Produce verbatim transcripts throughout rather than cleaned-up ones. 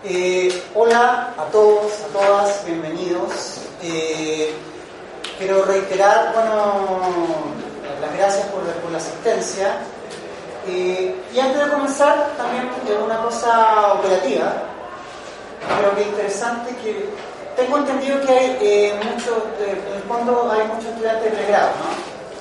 Eh, hola a todos, a todas, bienvenidos. Eh, quiero reiterar, bueno, las gracias por, por la asistencia. Eh, y antes de comenzar, también una cosa operativa. Creo que es interesante que tengo entendido que hay eh, muchos, eh, en el fondo hay muchos estudiantes de pregrado, ¿no?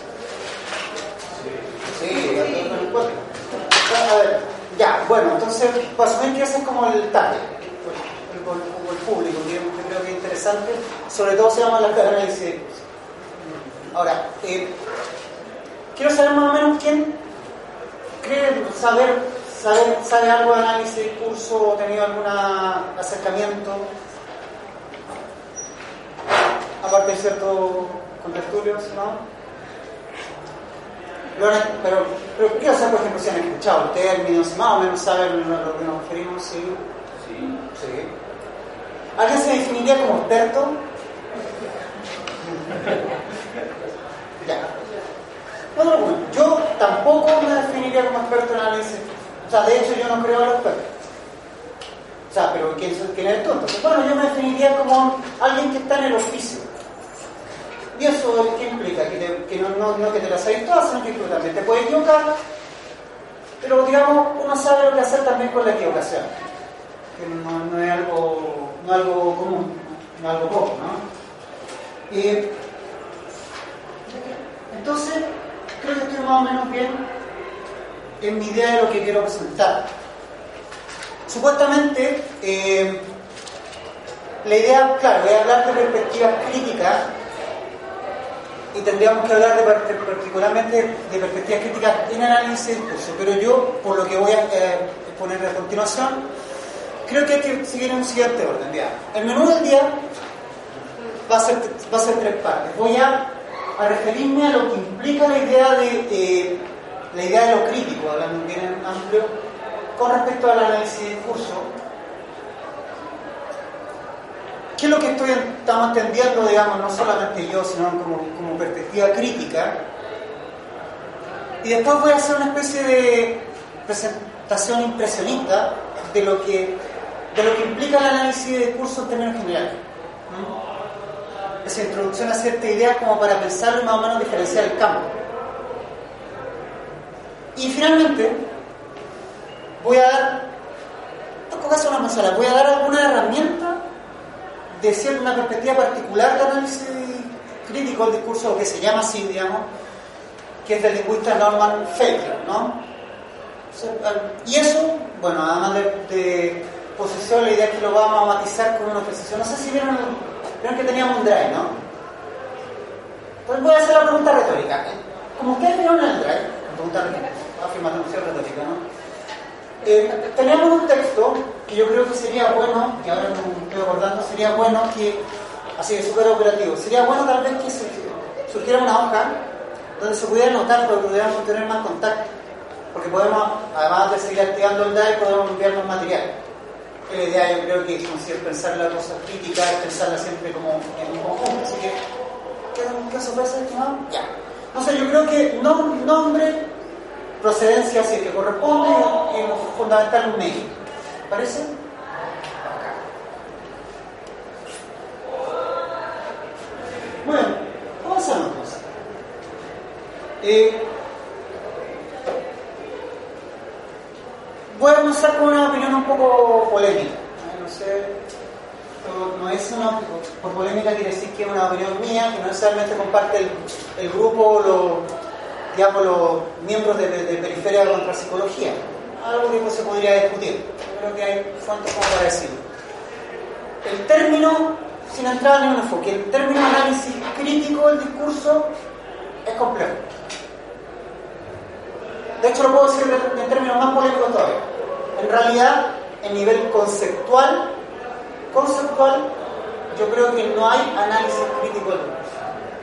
Sí, sí, en el cuerpo. A ver, ya, bueno, entonces, pues asumir que ese es como el target, el, el, el público, que yo creo que es interesante, sobre todo se llama la análisis de curso. Ahora, eh, quiero saber más o menos quién cree saber, saber, sabe algo de análisis de curso o ha tenido algún acercamiento, aparte de ciertos contertulios, ¿no? Pero, pero quiero saber, por ejemplo, si han escuchado el término, si más o menos saben a lo que nos referimos, ¿sí? Sí. Sí. ¿Alguien se definiría como experto? Ya. No, no, bueno, yo tampoco me definiría como experto en análisis. O sea, de hecho, yo no creo a los expertos. O sea, pero ¿quién, quién eres tú? Entonces, bueno, yo me definiría como alguien que está en el oficio. Y eso, ¿qué implica? Que, te, que no, no, no que te las sabes todas, sino que tú también te puedes equivocar, pero digamos, uno sabe lo que hacer también con la equivocación, que no, no es algo, no algo común, no es algo poco, ¿no? Y, entonces, creo que estoy más o menos bien en mi idea de lo que quiero presentar. Supuestamente, eh, la idea, claro, voy a hablar de perspectivas críticas. Y tendríamos que hablar de, particularmente de perspectivas críticas en análisis de discurso, pero yo, por lo que voy a eh, poner a continuación, creo que hay que seguir en un siguiente orden. Ya. El menú del día va a ser, va a ser tres partes. Voy a, a referirme a lo que implica la idea de eh, la idea de lo crítico, hablando bien amplio, con respecto al análisis de discurso. ¿Qué es lo que estoy, estamos entendiendo, digamos, no solamente yo, sino como, como perspectiva crítica? Y después voy a hacer una especie de presentación impresionista de lo que, de lo que implica el análisis de discurso en términos generales. ¿Mm? Esa introducción a cierta idea como para pensarlo y más o menos diferenciar el campo. Y finalmente, voy a dar, en caso una manzana, voy a dar alguna herramienta de cierta una perspectiva particular de análisis crítico del discurso, que se llama así, digamos, que es del lingüista Norman Feldman, ¿no? Y eso, bueno, además de, de posesión, la idea es que lo vamos a matizar con una precisión. No sé si vieron, vieron que teníamos un drive, ¿no? Entonces voy a hacer la pregunta retórica. Como ustedes vieron en el drive, pregunta afirmación retórica, ¿no? Eh, teníamos un texto que yo creo que sería bueno, que ahora me estoy acordando, sería bueno que, así de súper operativo, sería bueno tal vez que se, surgiera una hoja donde se pudiera anotar, porque pudiéramos tener más contacto, porque podemos, además de seguir activando el drive, podemos enviarnos material. La idea, yo creo que es pensar las cosas críticas, pensarla siempre como en un conjunto, así que, ¿qué sorpresa, estimado? Ya. No sé, yo creo que no, nombre, procedencia, si es que corresponde, y lo fundamental un medio. ¿Parece? Bueno, vamos a hacer cosa. Eh, voy a comenzar con una opinión un poco polémica. No sé, no, no es una, por polémica quiere decir que es una opinión mía, que no necesariamente comparte el, el grupo, lo, digamos, los miembros de, de, de periferia de la psicología. Algo que pues, se podría discutir. Creo que hay fuentes como para decirlo. El término, sin entrar en un enfoque, el término análisis crítico del discurso es complejo. De hecho, lo puedo decir en términos más polémicos todavía. En realidad, en nivel conceptual, conceptual, yo creo que no hay análisis crítico del discurso.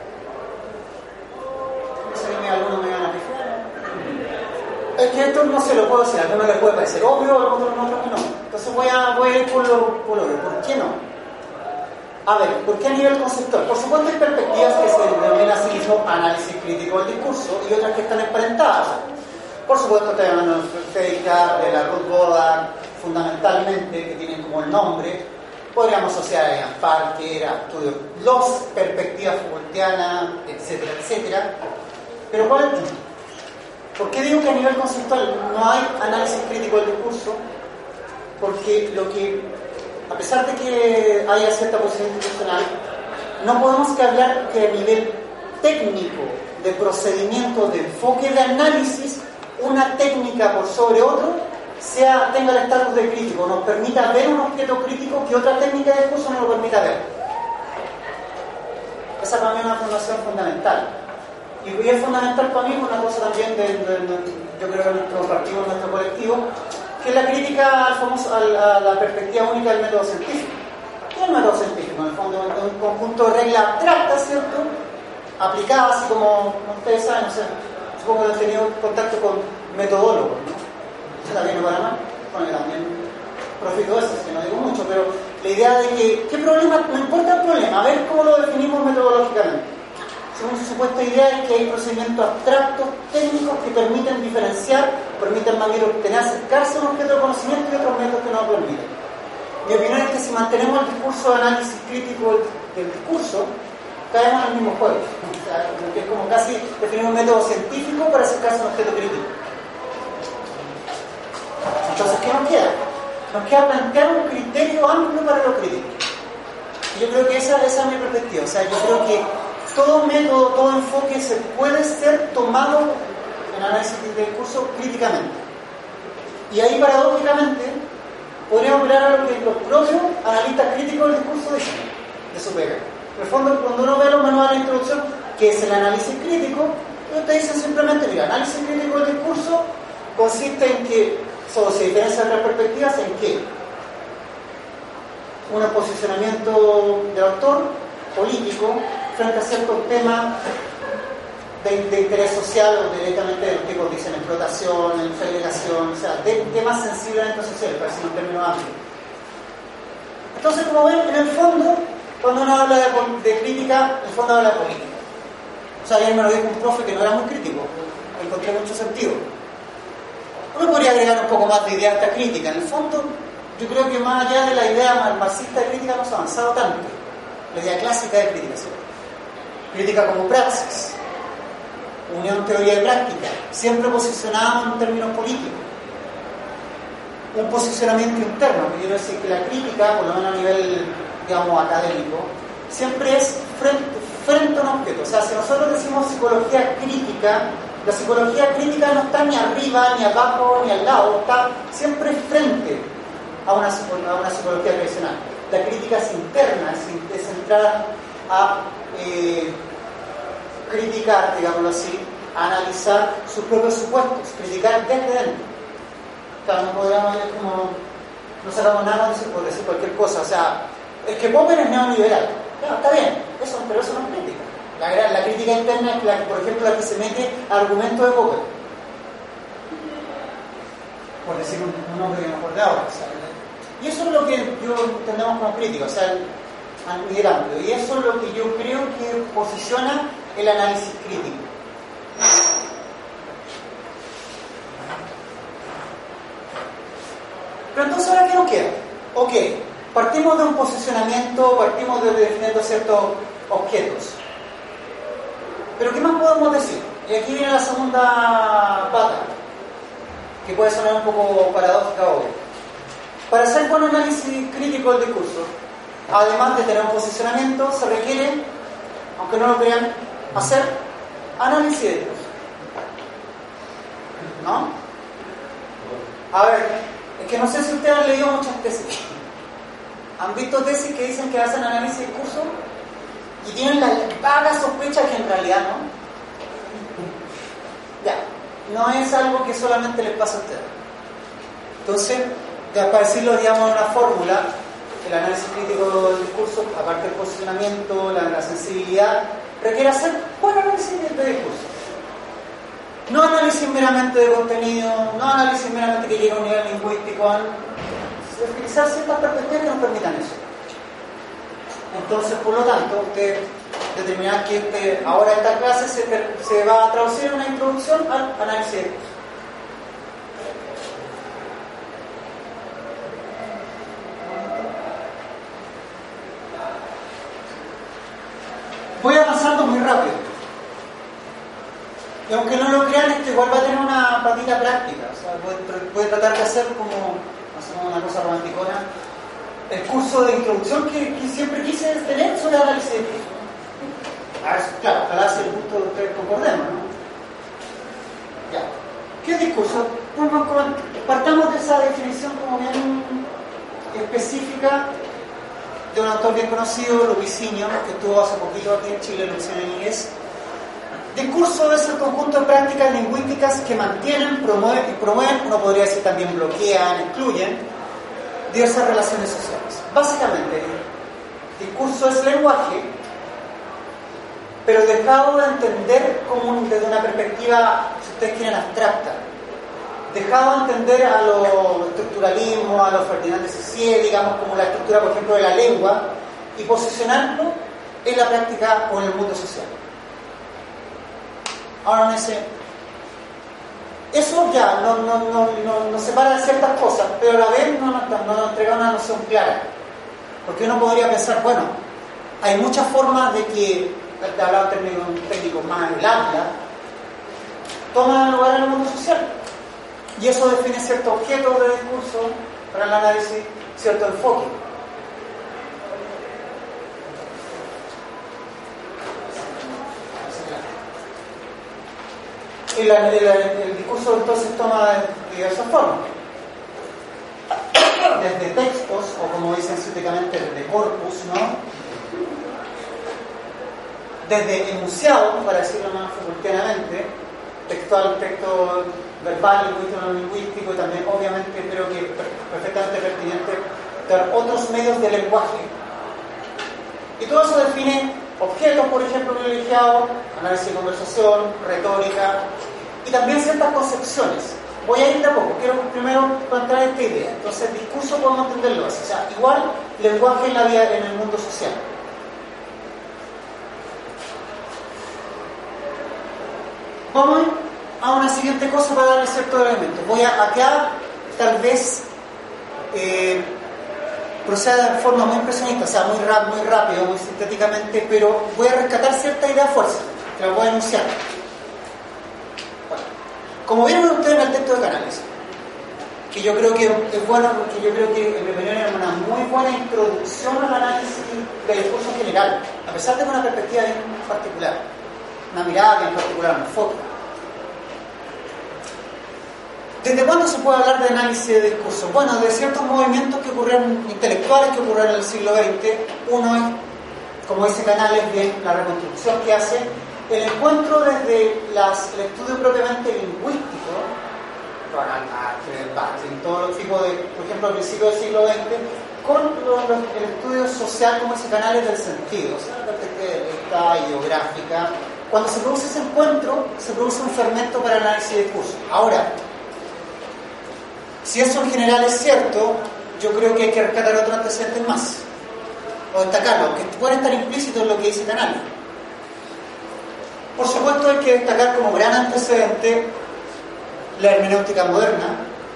No sé si alguno me van a fijar. Es que esto no se lo puedo decir, a algunos les puede parecer obvio, a algunos no, no. Entonces voy a, voy a ir por lo, por lo obvio. ¿Por qué no? A ver, ¿por qué a nivel conceptual? Por supuesto hay perspectivas que se denominan así mismo análisis crítico del discurso y otras que están emparentadas. Por supuesto estoy hablando de Federica, de la Ruth Boda, fundamentalmente, que tienen como el nombre, podríamos asociar a Ian Parker, a estudios, los perspectivas Foucaultianas, etcétera, etcétera. Pero ¿cuál es el punto? ¿Por qué digo que a nivel conceptual no hay análisis crítico del discurso? Porque lo que, a pesar de que haya cierta posición institucional, no podemos que hablar que a nivel técnico, de procedimiento, de enfoque de análisis, una técnica por sobre otro sea, tenga el estatus de crítico, nos permita ver un objeto crítico que otra técnica de discurso no lo permita ver. Esa para mí es una formación fundamental. Y es fundamental para mí una cosa también, de, de, de, yo creo que nuestro partido, nuestro colectivo, que es la crítica al famoso, a, la, a la perspectiva única del método científico. ¿Qué es el método científico? En el fondo es un conjunto de reglas abstractas, ¿cierto?, aplicadas, así como ustedes saben, no sé, supongo que han tenido contacto con metodólogos, ¿no? Eso también no para mal, bueno, yo también profito de eso, que no digo mucho, pero la idea de que, ¿qué problema? No importa el problema, a ver cómo lo definimos metodológicamente. Según su supuesta idea es que hay procedimientos abstractos, técnicos, que permiten diferenciar, permiten más bien obtener, acercarse a un objeto de conocimiento y otros métodos que no lo permiten. Mi opinión es que si mantenemos el discurso de análisis crítico del discurso, caemos en el mismo juego. O sea, que es como casi definir un método científico para acercarse a un objeto crítico. Entonces, ¿qué nos queda? Nos queda plantear un criterio amplio para lo crítico. Y yo creo que esa, esa es mi perspectiva. O sea, yo creo que todo método, todo enfoque se puede ser tomado en análisis del discurso críticamente. Y ahí, paradójicamente, podríamos mirar a lo que los propios analistas críticos del discurso dicen de su pega. En el fondo, cuando uno ve los manuales de introducción, que es el análisis crítico, ellos te dicen simplemente, mira, análisis crítico del discurso consiste en que, solo se diferencia de otras perspectivas, en que un posicionamiento del autor político frente a ciertos temas de, de interés social o directamente de los tipos dicen explotación, segregación, o sea, de temas sensibles dentro social, para decir un término amplio. Entonces, como ven, en el fondo, cuando uno habla de, de crítica, en el fondo habla de política. O sea, ayer me lo dijo un profe que no era muy crítico, encontré mucho sentido. Uno podría agregar un poco más de idea a esta crítica. En el fondo, yo creo que más allá de la idea marxista de crítica no se ha avanzado tanto. La idea clásica de crítica, ¿sí? Crítica como praxis, unión teoría y práctica, siempre posicionada en términos políticos. Un posicionamiento interno, que quiero decir que la crítica, por lo menos a nivel, digamos, académico, siempre es frente, frente a un objeto. O sea, si nosotros decimos psicología crítica, la psicología crítica no está ni arriba, ni abajo, ni al lado, está siempre frente a una, a una psicología tradicional. La crítica es interna, es, es centrada a eh, criticar, digámoslo así, a analizar sus propios supuestos, criticar desde dentro. Claro, no podríamos ir como, no sacamos nada por decir cualquier cosa. O sea, es que Popper es neoliberal. Claro, está bien, eso, pero eso no es crítica. La, la crítica interna es, la, por ejemplo, la que se mete al argumento de Popper. Por decir un, un nombre que me acordé ahora. O sea, y eso es lo que yo entendemos como crítica, o sea, a nivel amplio. Y eso es lo que yo creo que posiciona el análisis crítico. Pero entonces, ¿ahora qué nos queda? Ok, partimos de un posicionamiento, partimos de definiendo ciertos objetos. Pero ¿qué más podemos decir? Y aquí viene la segunda pata, que puede sonar un poco paradójica obvio. Para hacer buen análisis crítico del discurso, además de tener un posicionamiento, se requiere, aunque no lo crean, hacer análisis de discurso. ¿No? A ver, es que no sé si ustedes han leído muchas tesis. ¿Han visto tesis que dicen que hacen análisis de discurso? Y tienen la vaga sospecha que en realidad no. Ya, no es algo que solamente les pasa a ustedes. Entonces, para decirlo, digamos, en una fórmula, el análisis crítico del discurso, aparte del posicionamiento, la, la sensibilidad, requiere hacer buen análisis de discurso. No análisis meramente de contenido, no análisis meramente que llegue a un nivel lingüístico, utilizar ciertas perspectivas que nos permitan eso. Entonces, por lo tanto, usted determinar que este, ahora esta clase se, se va a traducir en una introducción al análisis de discurso. rápido. Y aunque no lo crean, esto igual va a tener una patita práctica. O sea, puede, puede tratar de hacer como, como una cosa romanticona, el curso de introducción que, que siempre quise tener sobre análisis de discurso. A ver, claro, ojalá sea el gusto de ustedes concordemos, ¿no? Ya. ¿Qué es discurso? Pues, partamos de esa definición como bien específica de un autor bien conocido, Luisinho, que estuvo hace poquito aquí en Chile, Luisinho Íñiguez. Discurso es el conjunto de prácticas lingüísticas que mantienen, promueven, y promueven, uno podría decir también bloquean, excluyen, diversas relaciones sociales. Básicamente, discurso es lenguaje, pero dejado de entender como desde una perspectiva, si ustedes quieren, abstracta. Dejado de entender a lo estructuralismo, a lo Ferdinand de Saussure, digamos, como la estructura, por ejemplo, de la lengua, y posicionarlo en la práctica o en el mundo social. Ahora, ese, eso ya no, no, no, no, nos separa de ciertas cosas, pero a la vez no nos, no nos entrega una noción clara. Porque uno podría pensar, bueno, hay muchas formas de que, te hablaba en términos técnicos más el habla, toma lugar en el mundo social. Y eso define ciertos objetos de discurso para el análisis, cierto enfoque. El, el, el, el discurso entonces toma de diversas formas. Desde textos, o como dicen científicamente, desde corpus, ¿no? Desde enunciados, para decirlo más foucaultianamente, textual, texto verbal, lingüístico, no lingüístico, y también, obviamente, creo que es perfectamente pertinente dar otros medios de lenguaje. Y todo eso define objetos, por ejemplo, privilegiados, análisis de conversación, retórica, y también ciertas concepciones. Voy a ir de a poco, quiero primero entrar en esta idea. Entonces, discurso podemos entenderlo así, o sea, igual lenguaje en la vida, en el mundo social. Vamos a una siguiente cosa para darle ciertos elementos. Voy a acá, tal vez, eh, proceda de forma muy impresionista, o sea, muy, rap, muy rápido, muy sintéticamente, pero voy a rescatar cierta idea a fuerza, que la voy a enunciar. Bueno, como vieron ustedes en el texto de Canales, que yo creo que es bueno, porque yo creo que, en mi opinión, es una muy buena introducción al análisis del discurso en general, a pesar de una perspectiva bien particular, una mirada bien particular, un enfoque. ¿Desde cuándo se puede hablar de análisis de discurso? Bueno, de ciertos movimientos que ocurrieron, intelectuales que ocurrieron en el siglo veinte. Uno es, como dice Canales, bien, la reconstrucción que hace, el encuentro desde las, el estudio propiamente lingüístico, en todos los tipos de, por ejemplo, al principio del siglo veinte, con los, los, el estudio social, como dice Canales, del sentido, o sea, la perspectiva ideográfica. Cuando se produce ese encuentro, se produce un fermento para el análisis de discurso. Ahora, si eso en general es cierto, yo creo que hay que rescatar otros antecedentes más, o destacarlo, aunque pueden estar implícitos en lo que dice Canales. Por supuesto, hay que destacar como gran antecedente la hermenéutica moderna.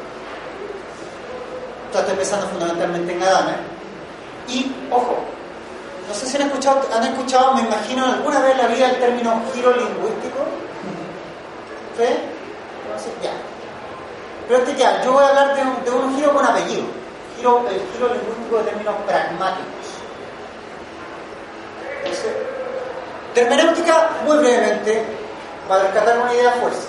Estoy pensando fundamentalmente en Gadamer. Y, ojo, no sé si han escuchado, han escuchado, me imagino, alguna vez en la vida el término giro lingüístico. ¿Sí? Entonces, ya. Pero este ya, yo voy a hablar de un, de un giro con apellido. Giro, el giro lingüístico de términos pragmáticos. Entonces, de hermenéutica, muy brevemente, para rescatar una idea a fuerza.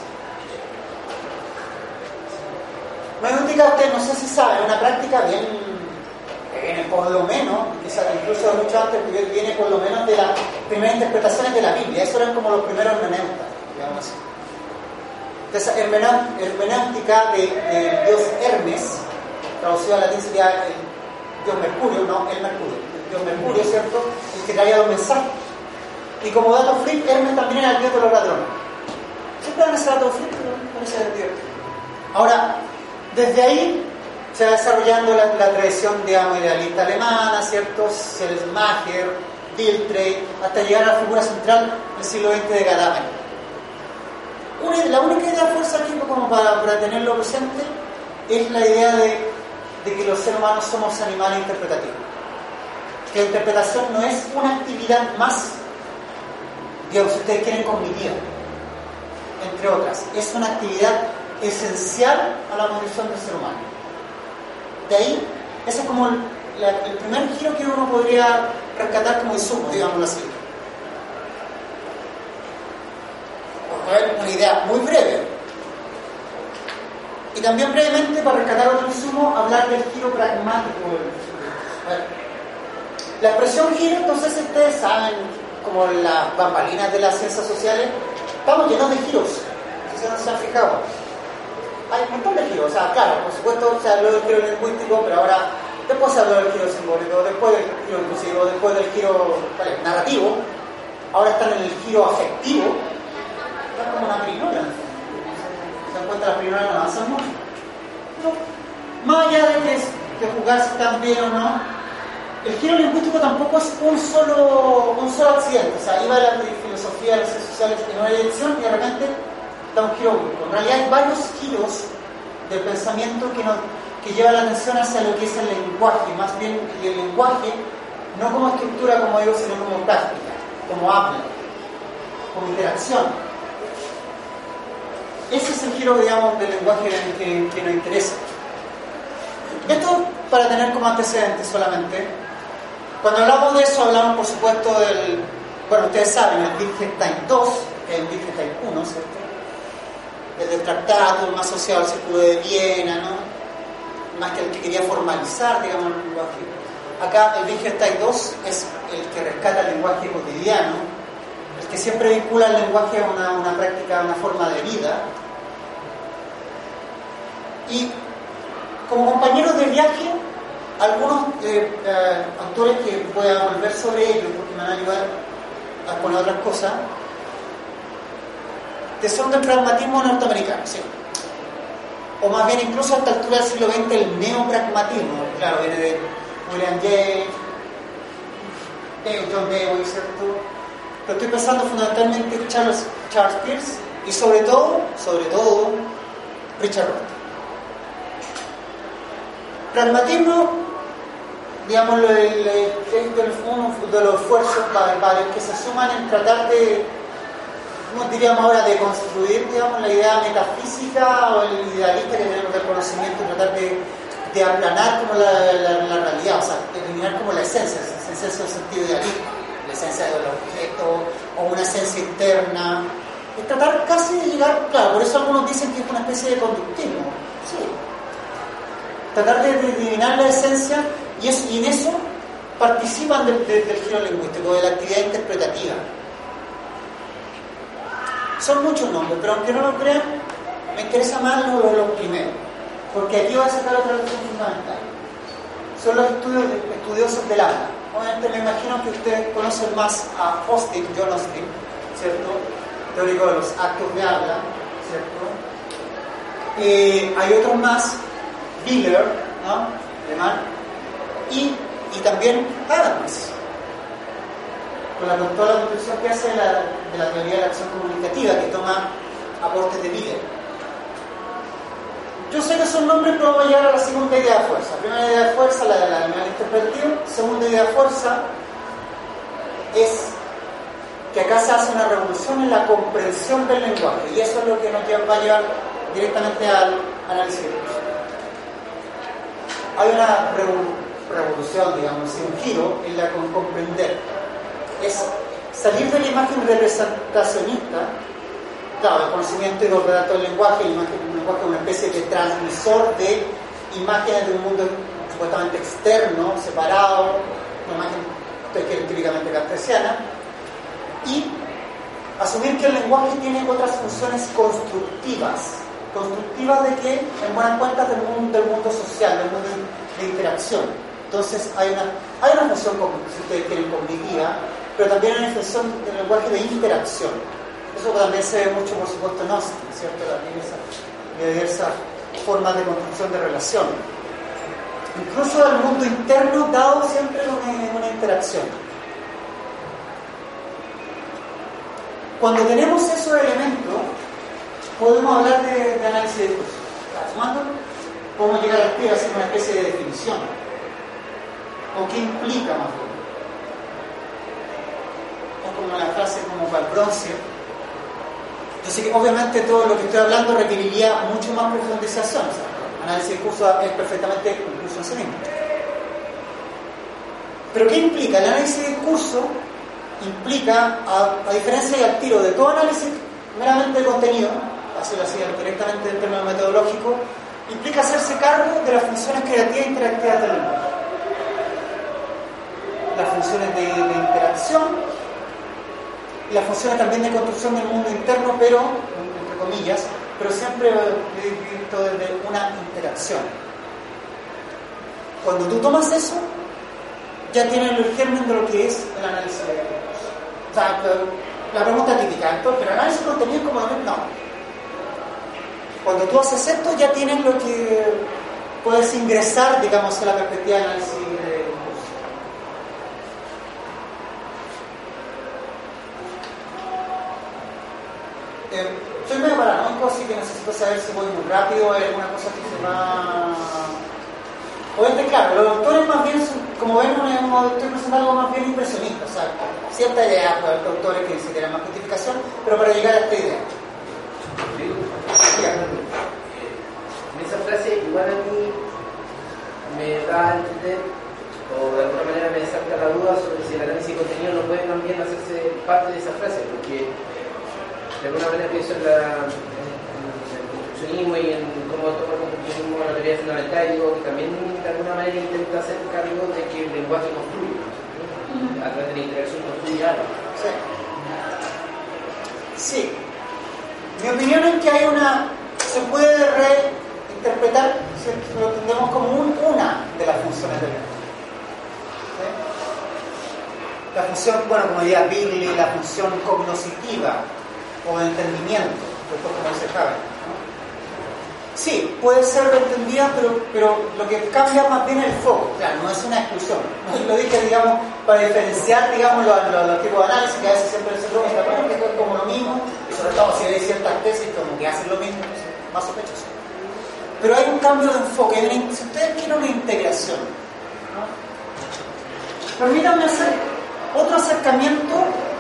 Hermenéutica, ustedes no sé si saben, una práctica bien, que viene por lo menos, quizás incluso de mucho antes, que viene por lo menos de las primeras interpretaciones de la Biblia. Eso eran como los primeros hermeneutas, digamos así. Entonces, hermenéutica de, de Dios Hermes, traducido al latín sería el Dios Mercurio, no, el Mercurio. El Dios Mercurio, ¿cierto? El que traía los mensajes. Y como dato freak, Hermes también era el dios de los ladrones. Siempre van a ser dato freak, pero me parece divertido. Ahora, desde ahí se va desarrollando la, la tradición, digamos, idealista alemana, ¿cierto? Selsmacher, Dilthey, hasta llegar a la figura central del siglo veinte de Gadamer. Una, la única idea fuerza aquí, como para, para tenerlo presente, es la idea de, de que los seres humanos somos animales interpretativos. Que la interpretación no es una actividad más digamos, si ustedes quieren cognitiva, entre otras. Es una actividad esencial a la condición del ser humano. De ahí, ese es como el, la, el primer giro que uno podría rescatar como insumo, digámoslo así. A ver, una idea muy breve. Y también brevemente, para rescatar otro insumo, hablar del giro pragmático. A ver, la expresión giro, entonces ustedes saben, como las bambalinas de las ciencias sociales, estamos llenos de giros, si se han fijado. Hay un montón de giros, o sea, claro, por supuesto se habló del giro lingüístico, pero ahora después se habló del giro simbólico, después del giro inclusivo, después del giro vale, narrativo, ahora están en el giro afectivo. Es como una pirinola. ¿Se dan cuenta? Las pirinolas no avanzan mucho. No. Más allá de que, que jugar si están bien o no, el giro lingüístico tampoco es un solo, un solo accidente. O sea, iba a la filosofía de las ciencias sociales en una dirección y de repente da un giro único. En realidad hay varios giros del pensamiento que, nos, que lleva la atención hacia lo que es el lenguaje, más bien el lenguaje, no como estructura, como digo, sino como práctica, como habla, como interacción. Ese es el giro, digamos, del lenguaje que, que nos interesa. Esto para tener como antecedentes solamente. Cuando hablamos de eso, hablamos por supuesto del, bueno, ustedes saben, el Wittgenstein dos, el Wittgenstein uno, ¿cierto? Desde el tratado más asociado al Círculo de Viena, ¿no? Más que el que quería formalizar, digamos, el lenguaje. Acá el Wittgenstein dos es el que rescata el lenguaje cotidiano, el que siempre vincula el lenguaje a una, una práctica, a una forma de vida. Y como compañeros de viaje, algunos eh, eh, autores que puedan volver sobre ello, porque me van a ayudar a poner otras cosas, que son del pragmatismo norteamericano, ¿sí? O más bien incluso a esta altura del siglo veinte el neopragmatismo, claro, viene de William James, de John Dewey, ¿cierto? Pero estoy pensando fundamentalmente en Charles, Charles Peirce y sobre todo, sobre todo, Richard Rorty. Pragmatismo, digamos, el, el, el, uno de los esfuerzos varios que se suman en tratar de, ¿cómo diríamos ahora?, de construir, digamos, la idea metafísica o el idealista que tenemos del conocimiento, tratar de, de aplanar como la, la, la realidad, o sea, de eliminar como la esencia, la esencia del sentido idealista, la esencia del objeto o una esencia interna, es tratar casi de llegar, claro, por eso algunos dicen que es una especie de conductismo, sí. Tratar de eliminar la esencia y, es, y en eso participan de, de, del giro lingüístico, de la actividad interpretativa. Son muchos nombres, pero aunque no lo crean, me interesa más lo de los primeros, porque aquí voy a sacar otra lección fundamental. Son los estudios de, estudiosos del habla. Obviamente me imagino que ustedes conocen más a Austin, John Austin, ¿cierto? Teórico de los actos de habla, ¿cierto? Eh, hay otros más, Wheeler, ¿no? Alemán, y, y también Adams, con la, con toda la construcción que hace de la, de la teoría de la acción comunicativa, que toma aportes de Wheeler. Yo sé que son nombres, pero voy a llegar a la segunda idea de fuerza. Primera idea de fuerza, la de la animal interpretativo. Segunda idea de fuerza es que acá se hace una revolución en la comprensión del lenguaje, y eso es lo que nos va a llevar directamente al análisis de curso. Hay una revolución, digamos, un giro en la con comprender. Es salir de la imagen representacionista, claro, el conocimiento y los relatos del lenguaje, el lenguaje es una especie de transmisor de imágenes de un mundo supuestamente externo, separado, una imagen típicamente cartesiana, y asumir que el lenguaje tiene otras funciones constructivas. constructivas de que, en buenas cuentas, del mundo, del mundo social, del mundo de, de interacción. Entonces hay una, hay una función, si ustedes quieren, cognitiva, pero también hay una función del lenguaje de interacción. Eso también se ve mucho, por supuesto, en Austin, ¿cierto? La diversa, de diversas formas de construcción de relación. Incluso el mundo interno dado siempre una, una interacción. Cuando tenemos esos elementos, podemos hablar de, de análisis de discurso. Sumando, podemos llegar al pie a hacer una especie de definición. ¿O qué implica más bien? como la frase como para el bronce. Entonces, obviamente todo lo que estoy hablando requeriría mucho más profundización. O sea, el análisis de discurso es perfectamente un curso en sí mismo. ¿Pero qué implica? El análisis de discurso implica, a, a diferencia y al tiro de todo análisis meramente de contenido, hacerlo así directamente en términos metodológicos, implica hacerse cargo de las funciones creativas e interactivas del lenguaje. Las funciones de, de interacción y las funciones también de construcción del mundo interno, pero, entre comillas, pero siempre visto desde una interacción. Cuando tú tomas eso, ya tienes el germen de lo que es el análisis de discurso. O sea, la pregunta típica, entonces, ¿pero el análisis de contenido es como lo mismo? No. Cuando tú haces esto, ya tienes lo que puedes ingresar, digamos, a la perspectiva del análisis de discurso. Eh, soy medio paranoico, así que necesito saber si voy muy rápido, hay alguna cosa que se va... Obviamente, claro, los autores más bien, son, como ven, estoy presentando algo más bien impresionista, o sea, cierta idea para los autores que necesitan más justificación, pero para llegar a esta idea. Sí, en esa frase, igual a mí me da a entender, o de alguna manera me salta la duda sobre si el análisis de contenido no puede también hacerse parte de esa frase, porque de alguna manera pienso en la... y en cómo toma el construccionismo la teoría fundamental, digo que también de alguna manera intenta hacer cargo de que el lenguaje construye, ¿no? A través de la interacción construye algo. Sí. Sí. Mi opinión es que hay una, se puede reinterpretar, si lo entendemos como un, una de las funciones del lenguaje. ¿Sí? La función, bueno, como diría Billy, la función cognoscitiva o de entendimiento, después como dice Haber. Sí, puede ser entendida, pero, pero lo que cambia más bien el foco, claro, no es una exclusión. Lo dije, digamos, para diferenciar, digamos, los, los, los tipos de análisis, que a veces siempre se pregunta, bueno, que es como lo mismo, y sobre todo si hay ciertas tesis como que hacen lo mismo, pues, más sospechoso. Pero hay un cambio de enfoque, hay una, si ustedes quieren una integración, ¿no? Permítanme hacer otro acercamiento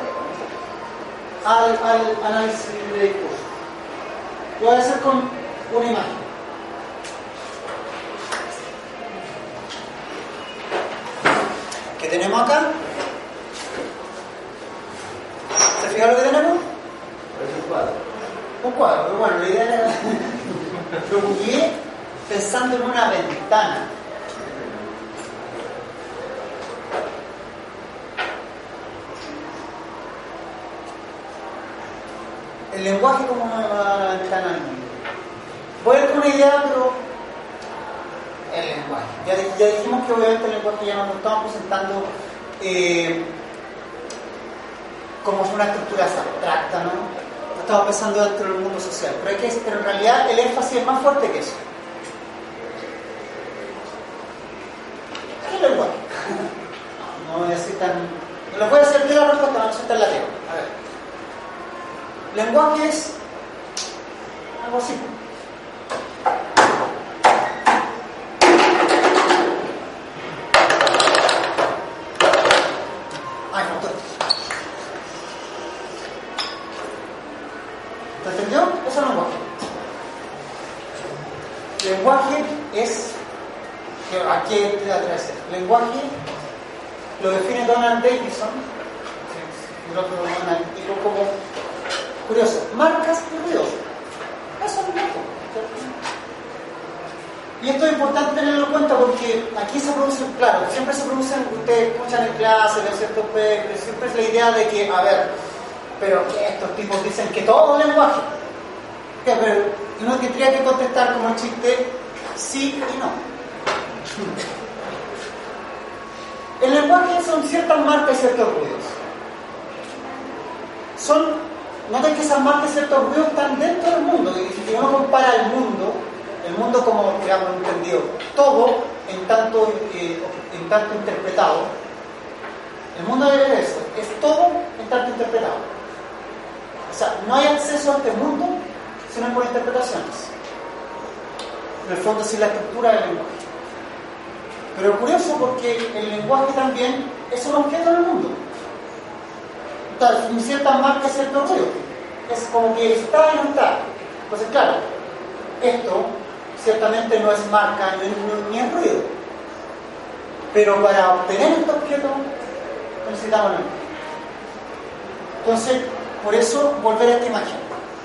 al, al análisis de discurso. Lo voy a hacer con una imagen. ¿Qué tenemos acá? ¿Se fijan lo que tenemos? Es un cuadro. Un cuadro, pero bueno, la idea era... Lo bugueé pensando en una ventana. El lenguaje como una ventana al mundo. Voy a ir con una idea, pero el lenguaje. Ya, ya dijimos que obviamente el lenguaje ya nos lo estamos presentando eh, como una estructura abstracta, ¿no? Lo estamos pensando dentro del mundo social. Pero, hay que, pero en realidad el énfasis es más fuerte que eso. ¿Qué es el lenguaje? No, no voy a decir tan... No les voy a hacer de la respuesta, no soy tan lateo. A ver. Lenguaje es algo así. Ay, no, ¿te entendió? Eso es lenguaje. Lenguaje es... ¿A qué te atrae? Lenguaje lo define Donald Davidson, el otro analítico, como... Curioso, marcas y ruidos. Eso es un poco. Y esto es importante tenerlo en cuenta porque aquí se producen, claro, siempre se producen, ustedes escuchan en clase, de ciertos papers, siempre es la idea de que, a ver, pero que estos tipos dicen que todo es lenguaje. ¿Qué? Pero uno tendría que contestar como el chiste, sí y no. El lenguaje son ciertas marcas y ciertos ruidos. Son... Noten que esas marcas y ciertos ruidos están dentro del mundo. Y si uno compara el mundo, el mundo como, digamos, entendido, todo en tanto, eh, en tanto interpretado, el mundo es eso, es todo en tanto interpretado. O sea, no hay acceso a este mundo si no es por interpretaciones. En el fondo, sí, la estructura del lenguaje. Pero es curioso porque el lenguaje también es un objeto del mundo. está, ni ciertas marcas, cierto ruido. Es como que está y no está. Entonces, claro, esto ciertamente no es marca ni, ni, ni es ruido. Pero para obtener este objeto necesitamos el lenguaje. Entonces, por eso, volver a esta imagen.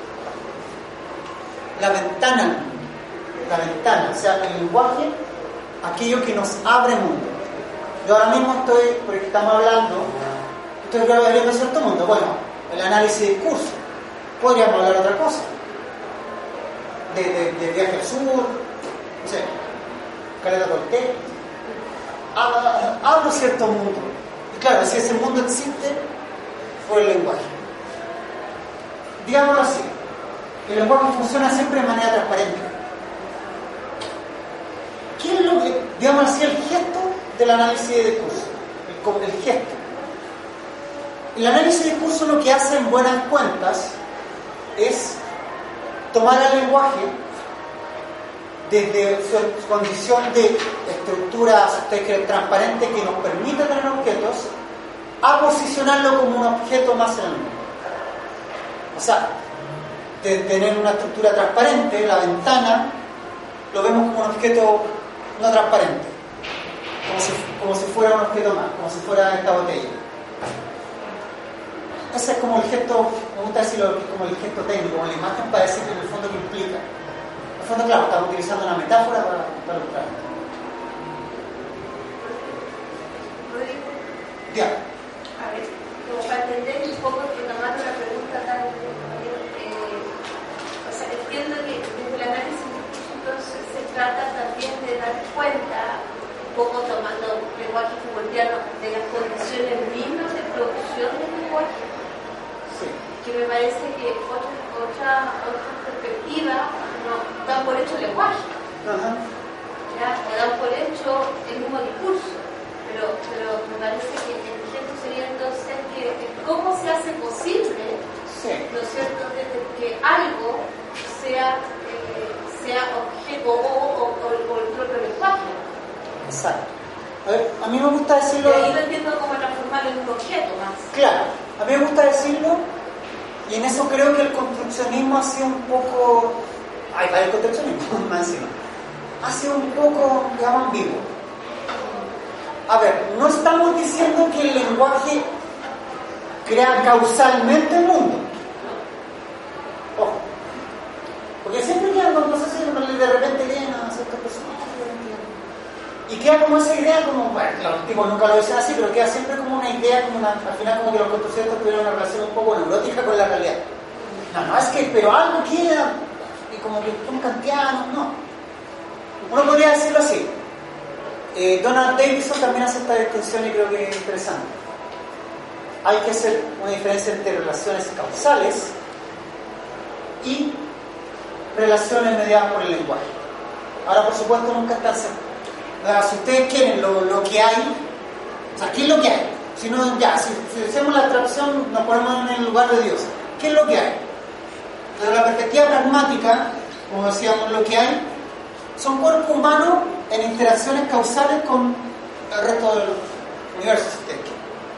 La ventana, la ventana, o sea, el lenguaje, aquello que nos abre mundo. Yo ahora mismo estoy, porque estamos hablando, estoy abriendo cierto mundo. Bueno, el análisis de discurso. Podríamos hablar de otra cosa. De, de, de viaje al sur, no sé, Caleta Cortés. Hablo cierto mundo. Y claro, si ese mundo existe, por el lenguaje. Digámoslo así. El lenguaje funciona siempre de manera transparente. ¿Qué es lo que, digamos así, el gesto del análisis de discurso? El, el gesto. El análisis de discurso lo que hace en buenas cuentas es tomar el lenguaje desde su condición de estructura transparente que nos permite tener objetos a posicionarlo como un objeto más en el mundo. O sea, de tener una estructura transparente, la ventana, lo vemos como un objeto no transparente, como si, como si fuera un objeto más, como si fuera esta botella. Ese es como el gesto, me gusta decirlo como el gesto técnico, como la imagen para decir en el fondo que implica. En el fondo, claro, estamos utilizando una metáfora para, para ilustrar. Ya. A ver, como para entender un poco, retomando la pregunta tan... Eh, o sea, entiendo que desde el análisis de discurso entonces se trata también de dar cuenta, un poco tomando lenguaje foucaultiano, de las condiciones mismas de producción del lenguaje. Sí. Que me parece que otra, otra, otra perspectiva no dan por hecho el lenguaje. Ajá. ¿Ya? O dan por hecho el mismo discurso. Pero, pero me parece que el ejemplo sería entonces que cómo se hace posible, sí. ¿no es cierto?, desde que algo sea, eh, sea objeto o, o, o, o el propio lenguaje. Exacto. A ver, a mí me gusta decirlo... Y ahí lo entiendo como transformarlo en un objeto más. Claro, a mí me gusta decirlo, y en eso creo que el construccionismo ha sido un poco... Ay, para el construccionismo, más encima. Ha sido un poco, digamos, ambiguo. A ver, no estamos diciendo que el lenguaje crea causalmente el mundo. Ojo. Porque siempre quedan con cosas así, de repente vienen a ciertas personas. Y queda como esa idea, como, bueno, los tipos nunca lo dicen así, pero queda siempre como una idea, como una, al final como que los constructores tuvieron una relación un poco neurótica con la realidad. No, no, es que, pero algo queda, y como que son kantianos, no. Uno podría decirlo así. Eh, Donald Davidson también hace esta distinción y creo que es interesante. Hay que hacer una diferencia entre relaciones causales y relaciones mediadas por el lenguaje. Ahora, por supuesto, nunca están cerca. Si ustedes quieren lo, lo que hay, o sea, ¿qué es lo que hay? Si no, ya, si, si hacemos la abstracción, nos ponemos en el lugar de Dios. ¿Qué es lo que hay? Desde la perspectiva pragmática, como decíamos, lo que hay son cuerpos humanos en interacciones causales con el resto del universo existente.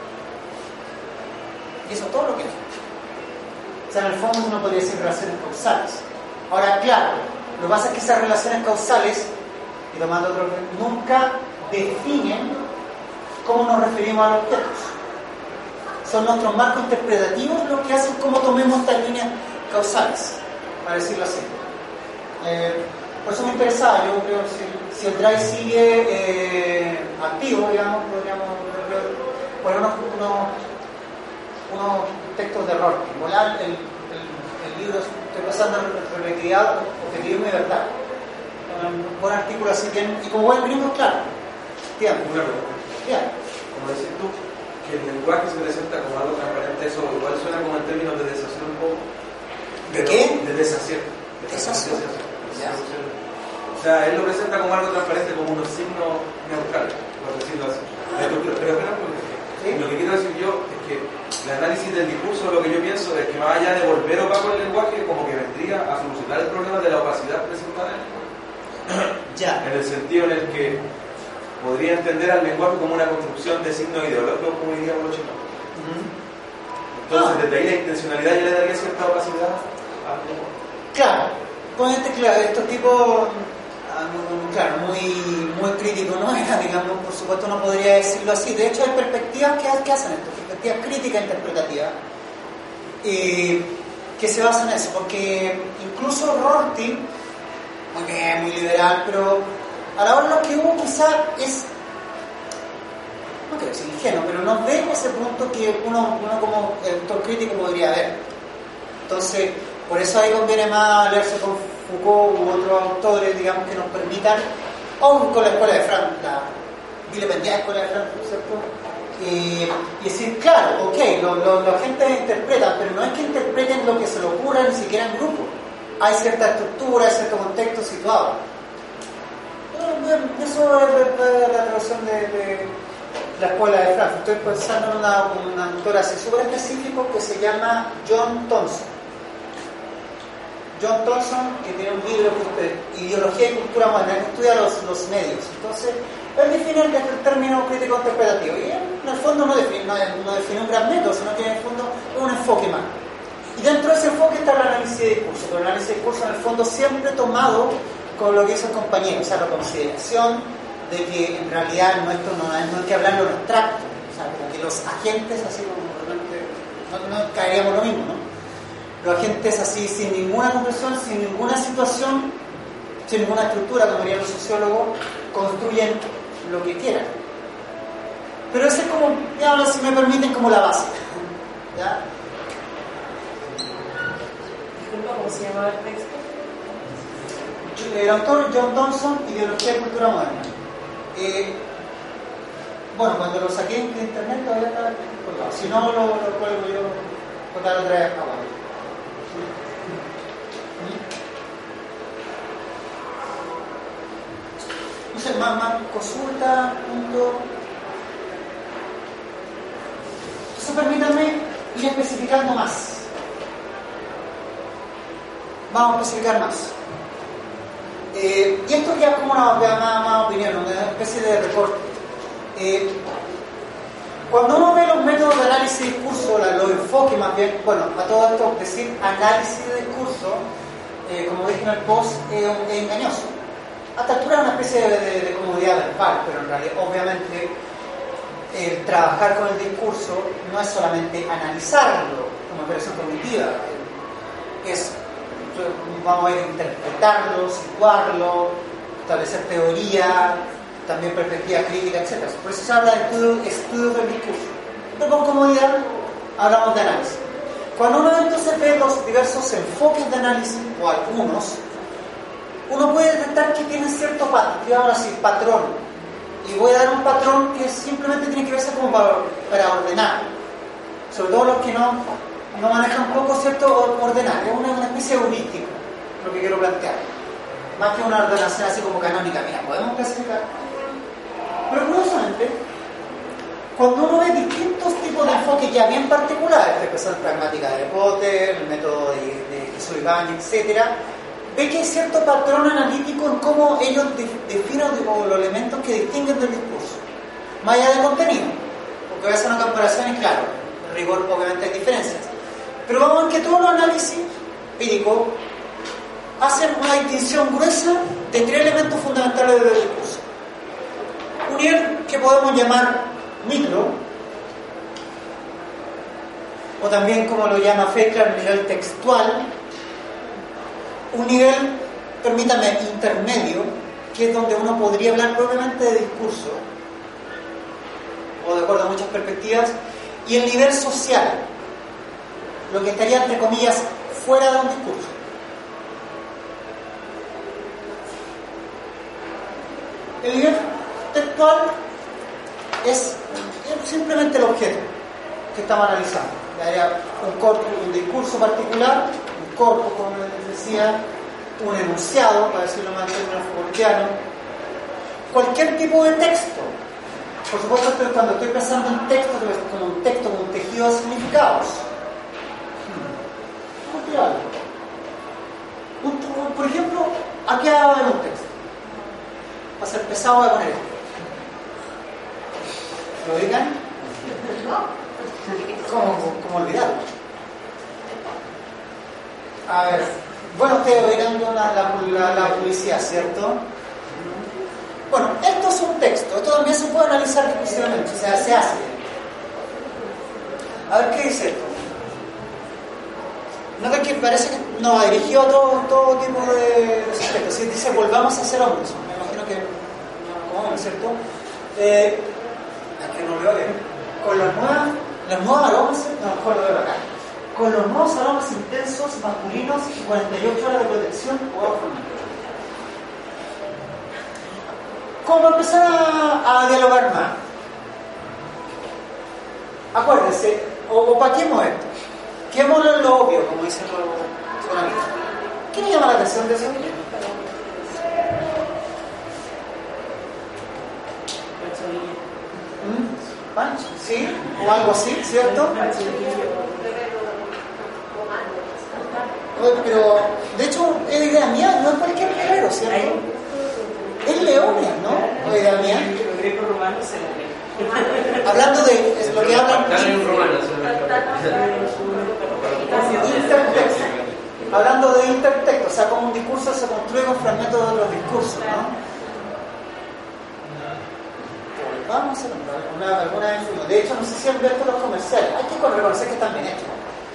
Y eso es todo lo que hay. O sea, en el fondo uno podría decir relaciones causales. Ahora, claro, lo que pasa es que esas relaciones causales, y tomando otro, nunca definen cómo nos referimos a los objetos. Son nuestros marcos interpretativos los que hacen cómo tomemos estas líneas causales, para decirlo así. Eh, por eso me interesaba, yo creo que si, si el drive sigue eh, activo, digamos, podríamos poner unos, unos, unos textos de error. Volar el, el, el libro, estoy pasando en relatividad, objetivismo y verdad. Un buen artículo así bien, y como buen gringo, claro. Bien. Una pregunta. Bien. Como decís tú, que el lenguaje se presenta como algo transparente, eso igual suena como en términos de deshacer un poco. ¿De qué? De deshacer. Deshacer. O sea, él lo presenta como algo transparente, como unos signos neutrales, por decirlo así. Pero, pero, pero espera, ¿sí? Lo que quiero decir yo es que el análisis del discurso, lo que yo pienso es que más allá de volver opaco el lenguaje, como que vendría a solucionar el problema de la opacidad presentada en el lenguaje. Ya. En el sentido en el que podría entender al lenguaje como una construcción de signos ideológicos, como diríamos los chinos. Uh-huh. Entonces, Ah. desde ahí la intencionalidad ya le daría cierta opacidad a algo. Claro, con este, claro, estos tipos, claro, muy, muy críticos no era, digamos, por supuesto no podría decirlo así. De hecho, hay perspectivas que, que hacen esto, perspectivas críticas interpretativas, eh, que se basan en eso, porque incluso Rorty, muy bien, muy liberal, pero a la hora lo que hubo quizá es, no quiero decir ingenuo, pero no ve ese punto que uno, uno como autor crítico podría ver. Entonces, por eso ahí conviene más leerse con Foucault u otros autores, digamos, que nos permitan, o con la escuela de Frankfurt, la vilipendiada escuela de Frankfurt, ¿cierto? Eh, y decir, claro, ok, lo, lo, la gente interpreta, pero no es que interpreten lo que se le ocurra ni siquiera en grupo. Hay cierta estructura, hay cierto contexto situado. Bueno, eso es la traducción de, de la escuela de Frankfurt. Estoy pensando en una, una autora así súper específico que se llama John Thompson. John Thompson, que tiene un libro, Ideología y Cultura Moderna, que estudia los, los medios. Entonces, él define el, el término crítico interpretativo. Y él, en el fondo, no define, no, no define un gran método, sino que en el fondo es un enfoque más. Y dentro de ese enfoque está el análisis de discurso. Pero el análisis de discurso, en el fondo, siempre tomado con lo que dice el compañero. O sea, la consideración de que en realidad nuestro no, no hay que hablarlo en abstracto. O sea, como que los agentes, así como realmente, no, no caeríamos lo mismo, ¿no? Los agentes así, sin ninguna concreción, sin ninguna situación, sin ninguna estructura, como dirían los sociólogos, construyen lo que quieran. Pero ese es como, ya, si me permiten, como la base. ¿Ya? Disculpa, ¿cómo se llama el texto? El autor John Thompson, Ideología y Cultura Moderna. Eh, bueno, cuando lo saqué de internet todavía estaba colgado. Si no, lo, lo cuelgo yo colgar otra vez abajo. No sé, más, más consulta, punto. Entonces permítanme ir especificando más. Vamos a especificar más. Eh, y esto ya es como una, una, una, una opinión, una especie de recorte. Eh, cuando uno ve los métodos de análisis de discurso, la, los enfoques más bien, bueno, a todo esto decir análisis de discurso, eh, como dije en el post, eh, es engañoso. A esta altura es una especie de, de, de comodidad verbal, pero en realidad, obviamente, el trabajar con el discurso no es solamente analizarlo como operación cognitiva, es, vamos a ir a interpretarlo, situarlo, establecer teoría, también perspectiva crítica, etcétera. Por eso se habla de estudios estudio del discurso. Pero con comodidad hablamos de análisis. Cuando uno entonces ve los diversos enfoques de análisis, o algunos, uno puede detectar que tienen cierto patrón, yo ahora sí, patrón. Y voy a dar un patrón que simplemente tiene que verse como para, para ordenar. Sobre todo los que no, no manejan un poco cierto ordenar. Es una, una especie de heurística, lo que quiero plantear. Más que una ordenación así como canónica. Mira, podemos clasificar. Pero curiosamente, cuando uno ve distintos tipos de enfoques ya bien particulares, la expresión pragmática de Potter, el método de, de Jesús Ibáñez, etcétera, ve que hay cierto patrón analítico en cómo ellos de, definen los elementos que distinguen del discurso, más allá del contenido, porque voy a hacer una comparación y claro, en rigor obviamente hay diferencias, pero vamos a ver que todos los análisis empíricos hacen una distinción gruesa de tres elementos fundamentales del discurso. Un nivel que podemos llamar micro, o también como lo llama Fekler, el nivel textual. Un nivel, permítame, intermedio, que es donde uno podría hablar propiamente de discurso, o de acuerdo a muchas perspectivas, y el nivel social, lo que estaría, entre comillas, fuera de un discurso. El nivel textual es simplemente el objeto que estamos analizando. Un corpus, un discurso particular, un corpus, como les decía, un enunciado, para decirlo más en términos Foucaultianos, cualquier tipo de texto. Por supuesto, cuando estoy pensando en texto, como un texto, como un tejido de significados. Un, por ejemplo, aquí va a haber un texto. Va a ser pesado de poner esto. ¿Lo digan? No. ¿Cómo, cómo olvidarlo? A ver, bueno, ustedes oirán la, la, la, la publicidad, ¿cierto? Bueno, esto es un texto, esto también se puede analizar discursivamente, o sea, se hace. A ver qué dice esto. Nota que parece que no va dirigido a todo, todo tipo de, de sujetos. Si dice volvamos a ser hombres, me imagino que como hombre, ¿cierto? Eh, aquí no veo bien. Con los nuevos, los nuevos aromas, no mejor lo veo acá. Con los nuevos aromas intensos, masculinos y cuarenta y ocho horas de protección o afrontamiento. ¿Cómo empezar a, a dialogar más? Acuérdense, o, o paquemos esto. Quémoslo en lo obvio, como dicen los amigos. ¿Qué me llama la atención de eso? ¿Mm? ¿Pancho? ¿Sí? ¿O algo así, cierto? Pero, de hecho, es idea mía, no es cualquier guerrero, ¿cierto? Es Leones, ¿no? ¿O idea mía? Los griegos romanos se la ven. Hablando de es lo que hablan intertexto, hablando de intertexto, o sea, como un discurso se construye con fragmentos de otros discursos, ¿no? Vamos a hacer alguna, alguna influencia. De hecho, no sé si han visto los comerciales, hay que reconocer que están bien hechos.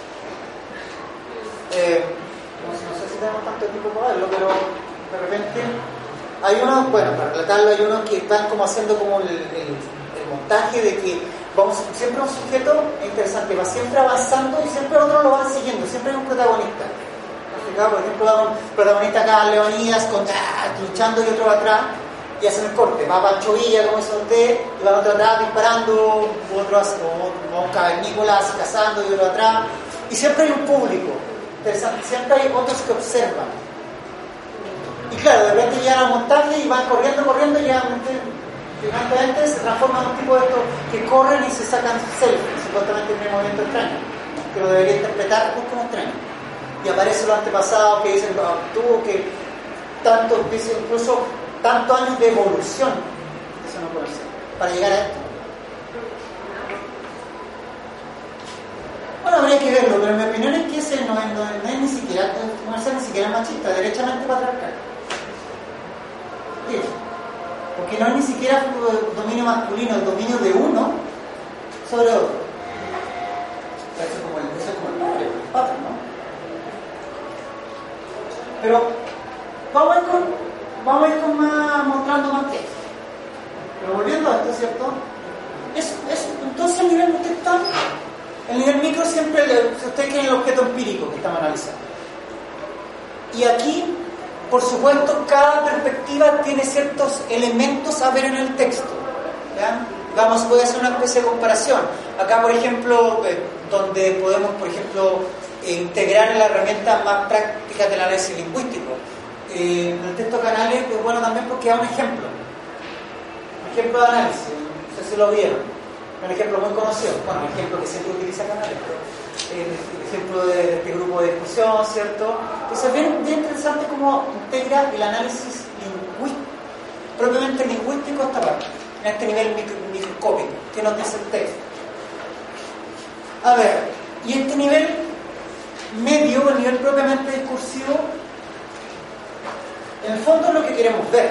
Eh, no, no sé si tenemos tanto tiempo para verlo, pero de repente hay unos, bueno, para relatarlo, hay unos que están como haciendo como el, el montaje de que vamos, siempre un sujeto interesante va siempre avanzando y siempre otros lo van siguiendo, siempre hay un protagonista. Por ejemplo, un protagonista acá, Leonidas, con, ah, luchando y otro va atrás y hacen el corte. Va Pancho Villa, como dice usted, y va otro atrás disparando, otro hace, o un cavernícola así cazando y otro atrás. Y siempre hay un público interesante, siempre hay otros que observan. Y claro, de repente llegan al montaje y van corriendo, corriendo y llegan. Finalmente se transforman en un tipo de estos que corren y se sacan selfies, supuestamente en un movimiento extraño, que lo debería interpretar como extraño. Y aparecen los antepasados que dicen, oh, tuvo que tanto, dicen incluso tantos años de evolución, eso no puede ser, para llegar a esto. Bueno, habría que verlo, pero mi opinión es que ese no es, no es, no es ni siquiera, no es ni siquiera machista, derechamente patriarcal. ¿Sí? Porque no es ni siquiera el dominio masculino, el dominio de uno sobre otro. Eso es como el, eso es como el padre, el padre, ¿no? Pero vamos a ir con, vamos a ir con más, mostrando más texto. Pero volviendo a esto, ¿cierto? Es, es, entonces el nivel textual, el nivel micro siempre, si usted quiere el objeto empírico que estamos analizando. Y aquí, por supuesto, cada perspectiva tiene ciertos elementos a ver en el texto. ¿Ya? Vamos, voy a hacer una especie de comparación. Acá, por ejemplo, eh, donde podemos, por ejemplo, eh, integrar en la herramienta más práctica del análisis lingüístico. Eh, en el texto Canales es bueno también porque da un ejemplo. Un ejemplo de análisis. No sé si lo vieron. Un ejemplo muy conocido. Bueno, un ejemplo que siempre utiliza Canales, pero el ejemplo de este grupo de discusión, ¿cierto? Entonces es bien, bien interesante cómo integra el análisis lingüístico, propiamente lingüístico esta parte, en este nivel micro, microscópico, que nos dice el texto. A ver, y este nivel medio, el nivel propiamente discursivo, en el fondo es lo que queremos ver.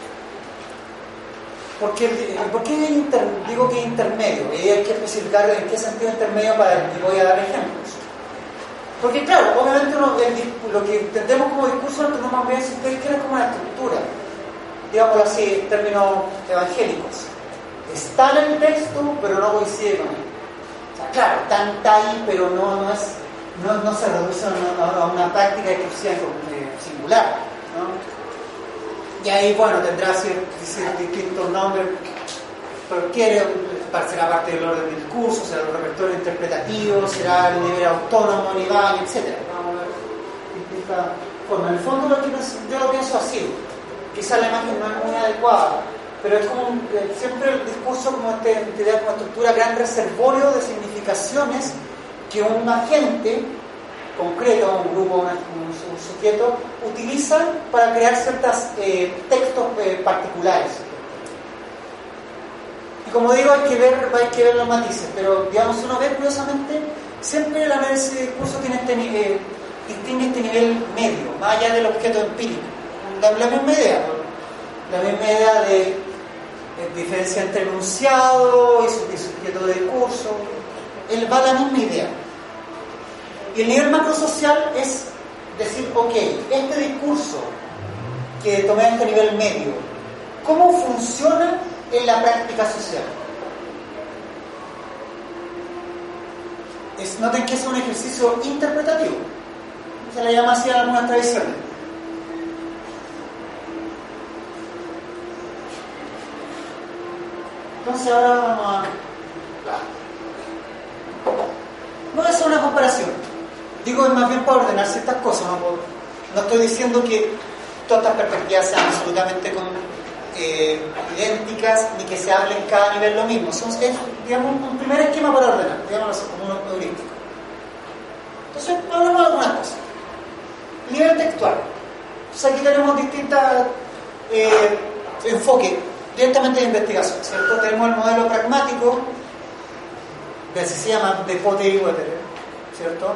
Porque, ¿Por qué inter, digo que es intermedio? Y hay que especificar en qué sentido intermedio para que voy a dar ejemplos. Porque claro, obviamente uno, el, lo que entendemos como discurso lo entendemos bien si ustedes quieren como una estructura, digámoslo así, en términos evangélicos. Está en el texto, pero no coincide con él. O sea, claro, está, está ahí, pero no, no, es, no, no se reduce a una, a una práctica discursiva singular, ¿no? Y ahí, bueno, tendrá ciertos distintos nombres, pero quiere, será parte del orden del discurso, será el repertorio interpretativo, será el nivel autónomo, nivel, etcétera. Vamos a ver distintas formas. En el fondo, lo que yo lo pienso así. Quizás la imagen no es muy adecuada, pero es como un, siempre el discurso como este, entidad, como estructura, gran reservorio de significaciones que un agente concreto, un grupo, un, un sujeto, utilizan para crear ciertos eh, textos eh, particulares. como digo, hay que ver, hay que ver los matices, pero digamos, uno ve curiosamente, siempre el análisis de discurso tiene este nivel, distingue este nivel medio, más allá del objeto empírico. La, la misma idea, la misma idea de, de diferencia entre enunciado y, su, y sujeto de discurso, él va a la misma idea. Y el nivel macrosocial es decir, ok, este discurso que tomé a este nivel medio, ¿cómo funciona en la práctica social? Es, noten que es un ejercicio interpretativo, se le llama así en algunas tradiciones. Entonces ahora vamos a... Voy a hacer una comparación. Digo, es más bien para ordenar ciertas cosas. No, no estoy diciendo que todas estas perspectivas sean absolutamente con, eh, idénticas, ni que se hable en cada nivel lo mismo. Son, es, digamos, un primer esquema para ordenar, digamos así, como un heurístico. Entonces, hablamos de algunas cosas. Nivel textual. Entonces aquí tenemos distintos eh, enfoques directamente de investigación, ¿cierto? Tenemos el modelo pragmático, que así se llama, de Potter y Wetterer, ¿cierto?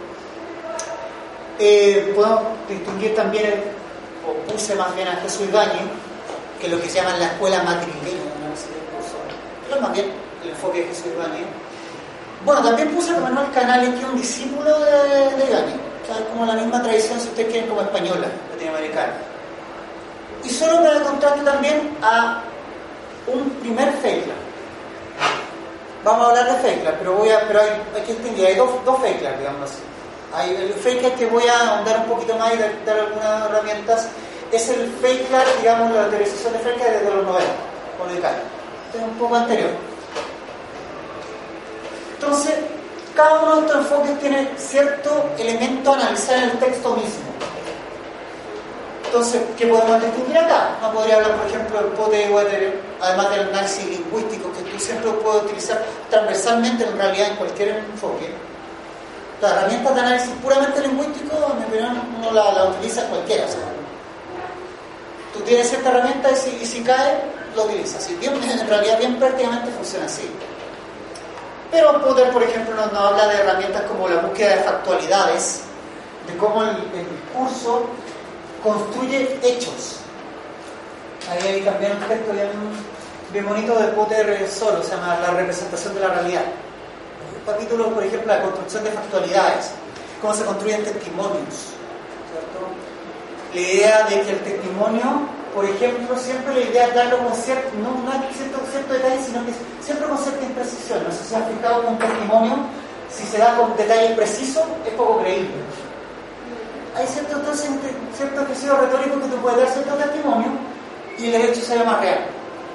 Eh, podemos distinguir también, el, o puse más bien a Jesús Ibáñez, que es lo que se llama la escuela madrileña, ¿no? Pero más bien el enfoque de Jesús Ibáñez. Bueno, también puse a Manuel Canales, que es un discípulo de, de Ibáñez, o sea, como la misma tradición, si ustedes quieren, como española, latinoamericana. Y solo para contraste también a un primer Feiglar. Vamos a hablar de Feiglar, pero, voy a, pero hay, hay que distinguir, hay dos, dos Feiglar, digamos así. Hay el Feiglar que voy a ahondar un poquito más y dar, dar algunas herramientas. Es el Feiglar, digamos, la teorización de Feiglar desde los noventa, por el Cali. Este es un poco anterior. Entonces, cada uno de estos enfoques tiene cierto elemento a analizar en el texto mismo. Entonces, ¿qué podemos distinguir acá? No podría hablar, por ejemplo, del Potter y Wetterer, además del análisis lingüístico, que tú siempre lo puedes utilizar transversalmente en realidad en cualquier enfoque. Las herramientas de análisis puramente lingüístico, en mi opinión, uno la, la utiliza cualquiera. O sea, tú tienes cierta herramienta y si, y si cae, lo utilizas. Y bien, en realidad, bien prácticamente funciona así. Pero Potter, por ejemplo, nos, nos habla de herramientas como la búsqueda de factualidades, de cómo el, el discurso construye hechos. Ahí hay también un texto bien, bien bonito de Potter solo, se llama La representación de la realidad. Un capítulo, por ejemplo, la construcción de factualidades, cómo se construyen testimonios, ¿cierto? La idea de que el testimonio, por ejemplo, siempre la idea es darlo con cierto, no, no hay cierto, cierto detalle, sino que siempre con cierta imprecisión. No sé si se ha fijado que un testimonio, si se da con detalles precisos, es poco creíble. Hay cierto, entonces, cierto ejercicio retórico que tú puedes dar cierto testimonio y el hecho se ve más real.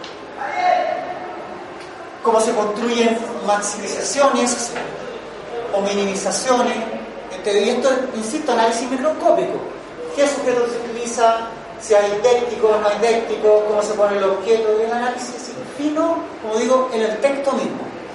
Cómo se construyen maximizaciones o minimizaciones. Y esto, insisto, análisis microscópico. ¿Qué sujeto se utiliza? Si hay idéctico o no hay idéctico, cómo se pone el objeto, y el análisis fino, como digo, en el texto mismo.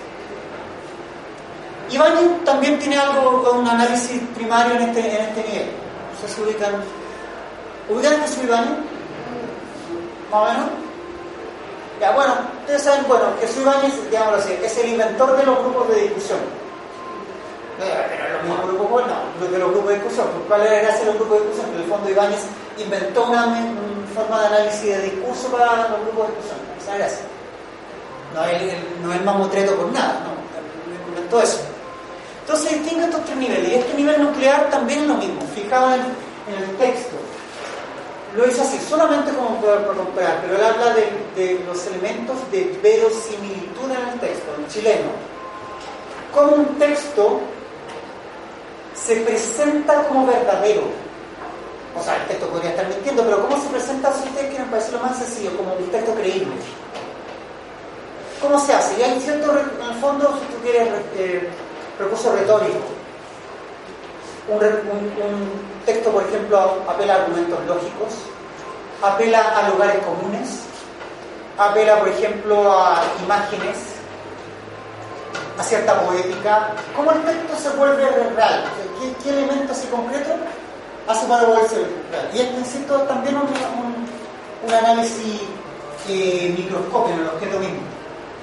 Ibáñez también tiene algo, un análisis primario en este, en este nivel. No sé si ubican. ¿Ubican a Jesús Ibáñez? ¿Más o menos? Ya, bueno, ustedes saben, bueno, Jesús Ibáñez, digámoslo así, es el inventor de los grupos de discusión. Pero los mismos grupos, no, de los grupos de discusión. ¿Cuál es la gracia de los grupos de discusión? Que en el fondo Ibáñez inventó una, una forma de análisis de discurso para los grupos de discusión. Esa es la gracia. No es, no es mamotreto por nada, no, él inventó eso. Entonces distingue estos tres niveles, y este nivel nuclear también es lo mismo, fijado en, en el texto. Lo hizo así, solamente como para comparar, pero él habla de, de los elementos de verosimilitud en el texto, en chileno. Como un texto se presenta como verdadero. O sea, el texto podría estar mintiendo, pero ¿cómo se presenta, si ustedes quieren, para decirlo más sencillo, como un texto creíble? ¿Cómo se hace? Y hay cierto, en el fondo, si tú quieres, eh, recurso retórico. Un, un, un texto, por ejemplo, apela a argumentos lógicos, apela a lugares comunes, apela, por ejemplo, a imágenes, a cierta poética. ¿Cómo el texto se vuelve real? ¿Qué, qué elemento así concreto hace para volverse real? Y esto, insisto, también un, un, un análisis eh, microscópico en el objeto mismo.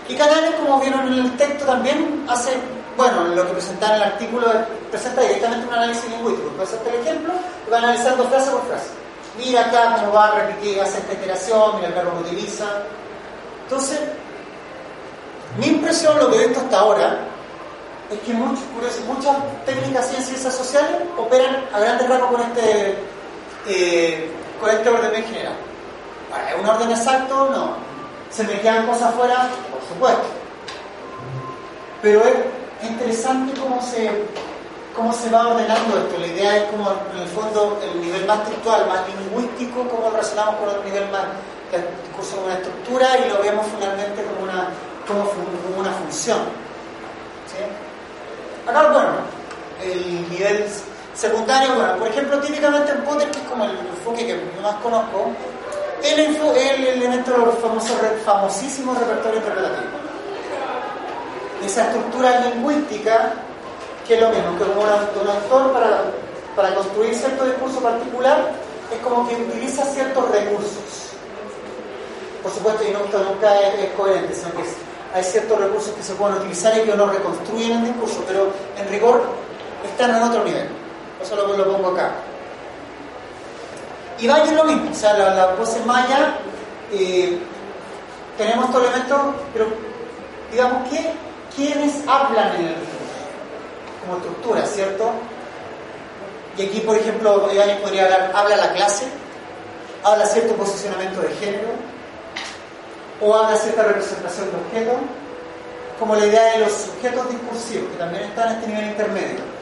Y Canales, como vieron en el texto, también hace, bueno, lo que presenta en el artículo, presenta directamente un análisis lingüístico. Presenta el ejemplo y va analizando frase por frase. Mira acá cómo va a repetir, hace esta iteración, mira el verbo que utiliza. Entonces, mi impresión, lo que he visto hasta ahora, es que muchos, muchas técnicas en ciencias sociales operan a grandes rasgos con este, eh, con este orden en general. Ahora, ¿es un orden exacto? No. ¿Se me quedan cosas fuera? Por supuesto. Pero es interesante cómo se, cómo se va ordenando esto. La idea es como, en el fondo, el nivel más textual, más lingüístico, cómo lo relacionamos con el nivel más, el discurso como una estructura y lo vemos finalmente como una, como, como una función. ¿Sí? Acá, bueno, el nivel secundario, bueno, por ejemplo, típicamente en Potter, que es como el enfoque que yo más conozco, el, el elemento de los famosos, famosísimos repertorios interpretativos. Esa estructura lingüística, que es lo mismo que como un autor para, para construir cierto discurso particular, es como que utiliza ciertos recursos. Por supuesto, y nunca, nunca es, es coherente, sino que es, hay ciertos recursos que se pueden utilizar y que no reconstruyen el discurso, pero en rigor están en otro nivel. Eso lo, lo pongo acá. Y Maya es lo mismo, o sea, la, la voz en Maya, eh, tenemos estos elementos, pero digamos que ¿quiénes hablan en el discurso? Como estructura, ¿cierto? Y aquí, por ejemplo, alguien podría hablar, habla la clase, habla cierto posicionamiento de género, o habla cierta representación de objetos, como la idea de los sujetos discursivos, que también están en este nivel intermedio.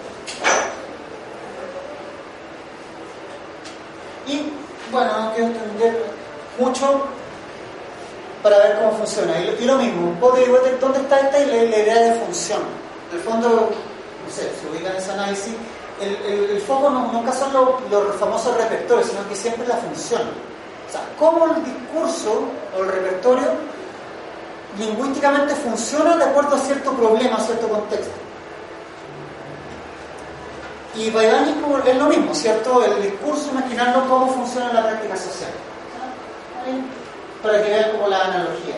Y, bueno, no quiero entender mucho para ver cómo funciona. Y, y lo mismo, un poco de dónde está esta y la, la idea de función. En el fondo, no sé, si ubican ese análisis, el, el, el foco no, nunca son los, los famosos repertorios, sino que siempre es la función. O sea, cómo el discurso o el repertorio lingüísticamente funciona de acuerdo a cierto problema, a cierto contexto. Y Vaivani es lo mismo, ¿cierto? El discurso, imaginarlo cómo funciona en la práctica social. ¿Sí? Para que vean como la analogía.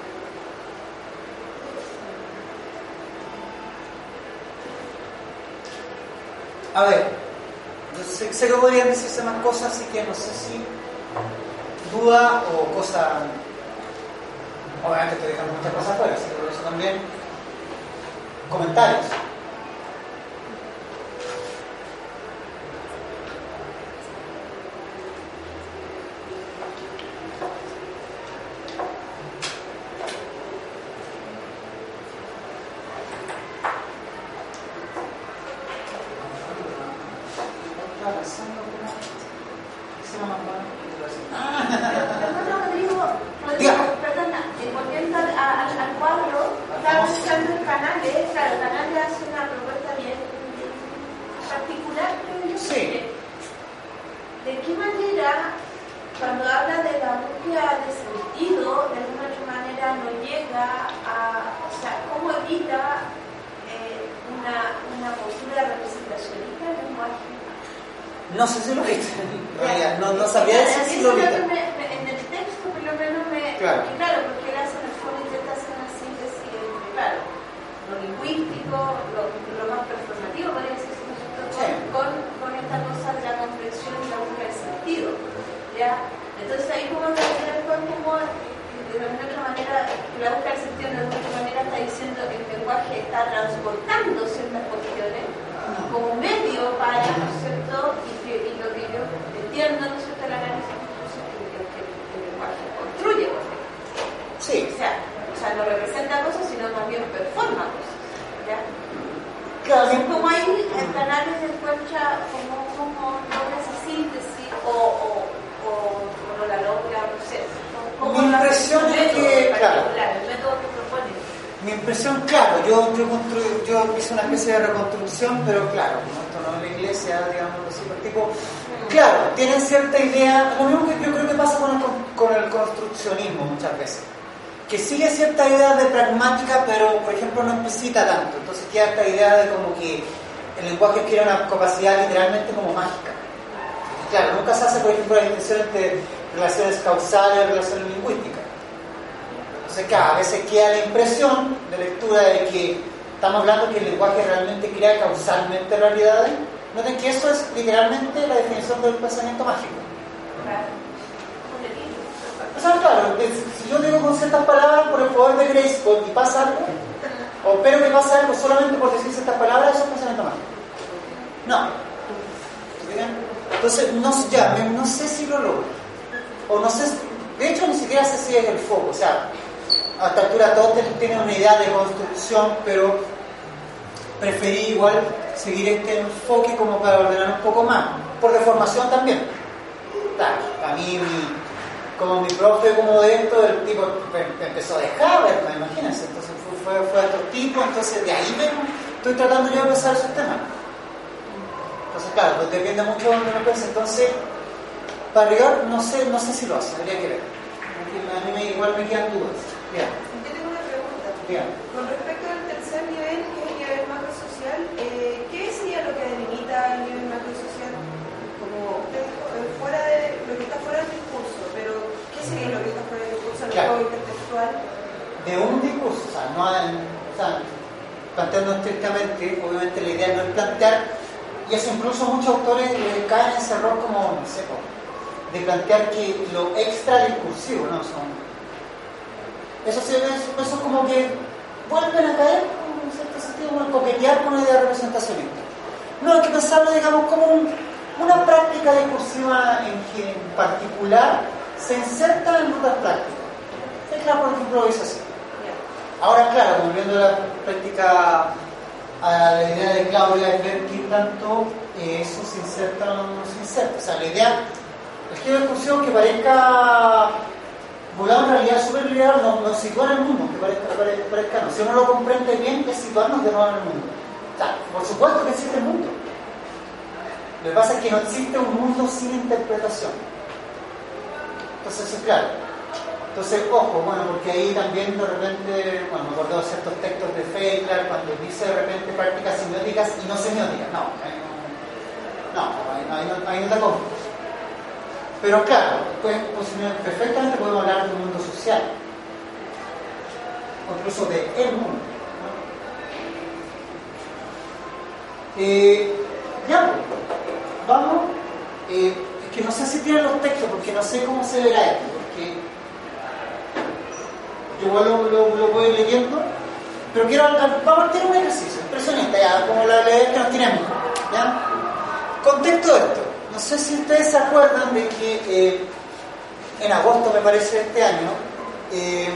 A ver, sé, sé que podrían decirse más cosas, así que no sé si duda o cosa. Obviamente estoy dejando muchas cosas fuera, así que por eso también comentarios. No sé si lo viste, no, no sabía decir si lo viste. En el texto por lo menos me... Claro, y claro, porque él hace en el fondo intenta hacer una síntesis entre, claro, lo lingüístico, lo, lo más performativo, podría decirse, con, sí. con, con esta cosa de la comprensión y la búsqueda del sentido, ¿ya? Entonces ahí como que el cual como de alguna otra manera, la búsqueda del sentido de alguna otra manera está diciendo que el lenguaje está transportando ciertas cuestiones como medio para, ¿no es cierto? Y, que, y lo que yo entiendo, ¿no es cierto?, el análisis incluso que, que, que el lenguaje construye cosas. Sí. O sea, o sea, no representa cosas, sino más bien performa cosas. ¿Ya? Claro. Entonces, como ahí el canal encuentra como, como logra esa síntesis o, o, o, o no la logra, no sé. Como Mi impresión es que, claro, el método que propone. mi impresión, claro, yo, yo, construí, yo hice una especie de reconstrucción, pero claro, como esto no es la iglesia, digamos así, tipo, claro, tienen cierta idea, lo mismo que yo creo que pasa con el, con el construccionismo muchas veces, que sigue cierta idea de pragmática, pero por ejemplo no explicita tanto, entonces queda esta idea de como que el lenguaje adquiere una capacidad literalmente como mágica. Claro, nunca se hace, por ejemplo, la distinción entre relaciones causales y relaciones lingüísticas. Entonces, claro, a veces queda la impresión de lectura de que estamos hablando que el lenguaje realmente crea causalmente realidades. Noten que eso es literalmente la definición del pensamiento mágico. O sea, claro, si yo digo con ciertas palabras por el poder de Grayskull y pasa algo, o espero que pase algo solamente por decir ciertas palabras, eso es pensamiento mágico. No. Entonces, no, ya, no sé si lo logro. O no sé, de hecho, ni siquiera sé si es el foco. O sea, a esta altura todos tienen una idea de construcción, pero preferí igual seguir este enfoque como para ordenar un poco más. Por deformación también. Claro, a mí, mi, como mi profe como de esto, el tipo empezó de Harvard, imagínense. Entonces fue, fue, fue a otro tipo, entonces de ahí me, estoy tratando yo de pensar esos temas. Entonces, claro, pues depende mucho de donde uno piense. Entonces, para llegar, no sé, no sé si lo hace, habría que ver. A mí me, igual me quedan dudas. Bien. Yo tengo una pregunta. Bien. Con respecto al tercer nivel, que es el nivel macrosocial, eh, ¿qué sería lo que delimita el nivel macrosocial? Como usted dijo, eh, fuera de lo que está fuera del discurso, pero ¿qué sería lo que está fuera del discurso? ¿El Claro. juego intertextual? De un discurso, o sea, no hay, o sea, planteando estrictamente, obviamente la idea no es plantear, y eso incluso muchos autores eh, caen en ese error como, no sé, de plantear que lo extra discursivo, ¿no? Son, eso, se, eso, eso es como que vuelven a caer, en cierto sentido, como a coquetear con una idea representacionista. No, hay que pensarlo, digamos, como un, una práctica discursiva en que en particular se inserta en otras prácticas. Es la, por ejemplo, es así. Ahora, claro, volviendo a la práctica, a la idea de Claudia, es ver qué tanto eh, eso se inserta o no se inserta. O sea, la idea, el giro discursivo que parezca volado en realidad súper liberal, nos no sitúa en el mundo, que parezca, parezca, parezca no. Si uno lo comprende bien, es situarnos de nuevo en el mundo. O sea, por supuesto que existe el mundo. Lo que pasa es que no existe un mundo sin interpretación. Entonces, sí, claro. Entonces, ojo, bueno, porque ahí también de repente, bueno, me acuerdo de ciertos textos de Feiglar cuando dice de repente prácticas semióticas y no semióticas. No, ahí no, no, ahí no, ahí no, ahí no te compro. Pero claro, pues, pues perfectamente podemos hablar de un mundo social, o incluso de el mundo, ¿no? Eh, ya, vamos. Eh, es que no sé si tienen los textos, porque no sé cómo se verá esto, porque yo igual lo, lo, lo voy leyendo, pero quiero, vamos a partir un ejercicio impresionista, ya, como la ley que nos tenemos, ¿ya? Contexto de esto. No sé si ustedes se acuerdan de que eh, en agosto, me parece, de este año, eh,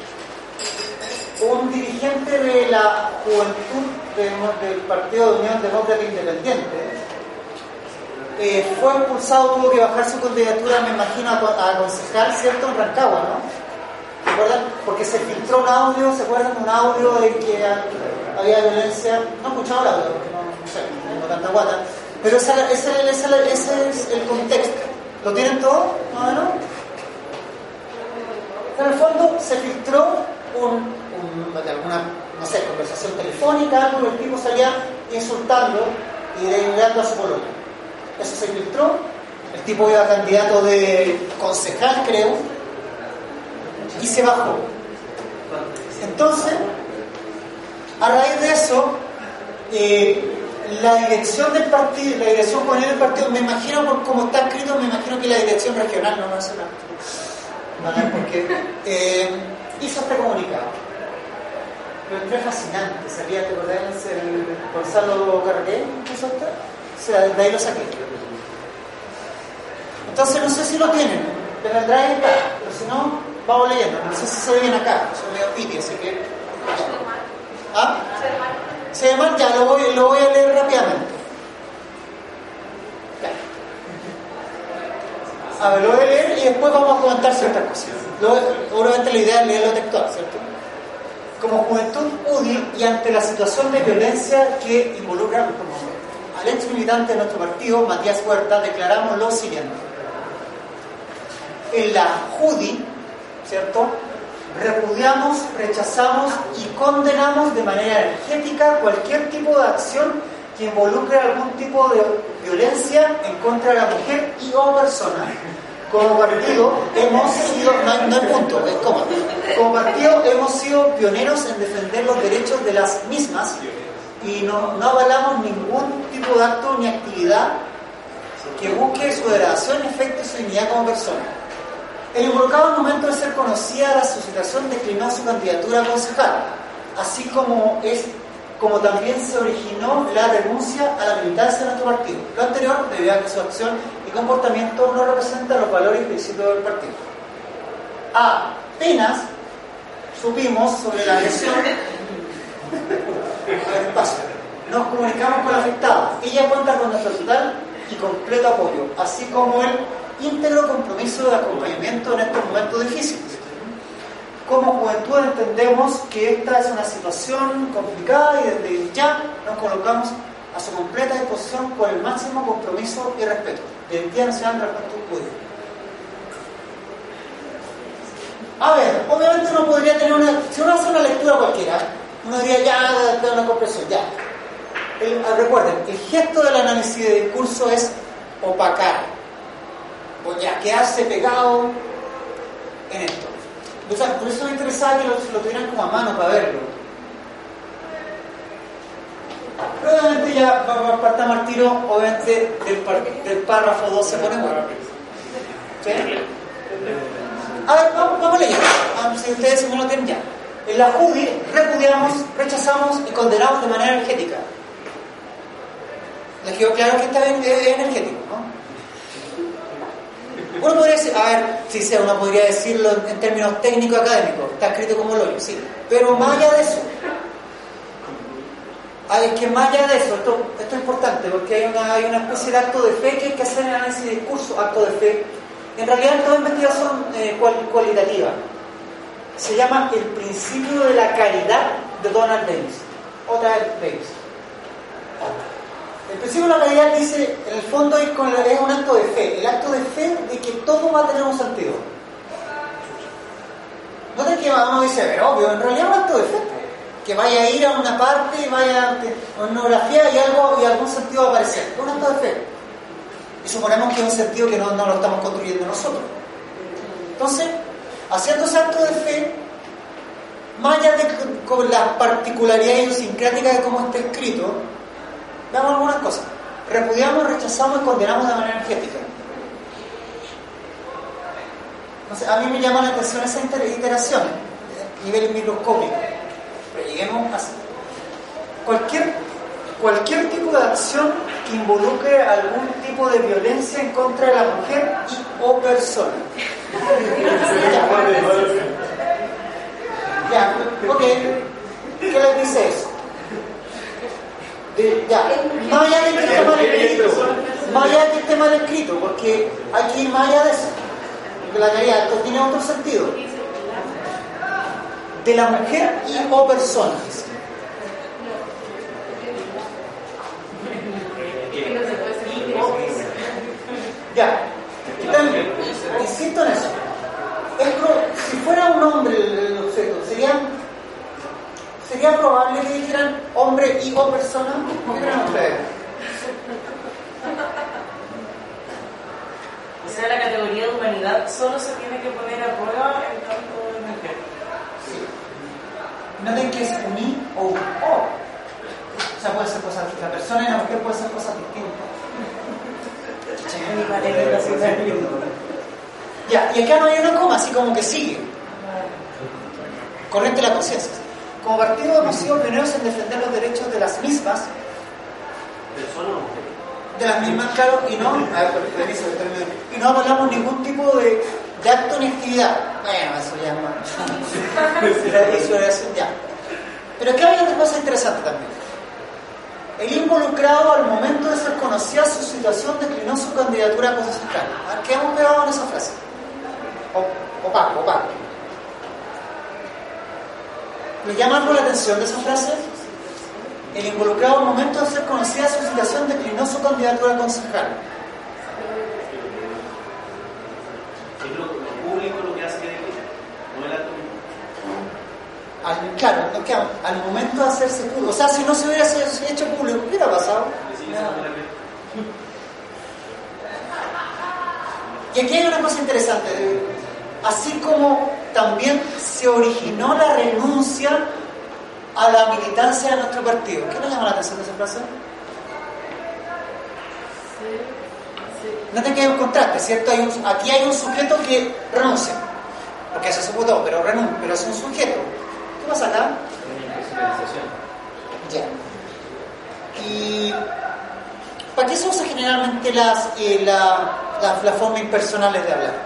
un dirigente de la juventud de, del Partido de Unión Demócrata Independiente eh, fue expulsado, tuvo que bajar su candidatura, me imagino, a, a concejal, ¿cierto?, en Rancagua, ¿no? ¿Se acuerdan? Porque se filtró un audio, ¿se acuerdan? Un audio de que había violencia. No he escuchado el audio, porque no, no sé, no tengo tanta guata. Pero ese, ese, ese, ese es el contexto. ¿Lo tienen todo, más o menos? En el fondo se filtró un, un, de alguna, no sé, conversación telefónica, algo, el tipo salía insultando y denigando a su polola. Eso se filtró. El tipo iba candidato de concejal, creo, y se bajó. Entonces, a raíz de eso, eh, la dirección del partido, la dirección juvenil del partido, me imagino, por como está escrito, me imagino que la dirección regional, no nacional, ¿vale? Porque eh, hizo este comunicado. Pero fue fascinante, salía, ¿te acordás? El Gonzalo Carrequé, ¿hizo esto? O sea, de ahí lo saqué. Entonces, no sé si lo tienen, pero el drive está, pero si no, vamos leyendo. No sé si se ve bien acá, soy medio piti, así que. ¿Ah? Se ve mal, ya lo voy, lo voy a leer rápidamente. Ya. A ver, lo voy a leer y después vamos a comentar ciertas cosas. Lo, obviamente la idea es leerlo textual, ¿cierto? Como juventud U D I y ante la situación de violencia que involucra al ex militante de nuestro partido, Matías Huerta, declaramos lo siguiente. En la U D I, ¿cierto?, repudiamos, rechazamos y condenamos de manera energética cualquier tipo de acción que involucre algún tipo de violencia en contra de la mujer y o persona, como partido hemos sido, no hay, no hay punto, es coma, como partido hemos sido pioneros en defender los derechos de las mismas y no, no avalamos ningún tipo de acto ni actividad que busque su degradación, efecto y su dignidad como persona. El involucrado al momento de ser conocida la situación declinó su candidatura a concejal, así como es como también se originó la renuncia a la militancia de nuestro partido. Lo anterior debido a que su acción y comportamiento no representan los valores y principios del partido. Apenas supimos sobre la agresión, nos comunicamos con la afectada. Ella cuenta con nuestro total y completo apoyo, así como el íntegro compromiso de acompañamiento en estos momentos difíciles. Como juventud entendemos que esta es una situación complicada y desde ya nos colocamos a su completa disposición con el máximo compromiso y respeto del Día Nacional de la Juventud Judía. A ver, obviamente uno podría tener una, si uno hace una lectura cualquiera, uno diría ya, da una comprensión, ya. El, recuerden, el gesto del análisis de discurso es opacar, o ya quedarse pegado en esto. O sea, por eso me interesaba que lo, lo tuvieran como a mano para verlo. Pero obviamente ya partamos al tiro, obviamente del, par, del párrafo dos se pone bueno. ¿Sí? A ver, vamos, vamos leyendo. Ah, si ustedes no lo tienen ya. En la J U D I repudiamos, rechazamos y condenamos de manera energética. Les quedó claro que está bien, es energético, ¿no? Uno podría decir, a ver, sí, sí, uno podría decirlo en, en términos técnicos académicos, está escrito como lo sí, pero más allá de eso, hay, es que más allá de eso, esto, esto es importante, porque hay una, hay una especie de acto de fe que hay que hacer en el análisis de discurso, acto de fe, en realidad es toda investigación eh, cual, cualitativa, se llama el principio de la caridad de Donald Davis, otra vez Davis. El principio de la caridad dice, en el fondo es, con la, es un acto de fe, el acto de fe de que todo va a tener un sentido. No te que uno dice, pero obvio, en realidad es un acto de fe, que vaya a ir a una parte, vaya a una orografía y algo y algún sentido va a aparecer. Es un acto de fe. Y suponemos que es un sentido que no, no lo estamos construyendo nosotros. Entonces, haciendo ese acto de fe, más allá de con la particularidad idiosincrática de cómo está escrito, veamos algunas cosas. Repudiamos, rechazamos y condenamos de manera energética. Entonces, a mí me llama la atención esas iteraciones a nivel microscópico. Pero lleguemos a cualquier, cualquier tipo de acción que involucre algún tipo de violencia en contra de la mujer y o persona. Ya, ok. ¿Qué les dice eso? De, ya, más allá de que esté mal escrito, más allá de que esté mal escrito, porque hay que ir más allá de eso, porque la caridad esto tiene otro sentido, de la mujer y o personas. Ya, entonces, insisto en eso. Es, si fuera un hombre el objeto, sería ¿sería probable que dijeran hombre y o persona? ¿Qué creen ustedes? O sea, la categoría de humanidad solo se tiene que poner a prueba en tanto en el género. Sí. Noten que es un i o un o. O sea, puede ser cosas, la persona y la mujer pueden ser cosas distintas. Ya, y acá no hay una coma, así como que sigue. Conecte la conciencia. Como partido hemos sido pioneros en defender los derechos de las mismas. ¿Persona o mujer? De las mismas, claro, y no, a ver, permiso, y no hablamos ningún tipo de, de acto ni actividad. Bueno, eso ya no. Eso era eso, ya. Pero acá hay otra cosa interesante también. El involucrado al momento de ser conocida su situación declinó su candidatura a concejal. A ver, ¿qué hemos pegado en esa frase? Opaco, opaco. ¿Le llama algo la atención de esa frase? El involucrado al momento de ser conocida su situación declinó su candidatura a concejal. Es lo, lo público lo que hace que decline, no el acto. Al, claro, no, claro, al momento de hacerse público. O sea, si no se hubiera hecho público, ¿qué hubiera pasado? Y aquí hay una cosa interesante. Así como también se originó la renuncia a la militancia de nuestro partido. ¿Qué le llama la atención de esa frase? No te queda un contraste, ¿cierto? Hay un, aquí hay un sujeto que renuncia, porque eso se votó, pero renuncia, pero es un sujeto. ¿Qué pasa acá? Una impersonalización. Ya. ¿Y para qué se usa generalmente las, eh, la, la, la forma impersonales de hablar?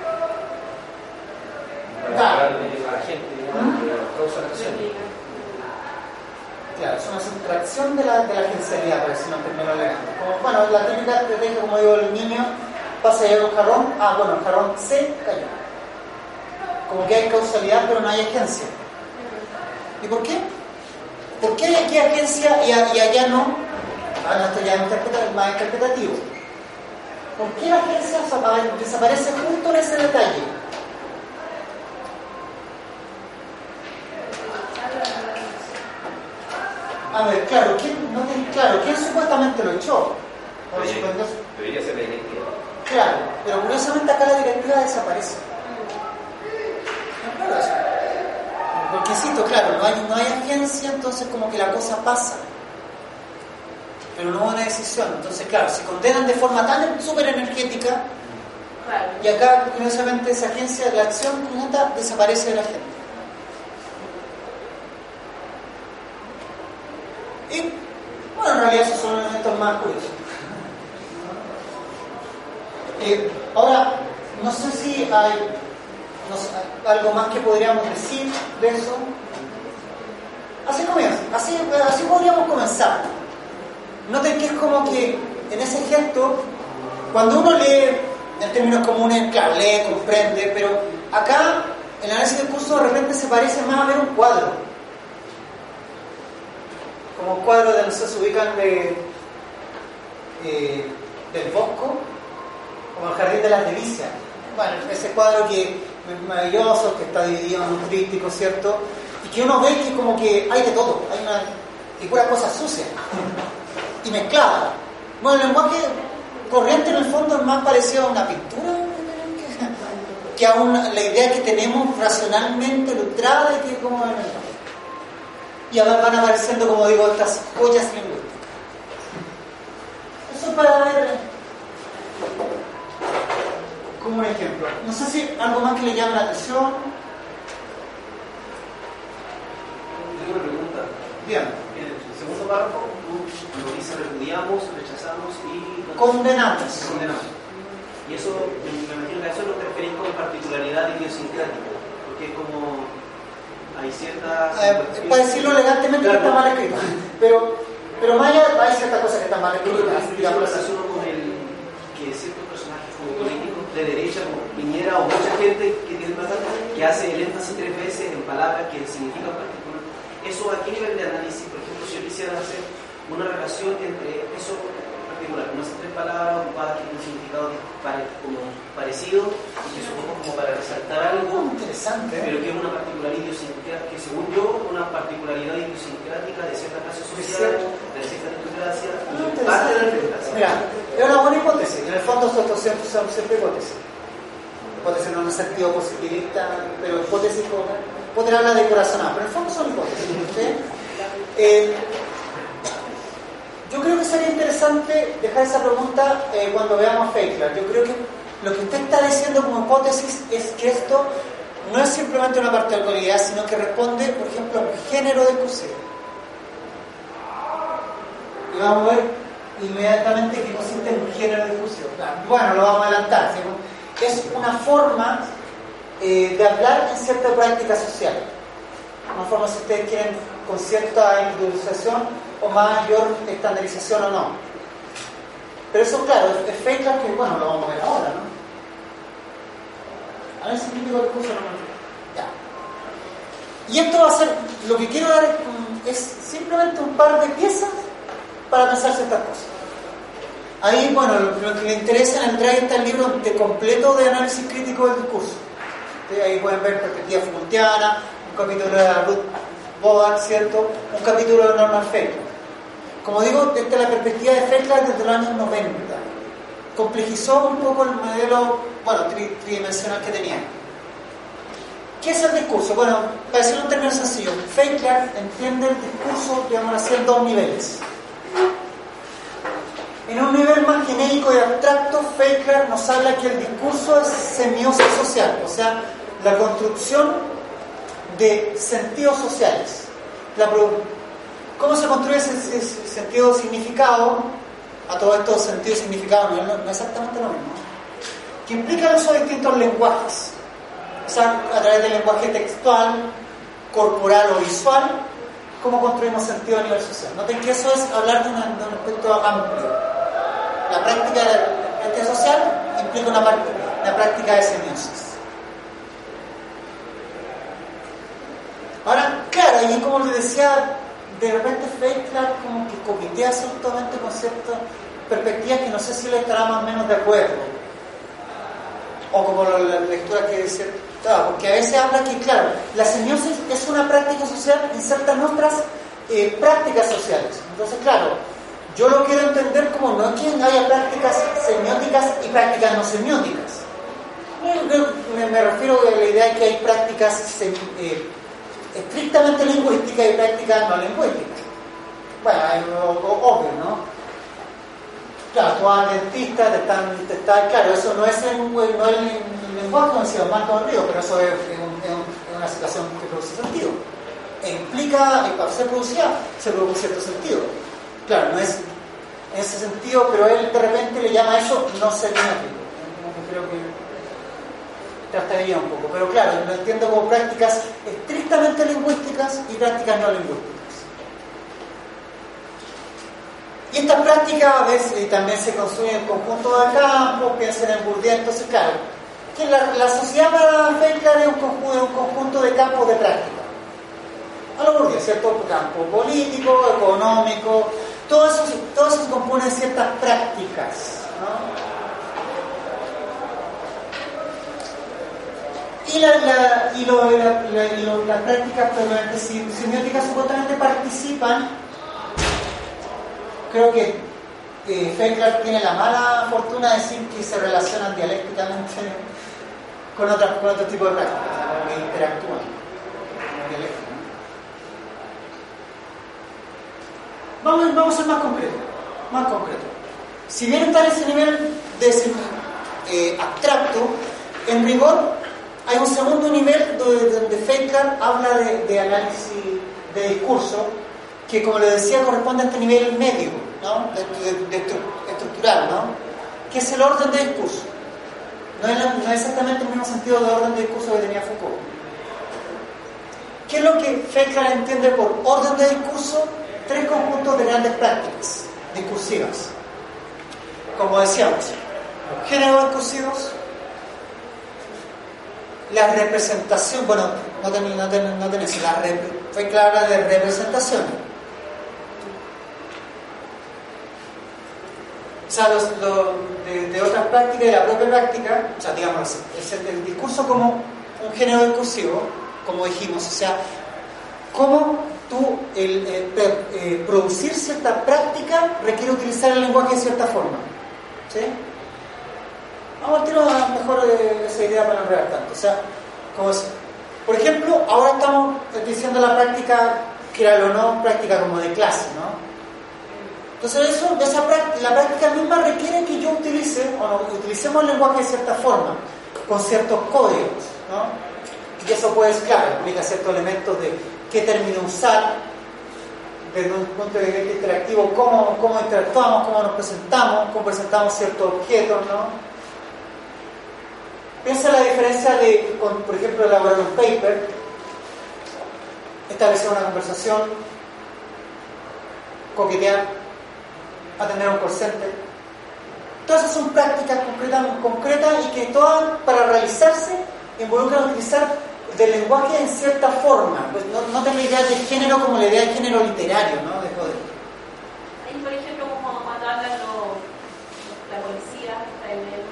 Para hablar de la gente, digamos, que causa la acción. Claro, es una sustracción de la, de la agencialidad, por decirlo en términos legales. Como, bueno, la típica estrategia, como digo, el niño pasa a llevar un jarrón, ah, bueno, el jarrón se cayó. Como que hay causalidad, pero no hay agencia. ¿Y por qué? ¿Por qué hay aquí agencia y, a, y allá no? Ah, no, esto ya es interpreta- más interpretativo. ¿Por qué la agencia desaparece justo en ese detalle? A ver, claro, ¿quién, no te, claro, ¿quién supuestamente lo echó? ¿O lo suspendió? Debería ser la directiva. Claro, pero curiosamente acá la directiva desaparece. No, claro, eso. Porque insisto, claro, no hay, no hay agencia, entonces como que la cosa pasa. Pero no hubo una decisión. Entonces, claro, se condenan de forma tan súper energética, Claro. y acá, curiosamente, esa agencia de la acción conjunta desaparece de la gente. Y, bueno, en realidad esos son elementos más curiosos. Eh, ahora, no sé si hay, no sé, algo más que podríamos decir de eso. Así comienza, así, así podríamos comenzar. Noten que es como que en ese gesto, cuando uno lee en términos comunes, claro, lee, comprende, pero acá el análisis del curso de repente se parece más a ver un cuadro. Como un cuadro de, no sé, se ubican de, eh, del Bosco, como el Jardín de las Delicias. Bueno, ese cuadro que es maravilloso, que está dividido en un tríptico, ¿cierto? Y que uno ve que como que hay de todo, hay una figura cosas sucias y mezcladas. Bueno, el lenguaje corriente en el fondo es más parecido a una pintura que, que a una, la idea que tenemos racionalmente ilustrada y que como en el y ahora van apareciendo, como digo, estas joyas lingüísticas. Eso es para ver como un ejemplo. No sé si algo más que le llame la atención. Tengo una pregunta. Bien. En el segundo párrafo, tú lo dices repudiamos, rechazamos y Condenamos. condenamos. Y eso, me imagino que a eso no te referís con particularidad idiosincrática, porque es como hay ciertas... Eh, para decirlo elegantemente, claro, que está mal escrito. Pero, pero más allá hay ciertas cosas que están mal escritas. Yo lo relaciono con el que ciertos personajes como políticos de derecha, como Piñera o mucha gente que tiene plata, que hace el énfasis tres veces en palabras que significan particular. Eso a qué nivel de análisis, por ejemplo, si yo quisiera hacer una relación entre eso particular, como esas tres palabras ocupadas que tienen un significado pare, como parecido y que supongo como para resaltar algo muy interesante, pero que es una particularidad idiosincrática, que según yo, una particularidad idiosincrática de cierta clase social, de cierta aristocracia y parte de la aristocracia. Mira, es una buena hipótesis. En el fondo, estos siempre son siempre hipótesis. Hipótesis no en un sentido positivista, pero hipótesis como pueden hablar de corazonada, pero en el fondo son hipótesis. ¿Sí? Eh, Yo creo que sería interesante dejar esa pregunta eh, cuando veamos Feichler. Yo creo que lo que usted está diciendo como hipótesis es que esto no es simplemente una particularidad, sino que responde, por ejemplo, a un género discursivo. Y vamos a ver inmediatamente qué consiste en un género discursivo. Bueno, lo vamos a adelantar. ¿Sí? Es una forma eh, de hablar en cierta práctica social. Una forma, si ustedes quieren, con cierta individualización o mayor estandarización o no. Pero eso, claro, es Feichler que, bueno, lo vamos a ver ahora, ¿no? Análisis crítico del discurso normativo. Ya. Y esto va a ser, lo que quiero dar es, es simplemente un par de piezas para pensar ciertas cosas. Ahí, bueno, lo, lo que le interesa en el drive está el libro de completo de análisis crítico del discurso. ¿Sí? Ahí pueden ver perspectiva Foucaultiana, un capítulo de Ruth Bodak, ¿cierto? Un capítulo de Norman Feichler. Como digo, desde la perspectiva de Feichler desde los años noventa. complejizó un poco el modelo, bueno, tri- tridimensional que tenía. ¿Qué es el discurso? Bueno, para decirlo en términos sencillos, Feichler entiende el discurso, digamos así, en dos niveles. En un nivel más genérico y abstracto, Feichler nos habla que el discurso es semiosis social, o sea, la construcción de sentidos sociales. La, ¿Cómo se construye ese, ese sentido de significado? A todo esto, sentido y significado no, no, no es exactamente lo mismo. Que implica el uso de distintos lenguajes. O sea, a través del lenguaje textual, corporal o visual, cómo construimos sentido a nivel social. Noten que eso es hablar de, una, de un aspecto amplio. La práctica de la práctica social implica una, parte, una práctica de semiosis. Ahora, claro, y como les decía, de repente Feichler como que coquetea absolutamente con ciertas perspectivas que no sé si le estará más o menos de acuerdo. O como la, la lectura que dice, claro, porque a veces habla que, claro, la semiosis es una práctica social inserta en otras eh, prácticas sociales. Entonces, claro, yo lo quiero entender como no que haya prácticas semióticas y prácticas no semióticas. Me, me refiero a la idea de que hay prácticas semi, eh, estrictamente lingüísticas y prácticas no lingüísticas. Bueno, es obvio, ¿no? Claro, tú vas al dentista, te están, te está, claro, eso no es el, no es el lenguaje conocido, más corrido, pero eso es, es, un, es, un, es una situación que produce sentido. E implica, para ser producida, se produce cierto sentido. Claro, no es en ese sentido, pero él de repente le llama a eso no semiótico. Creo que trastaría un poco, pero claro, lo entiendo como prácticas estrictamente lingüísticas y prácticas no lingüísticas. Y estas prácticas a veces también se construyen en conjunto de campos, piensen en Bourdieu, entonces claro, que la, la sociedad para Feichler es un conjunto, un conjunto de campos de práctica. A lo Bourdieu, ¿cierto? Campo político, económico, todo eso, todo eso se compone de ciertas prácticas, ¿no? Y, la, la, y, lo, la, la, y lo, las prácticas probablemente semióticas supuestamente participan. Creo que eh, Feichler tiene la mala fortuna de decir que se relacionan dialécticamente con, otra, con otro tipo de prácticas, que interactúan con dialéctica. Vamos, vamos a ser más concretos, más concretos. Si bien está en ese nivel de ese, eh, abstracto, en rigor hay un segundo nivel donde, donde Feichler habla de, de análisis de discurso, que como le decía corresponde a este nivel medio, ¿no? de, de, de estructural, ¿no? Que es el orden de discurso. No es, la, no es exactamente el mismo sentido de orden de discurso que tenía Foucault. ¿Qué es lo que Feichler entiende por orden de discurso? Tres conjuntos de grandes prácticas discursivas. Como decíamos, los géneros discursivos, la representación, bueno, no tenéis no ten, no ten eso, la rep, Feichler habla de representación. O sea, los, los, de, de otras prácticas y de la propia práctica, o sea, digamos, el, el discurso como un género discursivo, como dijimos, o sea, cómo tú, el, el, el, eh, producir cierta práctica requiere utilizar el lenguaje de cierta forma. ¿Sí? Vamos a tirar mejor eh, esa idea para no enredar tanto. O sea, como es, por ejemplo, ahora estamos diciendo la práctica, que era o no, práctica como de clase, ¿no? Entonces eso, esa práctica, la práctica misma requiere que yo utilice, o no, utilicemos el lenguaje de cierta forma, con ciertos códigos, ¿no? Y eso puede, claro, implica ciertos elementos de qué término usar, desde un punto de vista interactivo, cómo, cómo interactuamos, cómo nos presentamos, cómo presentamos ciertos objetos, ¿no? Piensa la diferencia de, con, por ejemplo, elaborar un paper, establecer una conversación, coquetear, atender un call center. Todas esas son prácticas concretas, concretas y que todas, para realizarse, involucran utilizar del lenguaje en cierta forma. Pues no, no tengo la idea de género como la idea de género literario, ¿no? De joder. Ahí, por ejemplo, como cuando hablan lo, la policía, la ley.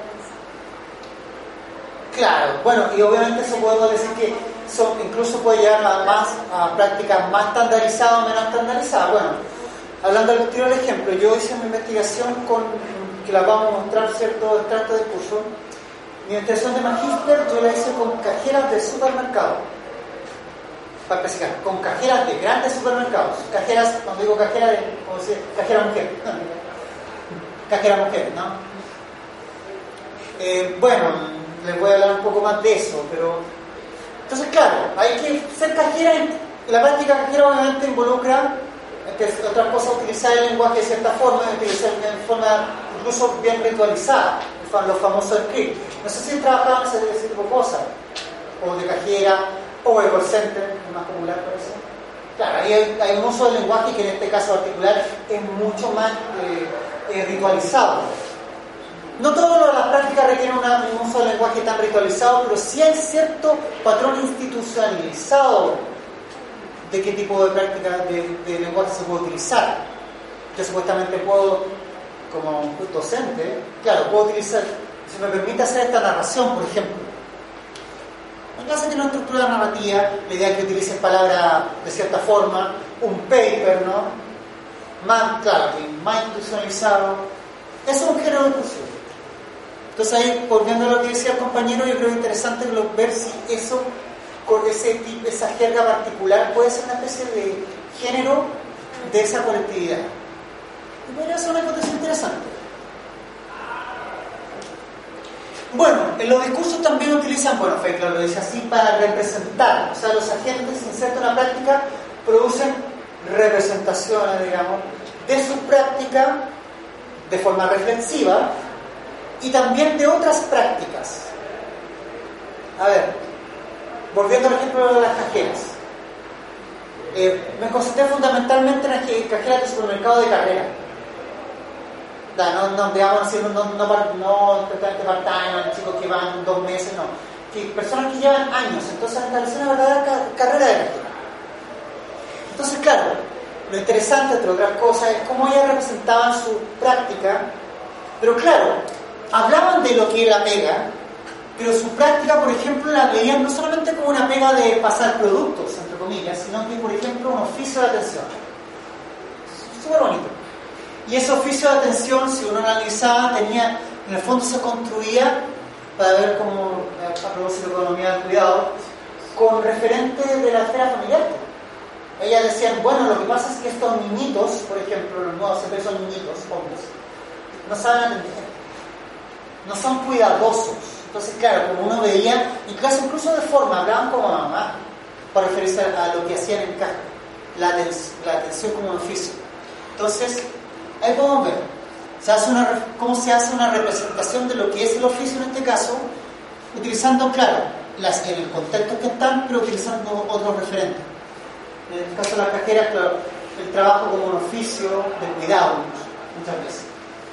Claro, bueno, y obviamente eso podemos decir que son, incluso puede llevar a, más, a prácticas más estandarizadas o menos estandarizadas. Bueno, hablando del tiro del ejemplo, yo hice mi investigación con que las vamos a mostrar cierto extracto del curso. Mi extensión de magíster yo la hice con cajeras de supermercado. Para especificar, con cajeras de grandes supermercados. Cajeras, cuando digo cajera, de, como decir, cajera mujer. Cajera mujer, ¿no? Eh, bueno, les voy a hablar un poco más de eso, pero... Entonces, claro, hay que ser cajera. En, la práctica cajera obviamente involucra, entre otras cosas, utilizar el lenguaje de cierta forma, utilizar de forma incluso bien ritualizada, los famosos scripts. No sé si trabajaban ese, ese tipo de cosas, o de cajera, o de call center, es más popular por eso. Claro, ahí hay, hay un uso del lenguaje que en este caso particular es mucho más eh, eh, ritualizado. No todas las prácticas requieren una, un uso del lenguaje tan ritualizado, pero sí hay cierto patrón institucionalizado de qué tipo de práctica de, de lenguaje se puede utilizar. Yo supuestamente puedo, como docente, claro, puedo utilizar, si me permite hacer esta narración, por ejemplo. En clase tiene una estructura narrativa, la idea es que utilices palabras de cierta forma, un paper, ¿no? Más, claro, más institucionalizado. Eso es un género discursivo. Entonces ahí, volviendo a lo que decía el compañero, yo creo interesante ver si eso, con ese tipo, esa jerga particular puede ser una especie de género de esa colectividad. Y podría ser una hipótesis interesante. Bueno, en los discursos también utilizan, bueno, Feikler lo dice así, para representar. O sea, los agentes insertos en la práctica producen representaciones, digamos, de su práctica de forma reflexiva y también de otras prácticas. A ver, volviendo al ejemplo de las cajeras. Eh, me concentré fundamentalmente en las cajeras de supermercado de carrera. No, no, digamos así, no, no, no, no estudiantes part-time, chicos que van dos meses, no. Que personas que llevan años, entonces han establecido una verdadera carrera de cajera. Entonces, claro, lo interesante, entre otras cosas, es cómo ellas representaban su práctica, pero claro, hablaban de lo que era pega, pero su práctica, por ejemplo, la veían no solamente como una pega de pasar productos, entre comillas, sino que, por ejemplo, un oficio de atención. Súper bonito. Y ese oficio de atención, si uno analizaba, tenía, en el fondo se construía, para ver cómo a propósito de economía del cuidado, con referentes de la esfera familiar. Ellas decían, bueno, lo que pasa es que estos niñitos, por ejemplo, los nuevos siempre son niñitos, hombres, no saben atender, no son cuidadosos. Entonces, claro, como uno veía, incluso, incluso de forma, hablaban como mamá, para referirse a lo que hacían en casa, la, la atención como un oficio. Entonces, ahí podemos ver se hace una, cómo se hace una representación de lo que es el oficio en este caso, utilizando, claro, las, en el contexto que están, pero utilizando otros referentes. En el caso de las cajeras, claro, el trabajo como un oficio de cuidado, muchas veces.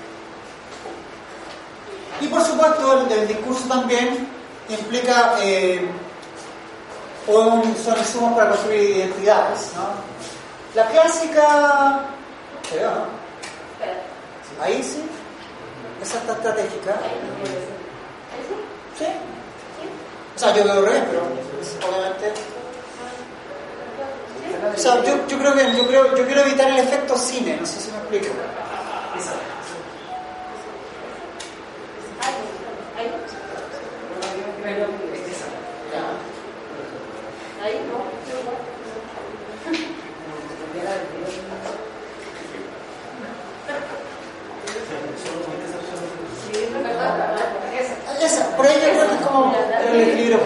Y por supuesto, el, el discurso también implica, eh, o un, son insumos para construir identidades, ¿no? La clásica, ¿se ve o no? Ahí sí, esa está estratégica. ¿Sí? O sea, yo veo re, pero obviamente. O sea, yo, yo creo que yo creo, yo quiero evitar el efecto cine, no sé si me explico. Ahí no. Esa, por ahí yo creo que es como el equilibrio.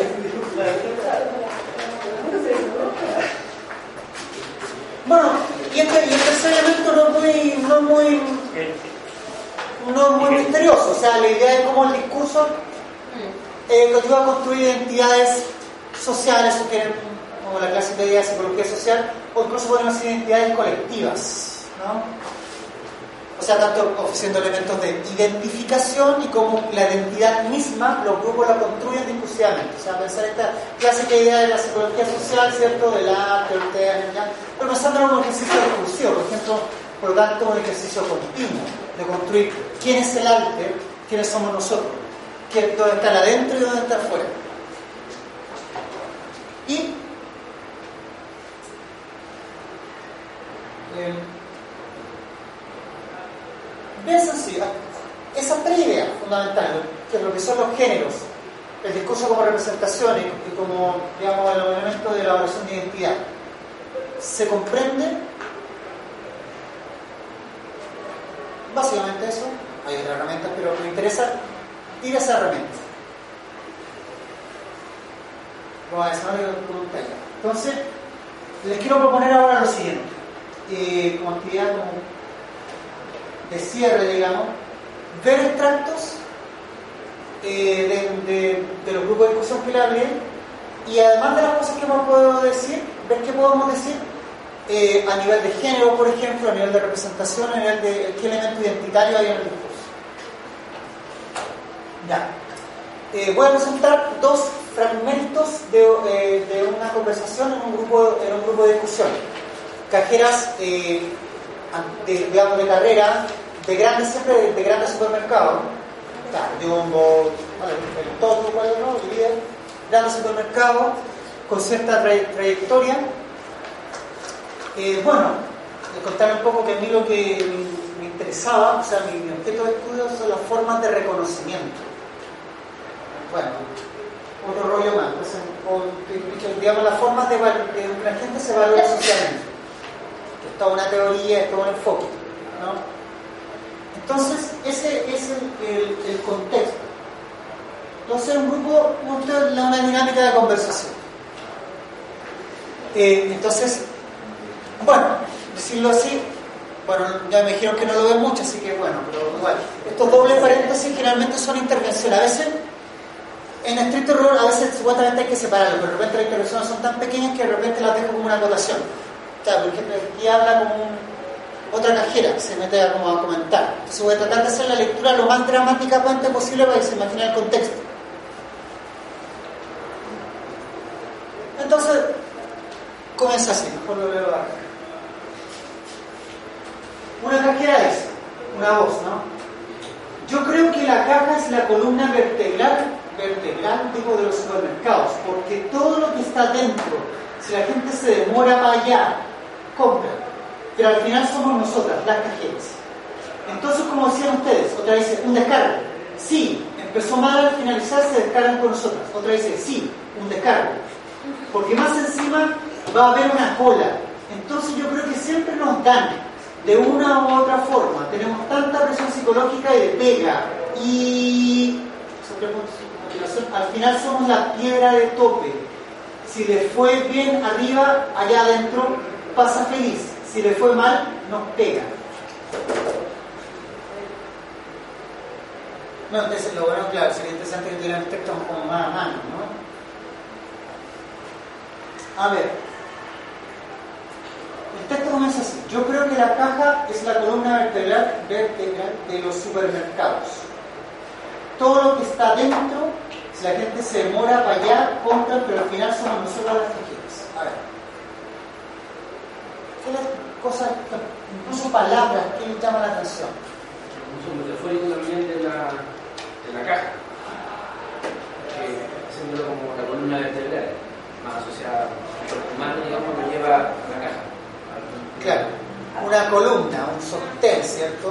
Bueno, y este, y el tercer elemento no es muy, no muy, no muy misterioso. O sea, la idea es cómo el discurso eh, ayuda a construir identidades sociales, o que, como la clásica idea de psicología social, o incluso podemos decir identidades colectivas, ¿no? O sea, tanto ofreciendo elementos de identificación y como la identidad misma, los grupos la construyen discursivamente. O sea, pensar esta clásica idea de la psicología social, ¿cierto? Del arte, del teatro, pero pensando en un ejercicio discursivo, por ejemplo, por lo tanto, un ejercicio continuo de construir quién es el arte, quiénes somos nosotros, dónde está adentro y dónde está afuera. Y eh, bien sencillo. esas tres ideas fundamentales, que es lo que son los géneros, el discurso como representación y como, digamos, el elemento de la elaboración de identidad, se comprende básicamente eso. Hay otras herramientas, pero me interesa ir a esa herramienta. Vamos a desarrollar con un taller. Entonces, les quiero proponer ahora lo siguiente, eh, como actividad como de cierre, digamos, ver extractos eh, de, de, de los grupos de discusión que le hablé, y además de las cosas que hemos podido decir, ver qué podemos decir eh, a nivel de género, por ejemplo, a nivel de representación, a nivel de qué elemento identitario hay en el discurso. Ya. Eh, voy a presentar dos fragmentos de, eh, de una conversación en un grupo, en un grupo de discusión. Cajeras eh, de, digamos, de carrera, de grandes, siempre de, de grandes supermercados, Jumbo, el Toto, ¿cuál no? El líder, grandes supermercados con cierta tra- trayectoria. Eh, bueno, les contaré un poco que a mí lo que me, me interesaba, o sea, mi, mi objeto de estudio son las formas de reconocimiento. Bueno, otro rollo más, pues, o, digamos, las formas de, de que la gente se valora socialmente, que es toda una teoría, es todo un enfoque, ¿no? Entonces, ese es el, el, el contexto. Entonces, un grupo, una dinámica de conversación. Eh, entonces, bueno, decirlo así, bueno, ya me dijeron que no lo ven mucho, así que bueno, pero igual. Estos dobles paréntesis generalmente son intervenciones. A veces, en estricto rigor, a veces supuestamente hay que separarlo, pero de repente las intervenciones son tan pequeñas que de repente las dejo como una acotación. O sea, por ejemplo, aquí habla como un, otra cajera que se mete a, como a comentar. Entonces voy a tratar de hacer la lectura lo más dramáticamente posible para que se imagine el contexto. Entonces, comienza así, mejor lo leo acá. Una cajera dice, una voz, ¿no? Yo creo que la caja es la columna vertebral, vertebral, digo, de los supermercados, porque todo lo que está dentro, si la gente se demora para allá, compra. Pero al final somos nosotras, las cajeras. Entonces, como decían ustedes, otra dice, un descargo. Sí, empezó mal, al finalizar se descargan con nosotras. Otra dice, sí, un descargo. Porque más encima va a haber una cola. Entonces yo creo que siempre nos dan, de una u otra forma. Tenemos tanta presión psicológica y de pega. Y al final somos la piedra de tope. Si le fue bien arriba, allá adentro, pasa feliz. Si le fue mal, nos pega. No, entonces lo bueno, claro, sería interesante que tuvieran textos como más a mano, ¿no? A ver, el texto comienza así. Yo creo que la caja es la columna vertebral, vertebral de los supermercados. Todo lo que está dentro, si la gente se demora para allá, compra, pero al final somos nosotros las cajeras. A ver. ¿Qué las cosas, incluso palabras, que les llaman la atención? El uso metafórico también de la, de la caja, que haciéndolo como la columna vertebral, más asociada al cuerpo humano, digamos, que lleva a la caja. Claro, una columna, un sostén, ¿cierto?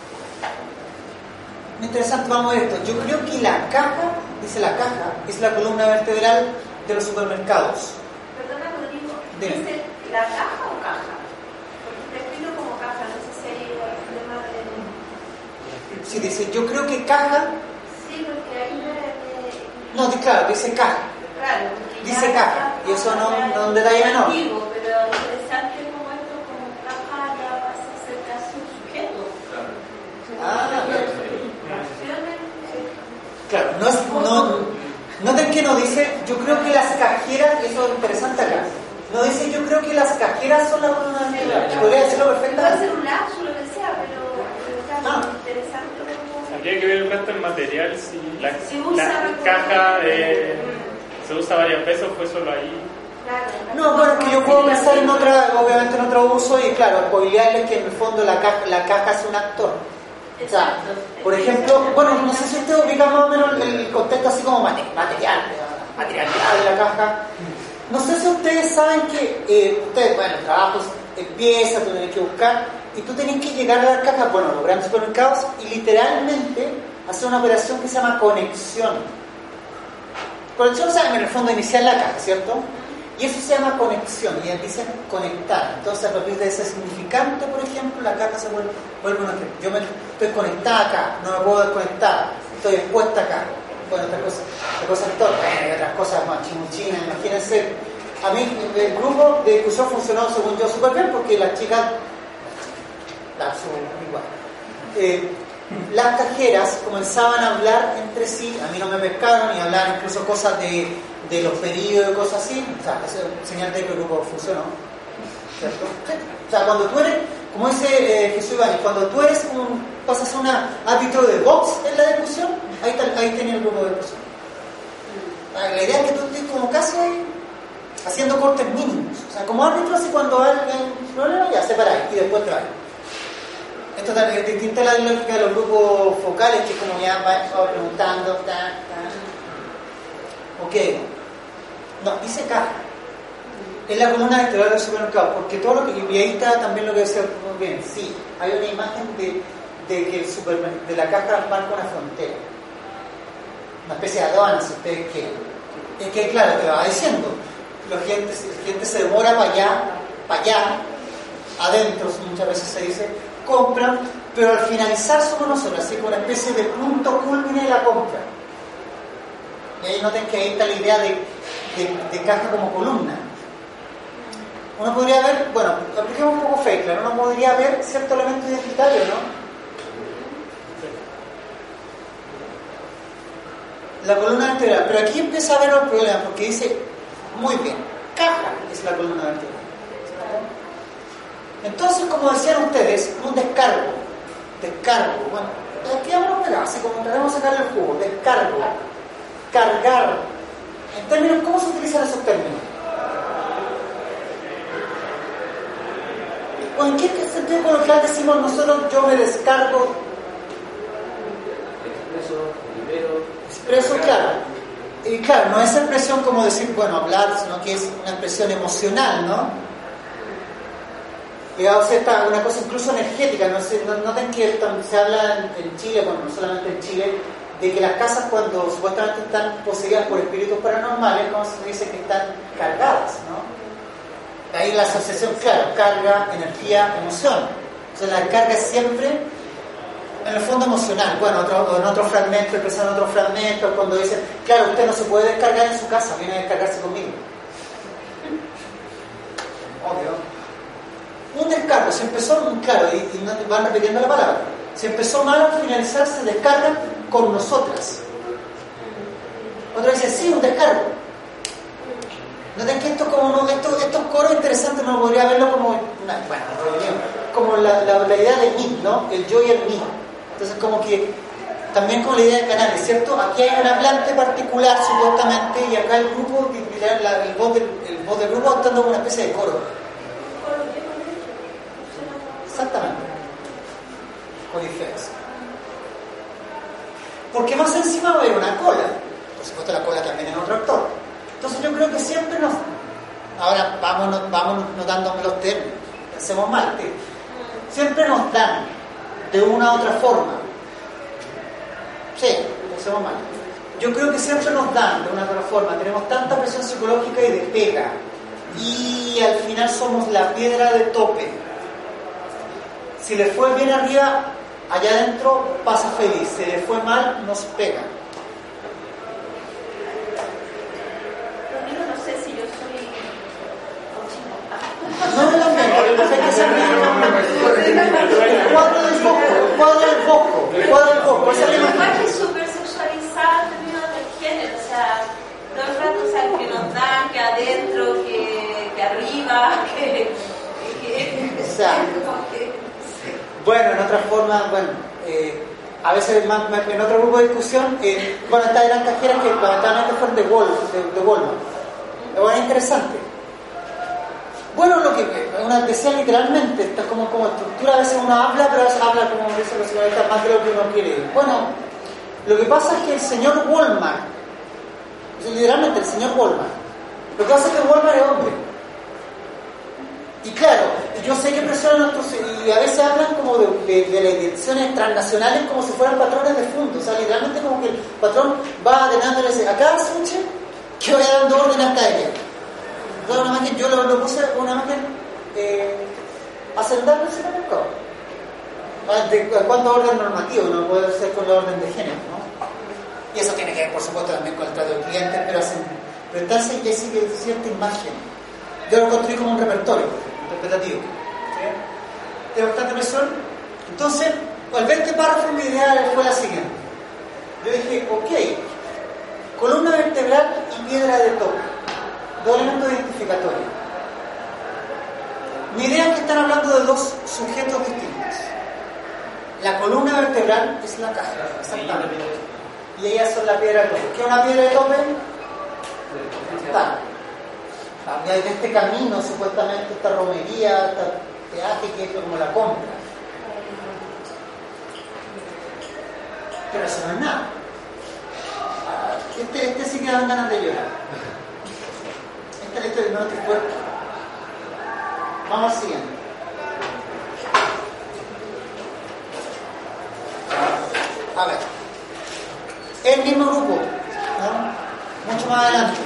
Muy interesante, vamos a ver esto. Yo creo que la caja, dice la caja, es la columna vertebral de los supermercados. Perdona, Rodrigo, Dime. ¿dice la caja o caja? Porque está escrito como caja, no sé si hay algún problema de... Sí, dice, yo creo que caja... Sí, porque ahí me... No, claro, dice caja. Claro, porque Dice ya- caja, ya- y eso no, ya- no detalle menor. antiguo, pero interesante como esto, como caja ya pasa a ser casi un sujeto. Ah, claro. Acciones, eh, Claro, no es... No, noten que no dice, yo creo que las cajeras, eso es interesante acá. No dice, yo creo que las cajeras son la columna vertebral. Podría decirlo puede perfectamente. ser un lapso, lo que sea, pero, pero claro, Ah. interesante como... Habría que ver el resto del material, si la, Si usa la recursos. caja eh, se usa varias veces o fue solo ahí. Claro, No, bueno, que yo puedo pensar en otra, obviamente en otro uso y claro, spoilearles que en el fondo la caja, la caja es un actor. O sea, Exacto. por ejemplo, bueno, no sé si ustedes ubican más o menos el contexto así como mate- material, materialidad de la caja. No sé si ustedes saben que eh, ustedes, bueno, el trabajo empieza, tú tienes que buscar, y tú tenías que llegar a las cajas, bueno, los grandes supermercados, y literalmente hacer una operación que se llama conexión. Conexión, o sea, en el fondo iniciar la caja, ¿cierto? Y eso se llama conexión, y dicen conectar. Entonces, a partir de ese significante, por ejemplo, la caja se vuelve, vuelve un ejemplo. Yo me, estoy conectada acá, no me puedo desconectar, estoy expuesta acá. Bueno, otras cosas, otras cosas tortas, y otras cosas más chimuchinas, imagínense. A mí, el grupo de discusión funcionó, según yo, súper bien, porque las chicas, la igual. Eh, las cajeras comenzaban a hablar entre sí, a mí no me pescaron, y hablaban incluso cosas de, de los pedidos y cosas así, o sea, eso es señal de que el grupo funcionó, ¿cierto? Sí. O sea, cuando tú eres, como dice eh, Jesús Ibáñez, cuando tú eres un, pasas a un árbitro de box en la discusión, ahí, está, ahí tenía el grupo de discusión. La idea es que tú estés como casi haciendo cortes mínimos, o sea, como árbitro, así cuando alguien problema, ya separáis y después traes. Esto es distinta a la lógica de los grupos focales, que es como ya va preguntando, ta, ta. Ok, no, dice caja. Es la columna vertebral del supermercado, porque todo lo que, y ahí está también lo que decía muy bien, sí, hay una imagen de, de que el super, de la caja marca una frontera, una especie de aduana, si ustedes quieren. Es que claro, te va diciendo, la gente, la gente se demora para allá, para allá, adentro muchas veces se dice, compran, pero al finalizar somos nosotros, así como una especie de punto culmine de la compra. Y ahí noten que ahí está la idea de, de, de caja como columna. Uno podría ver, bueno, apliquemos un poco fake, claro, uno podría ver cierto elemento identitario, ¿no? La columna vertebral, pero aquí empieza a ver el problema, porque dice, muy bien, caja es la columna vertebral. Entonces, como decían ustedes, un descargo, descargo, bueno, aquí vamos a pegar, así como tratamos de sacarle el jugo, descargo, cargar, en términos, ¿cómo se utilizan esos términos? ¿O en qué sentido coloquial decimos nosotros, yo me descargo? Expreso, libero. Expreso, claro. Y claro, no es expresión como decir, bueno, hablar, sino que es una expresión emocional, ¿no? Digamos, esta una cosa incluso energética, no sé, noten que se habla en, en Chile, bueno, no solamente en Chile, de que las casas cuando supuestamente están poseídas por espíritus paranormales, como se dice que están cargadas, ¿no? Ahí la asociación, claro, carga, energía, emoción. Entonces la carga es siempre, en el fondo, emocional. Bueno, otro, en otro fragmento, expresan otro fragmento, cuando dicen, claro, usted no se puede descargar en su casa, viene a descargarse conmigo. Obvio. Un descargo, se empezó, claro, y, y van repitiendo la palabra, se empezó mal, al finalizar se descarga con nosotras. Otra dice, sí, un descargo. Noten que esto como no, esto, estos coros interesantes no podría verlo como una, bueno, como la, la, la idea de mí, ¿no? El yo y el mí. Entonces como que también como la idea de canales, ¿cierto? Aquí hay un hablante particular supuestamente y acá el grupo, la, el, voz del, el voz del grupo actuando como una especie de coro. Exactamente. Colifeas. Porque más encima va a haber una cola. Por supuesto la cola también es otro actor. Entonces yo creo que siempre nos... Ahora vamos, vamos notando los términos. Hacemos mal. ¿sí? Siempre nos dan de una u otra forma. Sí, hacemos mal. Yo creo que siempre nos dan de una u otra forma. Tenemos tanta presión psicológica y de pega. Y al final somos la piedra de tope. Si le fue bien arriba, allá adentro pasa feliz. Si le fue mal, nos pega. Conmigo no sé si yo soy No, no, no, el cuadro del foco, el cuadro del foco, el cuadro del foco. Esa es la imagen. El imagen. lenguaje es súper sexualizado en términos del género, o sea, todo el rato, o sea, que nos dan, que adentro, que, que arriba, que... que Exacto. Bueno, en otra forma, bueno, eh, a veces más, más, en otro grupo de discusión, eh, bueno, estas eran cajeras que lamentablemente fueron de, Wal, de, de Walmart. Bueno, interesante. Bueno, lo que una decía literalmente, está como, como estructura, a veces uno habla, pero a veces habla como dice la señorita, más de lo que uno quiere. Bueno, lo que pasa es que el señor Walmart, literalmente el señor Walmart, lo que pasa es que Walmart es hombre. Y claro, yo sé que presionan otros, y a veces hablan como de, de, de las direcciones transnacionales como si fueran patrones de fondo. O sea, literalmente como que el patrón va ordenándole a cada suche que vaya dando orden hasta ella. Entonces, una imagen, yo lo, lo puse una imagen eh, hacendal en el supermercado. De cuánto orden normativo, no puede ser con la orden de género, ¿no? Y eso tiene que ver, por supuesto, también con el trato de clientes, pero, hacen, pero entonces ya sigue cierta imagen. Yo lo construí como un repertorio interpretativo. ¿Sí? ¿De bastante presión? Entonces, al ver este párrafo, mi idea fue la siguiente. Yo dije, ok, columna vertebral y piedra de toque, dos elementos identificatorios. Mi idea es que están hablando de dos sujetos distintos. La columna vertebral es la caja, exactamente. Y ellas son la piedra de tope. ¿Qué es una piedra de tope? Está. Había de este camino, supuestamente, esta romería, este peaje que es como la compra. Pero eso no es nada. Este, este sí que dan ganas de llorar. Esta es la historia de no te fuerte. Vamos al siguiente. A ver. El mismo grupo, ¿no? Mucho más adelante.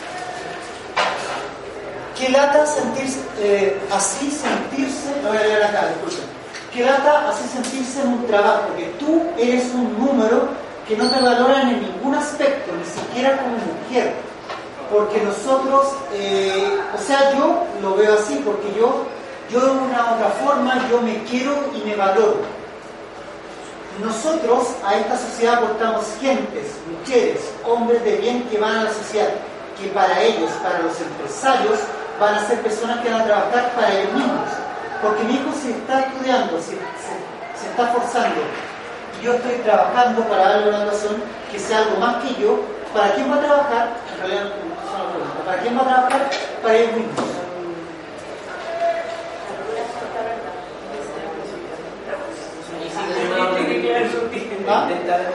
Qué lata sentirse, eh, así sentirse, lo voy a leer acá, disculpen. Qué lata así sentirse en un trabajo, que tú eres un número que no te valoran en ningún aspecto, ni siquiera como mujer. Porque nosotros, eh, o sea, yo lo veo así, porque yo, yo de una otra forma, yo me quiero y me valoro. Nosotros a esta sociedad aportamos gentes, mujeres, hombres de bien que van a la sociedad, que para ellos, para los empresarios, van a ser personas que van a trabajar para ellos mismos. Porque mi hijo se está estudiando, se, se, se está forzando, y yo estoy trabajando para darle una educación que sea algo más que yo. ¿Para quién va a trabajar? En realidad no es una pregunta. ¿Para quién va a trabajar? Para ellos mismos. ¿Ah?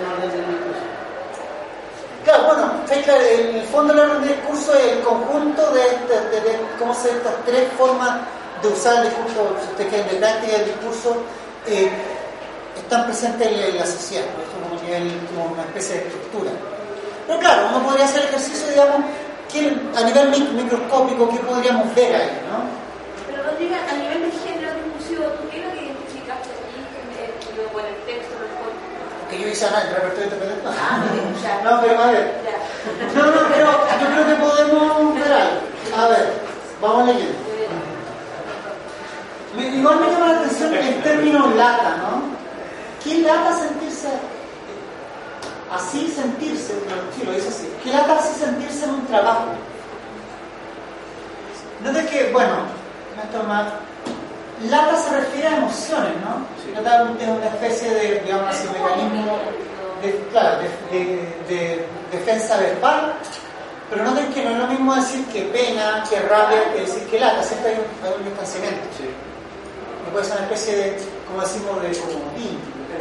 Claro, bueno, en el fondo del orden del discurso es el conjunto de, de, de, de cómo se estas tres formas de usar el discurso, si usted quiere, de práctica del discurso, eh, están presentes en, en la sociedad, ¿no? Como, nivel, como una especie de estructura. Pero claro, uno podría hacer el ejercicio, digamos, que a nivel microscópico, ¿qué podríamos ver ahí, no? Pero Rodrigo, a nivel de género discursivo, ¿tú qué es lo que identificaste allí con el texto? Que yo hice análisis, repertorio interpretativo. Ah, ya. No, pero a ver. Ya. No, no, pero yo creo que podemos ver algo. A ver, vamos leyendo. Me, igual me llama la atención el término lata, ¿no? ¿Qué lata sentirse? Así sentirse, no, sí, lo dice así. ¿Qué lata así sentirse en un trabajo? No de que, bueno, esto más. Lata se refiere a emociones, ¿no? Sí. Lata es una especie de, digamos así, mecanismo de, claro, de, de, de defensa verbal, pero noten que no es lo mismo decir que pena, que rabia, que decir que lata, siempre hay un, hay un distanciamiento. Sí. No puede ser una especie de, como decimos, de comodín,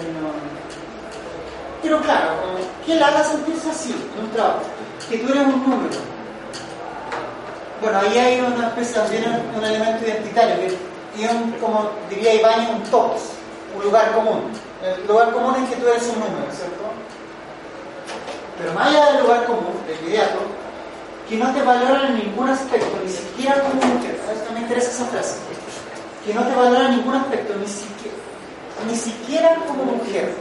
pero claro, ¿qué lata sentirse así en un trabajo? Que tú eres un número. Bueno, ahí hay una especie también, un elemento identitario, que y un, como diría Ibáñez, un topos, un lugar común. El lugar común es que tú eres un número, ¿cierto? Pero más allá del lugar común, del inmediato, que no te valoran en ningún aspecto, ni siquiera como mujer. A veces me interesa esa frase. Que no te valoran en ningún aspecto, ni siquiera, ni siquiera como mujer.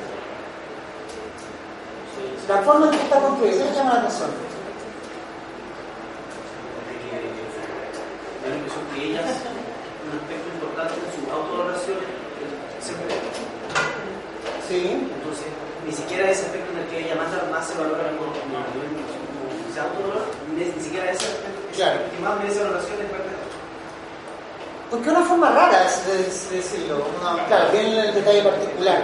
La forma en que está construida, eso me llama la atención. Que ellas, un aspecto importante en su autovaloración es ser mujer. Sí. Entonces, ni siquiera ese aspecto en el que ella más, más se valora como, como, como se autovalora, ni, ni siquiera ese aspecto claro. que más merece valoración es parte de esto. Porque es una forma rara de, de, de decirlo. No, claro, viene el detalle particular.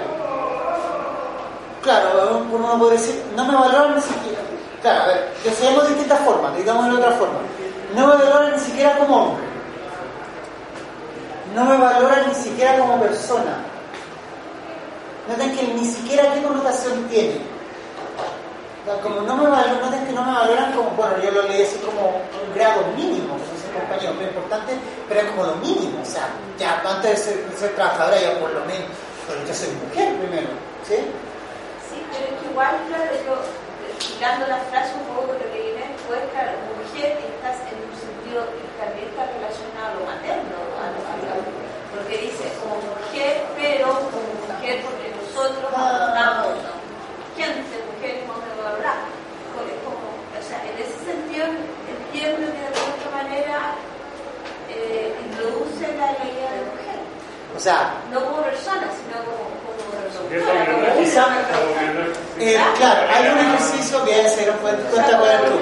Claro, uno puede decir, no me valoran ni siquiera. Claro, a ver, deseamos de distintas formas, digamos de otra forma. No me valoran ni siquiera como hombre. No me valoran ni siquiera como persona. Noten que ni siquiera qué connotación tiene. Como no me valoran, noten que no me valoran como, bueno, yo lo leí así como un grado mínimo, como si compañeros, pero es importante, pero es como lo mínimo, o sea, ya antes de ser, de ser trabajadora ya por lo menos, pero yo soy mujer primero, ¿sí? Sí, pero es que igual, claro, yo, explicando la frase un poco de lo que viene, pues, claro, mujer estás en un sentido que también está relacionado a lo materno, a lo materno, porque dice como mujer, pero como mujer porque nosotros adoptamos gente, mujer, hombre, bla, bla, bla. Como, o sea, en ese sentido entiendo que de alguna manera eh, introduce la idea de mujer. O sea, no como persona, sino como, como persona. Eh, claro, hay un ejercicio que es ser cuenta con el grupo.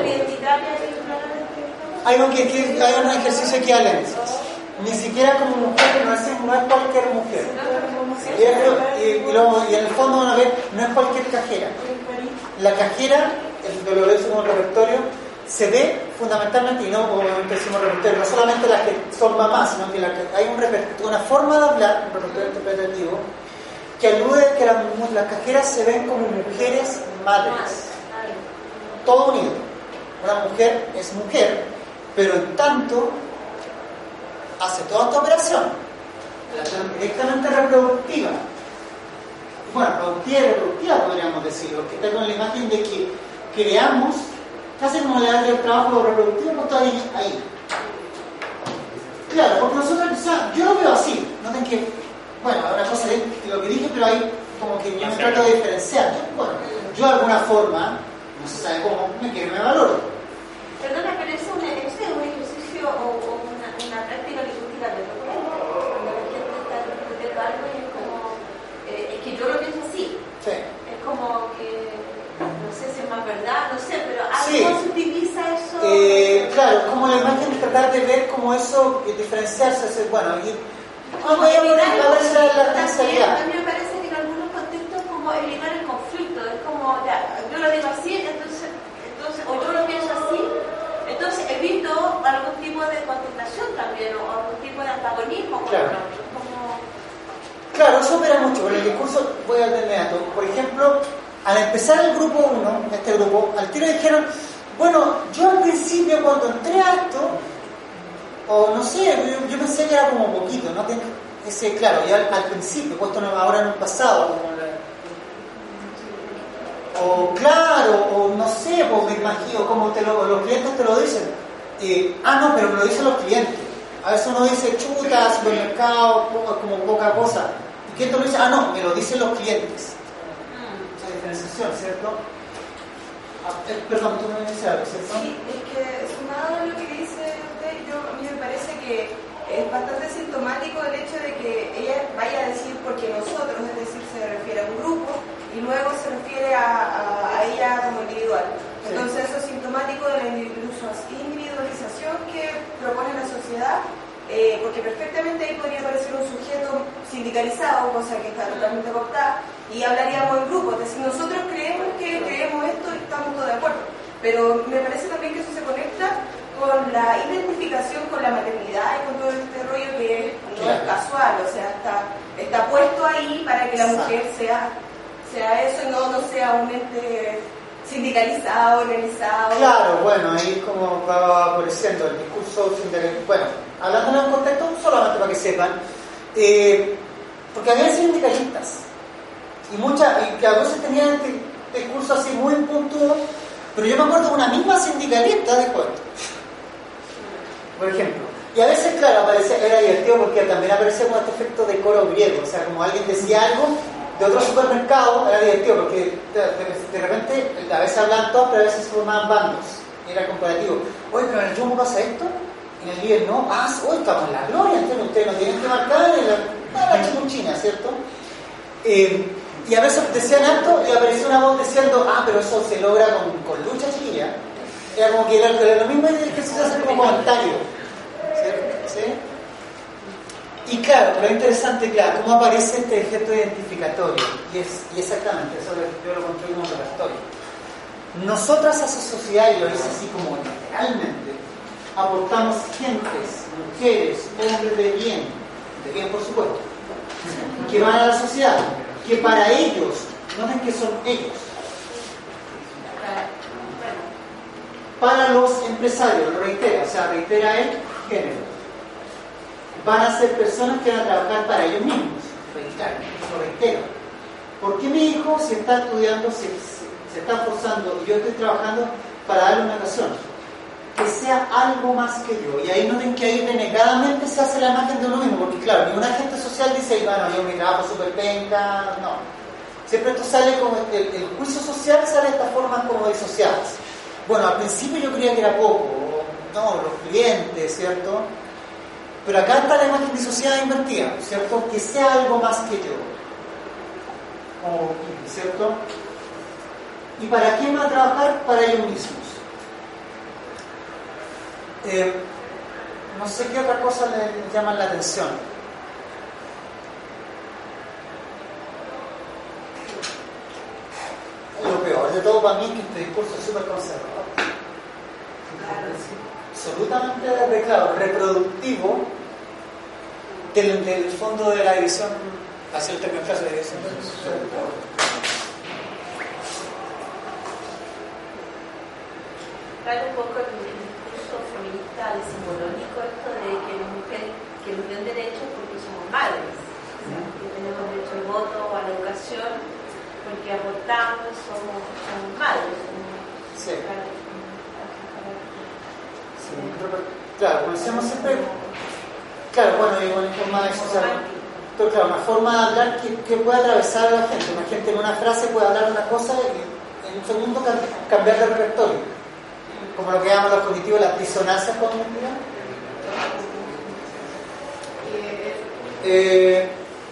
Hay un, que, hay un ejercicio equivalente. Ni siquiera como mujer, no es, no es cualquier mujer. Y, y, y, luego, y en el fondo van a ver, no es cualquier cajera. La cajera, el, lo dice como repertorio, se ve fundamentalmente, y no como decimos repertorio, no solamente las que son mamás, sino que, la que hay un repertorio, una forma de hablar, un repertorio interpretativo, que alude a que las, las cajeras se ven como mujeres madres. Todo unido. Una mujer es mujer, pero en tanto hace toda esta operación, directamente reproductiva. Bueno, productiva y reproductiva podríamos decirlo, que está con la imagen de que creamos, casi como le da el trabajo reproductivo, pues está ahí, ahí. Claro, porque nosotros, o sea, yo lo veo así, noten que, bueno, una cosa de lo que dije, pero hay como que yo me trato de diferenciar. Yo, bueno, yo de alguna forma, no se sabe cómo, me quiero, me valoro. Perdona, pero ese es un, ese es un ejercicio o, o una, una práctica lingüística de frecuente. Cuando la gente está discutiendo algo y es como, eh, es que yo lo pienso así. Sí. Es como que, no sé si es más verdad, no sé, pero algo sí. se utiliza eso. Eh, claro, como la imagen es tratar de ver cómo eso, eh, diferenciarse, hacer, bueno, y como eliminar el conflicto. La también, a mí me parece que en algunos contextos como eliminar el conflicto, es como, ya, yo lo digo así, entonces, entonces o yo lo pienso así. Entonces evito algún tipo de contestación también o algún tipo de antagonismo con claro. el otro. Como... Claro, eso opera mucho. Con el discurso voy a tener datos. Por ejemplo, al empezar el grupo uno, este grupo, al tiro dijeron, bueno, yo al principio cuando entré a esto, o no sé, yo, yo pensé que era como poquito, ¿no? Ese, claro, ya al, al principio, puesto ahora en el pasado, como la... O claro, o no sé, pues me imagino, como te lo, los clientes te lo dicen. Eh, ah, no, pero me lo dicen los clientes. A veces uno dice chutas, supermercado, como poca cosa. ¿Y quién te lo dice? Ah, no, me lo dicen los clientes. Esa diferenciación, ¿cierto? Ah, eh, perdón, tú me dices algo, ¿cierto? Sí, es que sumado a lo que dice usted, yo, a mí me parece que es bastante sintomático el hecho de que ella vaya a decir porque nosotros, es decir, se refiere a un grupo y luego se refiere a, a, a ella como individual. Sí. Entonces eso es sintomático de la individualización que propone la sociedad, eh, porque perfectamente ahí podría aparecer un sujeto sindicalizado, cosa que está totalmente cortada, y hablaríamos en grupo, es decir, nosotros creemos que creemos esto y estamos todos de acuerdo, pero me parece también que eso se conecta con la identificación con la maternidad y con todo este rollo que no claro. es casual, o sea, está, está puesto ahí para que la mujer sea, sea eso y no, no sea un ente sindicalizado, organizado. Claro, bueno, ahí como va apareciendo el discurso sindicalizado. Bueno, hablando en un contexto, solamente para que sepan, eh, porque había sindicalistas y muchas, y que a veces tenían este discurso así muy puntudo, pero yo me acuerdo de una misma sindicalista de cuento. Por ejemplo, y a veces, claro, aparecía, era divertido porque también aparecía como este efecto de coro griego, o sea, como alguien decía algo de otro supermercado, era divertido porque de, de, de repente a veces hablaban todos, pero a veces se formaban bandos, y era comparativo. Oye, pero en el Jumbo pasa esto, en el líder no, ah, hoy estamos en la gloria, entonces ustedes no tienen que marcar en la, la chimuchina, ¿cierto? Eh, y a veces decían alto y aparecía una voz diciendo, ah, pero eso se logra con, con lucha chiquilla. Era como que era, era lo mismo que se hace como comentario. ¿Sí? ¿Sí? Y claro, lo interesante, claro, cómo aparece este objeto identificatorio. Y, es, y exactamente, eso yo lo construí como repertorio. Nosotras a su sociedad, y lo dice así como literalmente, aportamos gentes, mujeres, hombres de bien, de bien por supuesto, que van a la sociedad, que para ellos, noten que son ellos. Para los empresarios, lo reitera, o sea, reitera él, género van a ser personas que van a trabajar para ellos mismos. Claro, eso reitero. ¿Por qué mi hijo, si está estudiando, si, si, se está esforzando y yo estoy trabajando para darle una ocasión? Que sea algo más que yo. Y ahí no tienen que ir denegadamente, se hace la imagen de uno mismo, porque claro, ningún agente social dice, bueno, yo mi trabajo súper penca, no. Siempre esto sale como, el, el juicio social sale de estas formas como disociadas. Bueno, al principio yo creía que era poco, no, los clientes, ¿cierto? Pero acá está la imagen disociada invertida, ¿cierto? Que sea algo más que yo. ¿Cierto? ¿Y para quién va a trabajar? Para ellos mismos. Eh, no sé qué otra cosa le, le llaman la atención. Lo peor de todo para mí es que este discurso es súper conservador. Absolutamente, claro, reproductivo del, del fondo de la división, hacia el término clase de división del trae un poco el discurso feminista decimonónico, esto de que las mujeres que nos den derechos porque somos madres, que tenemos derecho al voto, a la educación, porque abortamos, somos, somos madres. Somos, sí. Sí. Claro, conocemos siempre. Claro, bueno, y bueno, forma de eso, o sea, pero claro, una forma de hablar que, que puede atravesar a la gente. Una gente en una frase puede hablar una cosa y en un segundo cambiar de repertorio. Como lo que llaman los cognitivos las disonancias cognitivas. Eh,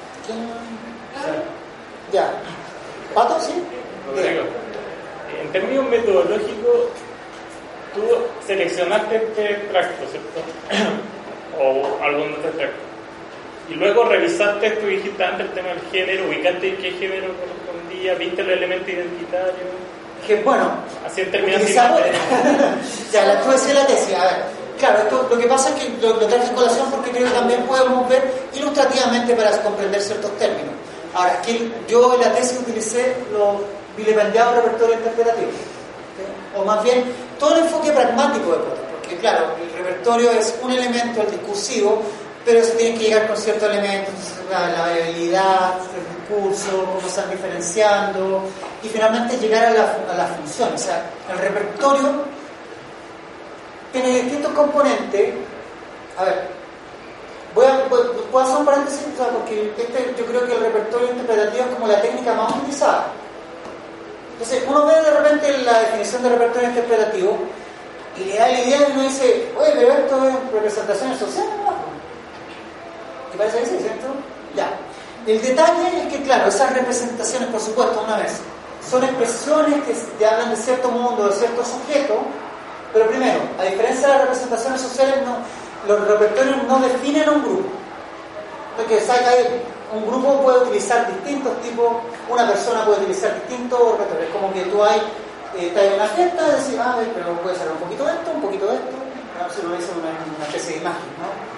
ya. ¿Pato? ¿Sí? Rodrigo, en términos metodológicos, tú seleccionaste este extracto, ¿cierto? O algún otro extracto. Y luego revisaste esto, dijiste antes el tema del género, ubicaste qué género correspondía, viste los elementos identitarios. Que bueno, así en términos ya, la, tú decías la tesis, a ver, claro, esto, lo que pasa es que lo, lo traje en colación porque creo que también podemos ver ilustrativamente para comprender ciertos términos. Ahora, es que yo en la tesis utilicé los vilipendiados repertorios interpretativos, ¿okay? O más bien, todo el enfoque pragmático de Potter, porque claro, el repertorio es un elemento, el discursivo, pero eso tiene que llegar con ciertos elementos, la, la variabilidad, el discurso, cómo se están diferenciando, y finalmente llegar a la, a la función. O sea, el repertorio tiene distintos componentes. A ver, voy a, voy, voy a hacer un paréntesis, o sea, porque este, yo creo que el repertorio interpretativo es como la técnica más utilizada. Entonces, uno ve de repente la definición de repertorio interpretativo y le da la idea y uno dice, oye, pero esto es representaciones sociales, ¿no? ¿Te parece que sí, cierto? Ya. El detalle es que, claro, esas representaciones, por supuesto, una vez, son expresiones que te hablan de cierto mundo, de cierto sujeto, pero primero, a diferencia de las representaciones sociales, no, los repertorios no definen un grupo. Porque hay, un grupo puede utilizar distintos tipos, una persona puede utilizar distintos repertorios. Es como que tú hay, eh, estás en una fiesta y decís, ah, pero puede ser un poquito de esto, un poquito de esto, no, si uno dice una, una especie de imagen, ¿no?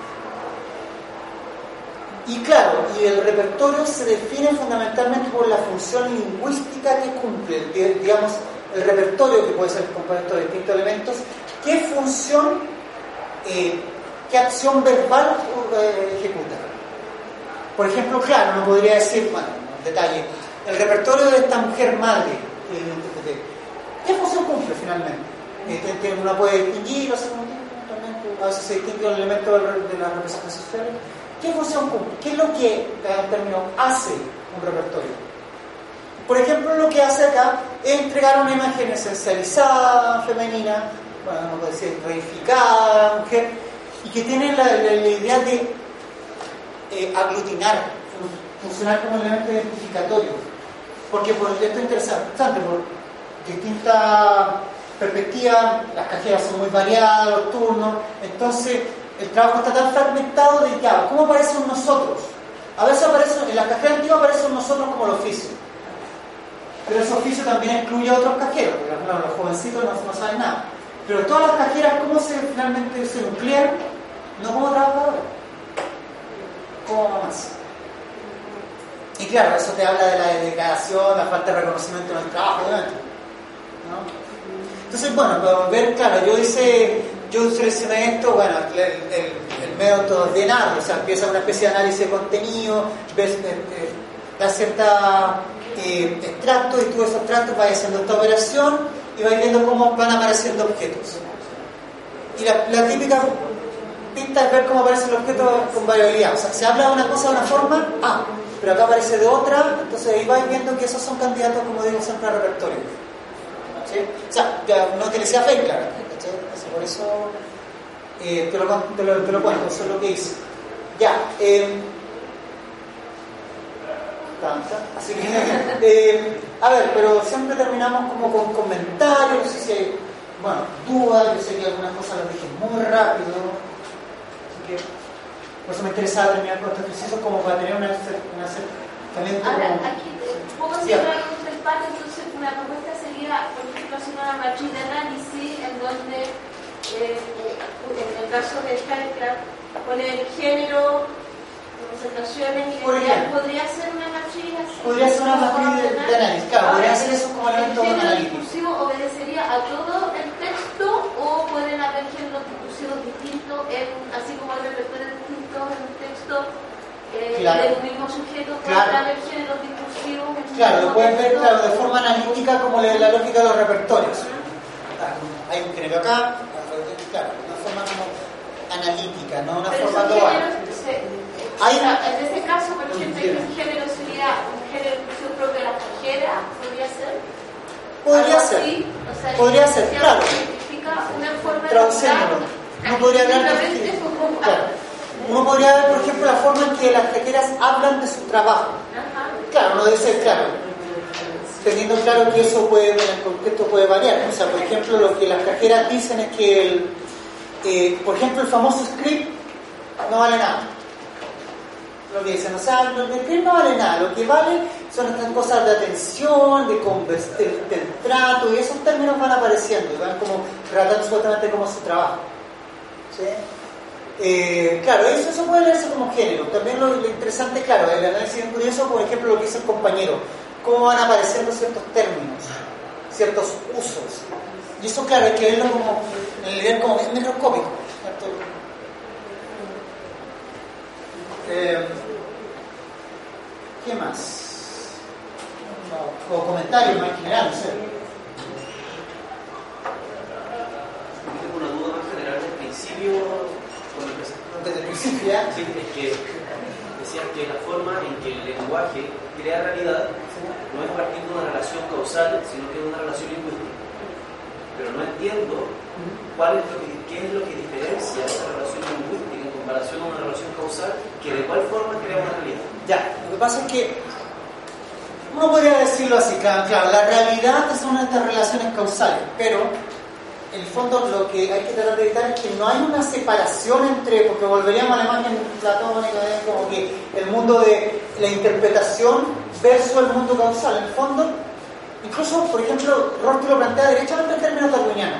Y claro, y el repertorio se define fundamentalmente por la función lingüística que cumple, digamos, el repertorio que puede ser compuesto de distintos elementos, qué función, eh, qué acción verbal eh, ejecuta. Por ejemplo, claro, uno podría decir, bueno, en detalle, el repertorio de esta mujer madre, eh, ¿qué función cumple finalmente? Eh, uno puede distinguir, o sea, a veces se distingue el elemento de la representación social. ¿Qué función cumple? ¿Qué es lo que, en términos, hace un repertorio? Por ejemplo, lo que hace acá es entregar una imagen esencializada, femenina, bueno, no puede decir reificada, mujer, y que tiene la, la, la idea de eh, aglutinar, funcionar como elemento identificatorio. Porque por esto es interesante, por distintas perspectivas, las cajeras son muy variadas, los turnos, entonces el trabajo está tan fragmentado de que, ¿cómo aparece un nosotros? A veces aparece, en las cajeras antiguas aparece un nosotros como el oficio. Pero ese oficio también excluye a otros cajeros, porque bueno, los jovencitos no, no saben nada. Pero todas las cajeras, ¿cómo se finalmente se nuclean? No como trabajadores, como mamás. Y claro, eso te habla de la dedicación, la falta de reconocimiento en el trabajo, obviamente, ¿no? Entonces, bueno, para ver, claro, yo hice, yo seleccioné esto, bueno, el, el, el método de NAR, o sea, empieza una especie de análisis de contenido, ves, eh, eh, da cierta eh, extractos y tú esos extractos vas haciendo esta operación y vas viendo cómo van apareciendo objetos. Y la, la típica pista es ver cómo aparecen los objetos con variabilidad, o sea, se habla de una cosa de una forma, ah, pero acá aparece de otra, entonces ahí vais viendo que esos son candidatos, como digo, siempre a repertorio. ¿Sí? O sea, ya no que le sea fake, claro. Por eso eh, te, lo, te, lo, te lo cuento, eso es lo que hice. Ya, eh, así que, eh, a ver, pero siempre terminamos como con comentarios, no sé si hay, bueno, dudas, yo sé que algunas cosas las dije muy rápido, así que por eso me interesaba terminar con estos ejercicios como para tener un acercamiento. Ahora, aquí, ¿puedo hacer una pregunta del par? Entonces, una propuesta sería, por ejemplo, hacer una matriz de análisis en donde Eh, en el caso de Skycraft, poner género, representaciones y identidad, podría ser una matriz así. Podría ser una matriz de, de análisis, claro, podría ser eso como elemento analítico. ¿El género analítico discursivo obedecería a todo el texto o pueden haber géneros discursivos distintos, en, así como hay repertorios distintos en un texto eh, claro. del mismo sujeto? ¿Pueden claro. haber géneros discursivos? En claro, lo puedes ver claro, de forma analítica como la, la lógica de los repertorios. Uh-huh. Hay un género acá, claro, una forma como analítica, no una pero forma global. Hay, en ese caso, por ejemplo, ese género sería un género propio de la cajera, ¿podría ser? Podría ser, así? O sea, podría ser, claro. Significa una forma traduciéndolo. No podría hablar de claro. Uno podría ver, por ejemplo, la forma en que las cajeras hablan de su trabajo. Ajá. Claro, no debe ser claro. Teniendo claro que eso puede, en el contexto puede variar. O sea, por ejemplo, lo que las cajeras dicen es que, el, eh, por ejemplo, el famoso script no vale nada. Lo que dicen, o sea, el script no vale nada. Lo que vale son estas cosas de atención, de convers- del, del trato, y esos términos van apareciendo, y van como tratando supuestamente como su trabajo. ¿Sí? Eh, claro, eso, eso puede leerse como género. También lo, lo interesante, claro, el análisis bien curioso, por ejemplo, lo que dice el compañero. Cómo van apareciendo ciertos términos, ciertos usos. Y eso, claro, hay que verlo como en el nivel como microscópico. Eh, ¿Qué más? O comentarios más en general, no sé. Tengo una duda más general del principio. Desde el principio ya. Sí, es que decían que la forma en que el lenguaje crea realidad no es a partir de una relación causal, sino que de una relación lingüística. Pero no entiendo cuál es lo que, qué es lo que diferencia esa relación lingüística en comparación a una relación causal, que de cuál forma crea una realidad. Ya, lo que pasa es que uno podría decirlo así, claro, claro, la realidad son estas relaciones causales, pero en el fondo lo que hay que tratar de evitar es que no hay una separación entre, porque volveríamos a la imagen platónica, ¿eh? Como que el mundo de la interpretación versus el mundo causal. En el fondo, incluso, por ejemplo, Rorty lo plantea derechamente en términos darwinianos.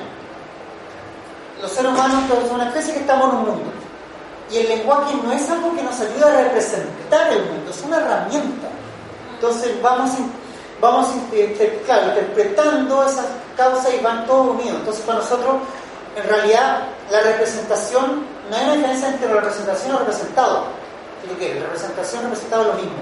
Los seres humanos somos una especie que estamos en un mundo. Y el lenguaje no es algo que nos ayuda a representar el mundo, es una herramienta. Entonces vamos, vamos claro, interpretando esas causas y van todos unidos. Entonces para nosotros, en realidad, la representación, no hay una diferencia entre la representación y el representado. ¿Lo que? La representación y el representado es lo mismo.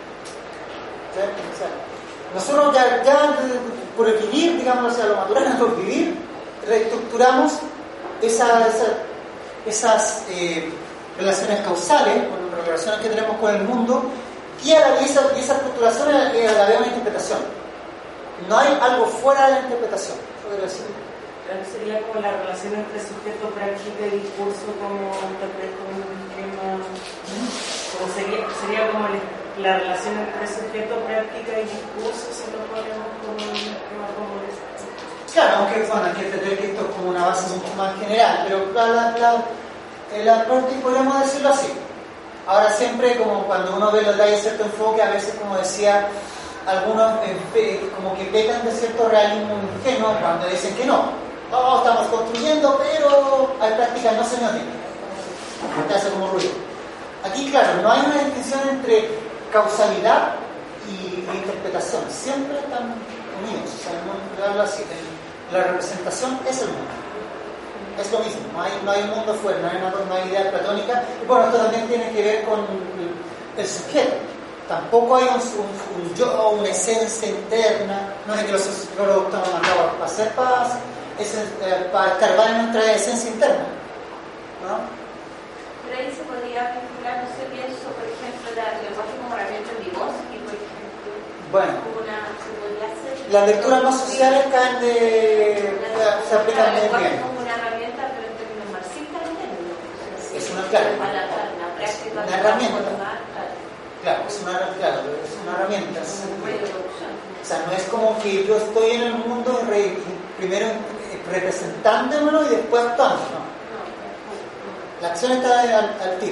¿Sí? O sea, nosotros ya, ya por el vivir, digamos, o sea, lo natural por vivir, reestructuramos esa, esa, esas eh, relaciones causales, bueno, las relaciones que tenemos con el mundo, y, a la, y, esa, y esa estructuración es a la vez una interpretación. No hay algo fuera de la interpretación. Claro, sería como la relación entre sujeto, práctica y discurso, como interpreto un esquema. Como sería, sería como el, la relación entre sujeto, práctica y discurso, si lo ponemos como un esquema como eso. Claro, aunque bueno, hay que entender que esto es como una base mucho más general, pero la, la, la, podríamos decirlo así. Ahora siempre, como cuando uno ve los detalles de cierto enfoque, a veces, como decía, algunos eh, como que pecan de cierto realismo ingenuo cuando dicen que no. No, estamos construyendo, pero hay prácticas no semióticas. Te hace como ruido. Aquí, claro, no hay una distinción entre causalidad y, y interpretación. Siempre están unidos. O sea, no hablo así. La representación es el mundo. es lo mismo, no hay, no hay un mundo afuera, no hay una, no hay idea platónica. Y bueno, esto también tiene que ver con el, el sujeto. Tampoco hay un, un, un yo o una esencia interna, no es que los psicólogos estamos mandados a hacer para, para escarbar en nuestra esencia interna, ¿no? Pero ahí se podría vincular, no sé, pienso, por ejemplo, el lenguaje como herramienta en Vygotsky, por ejemplo. Bueno, una, se podría hacer. Las lecturas no sociales caen de. La, se aplican muy lenguaje bien. como una herramienta, pero en términos marxistas, ¿entiendes? Es una, claro, Para la, la práctica, una herramienta. Formar, claro. Claro, es una, claro, es una herramienta. Es un medio de producción. O sea, no es como que yo estoy en el mundo re, primero representándomelo y después actuando, no. La acción está al, al tiro.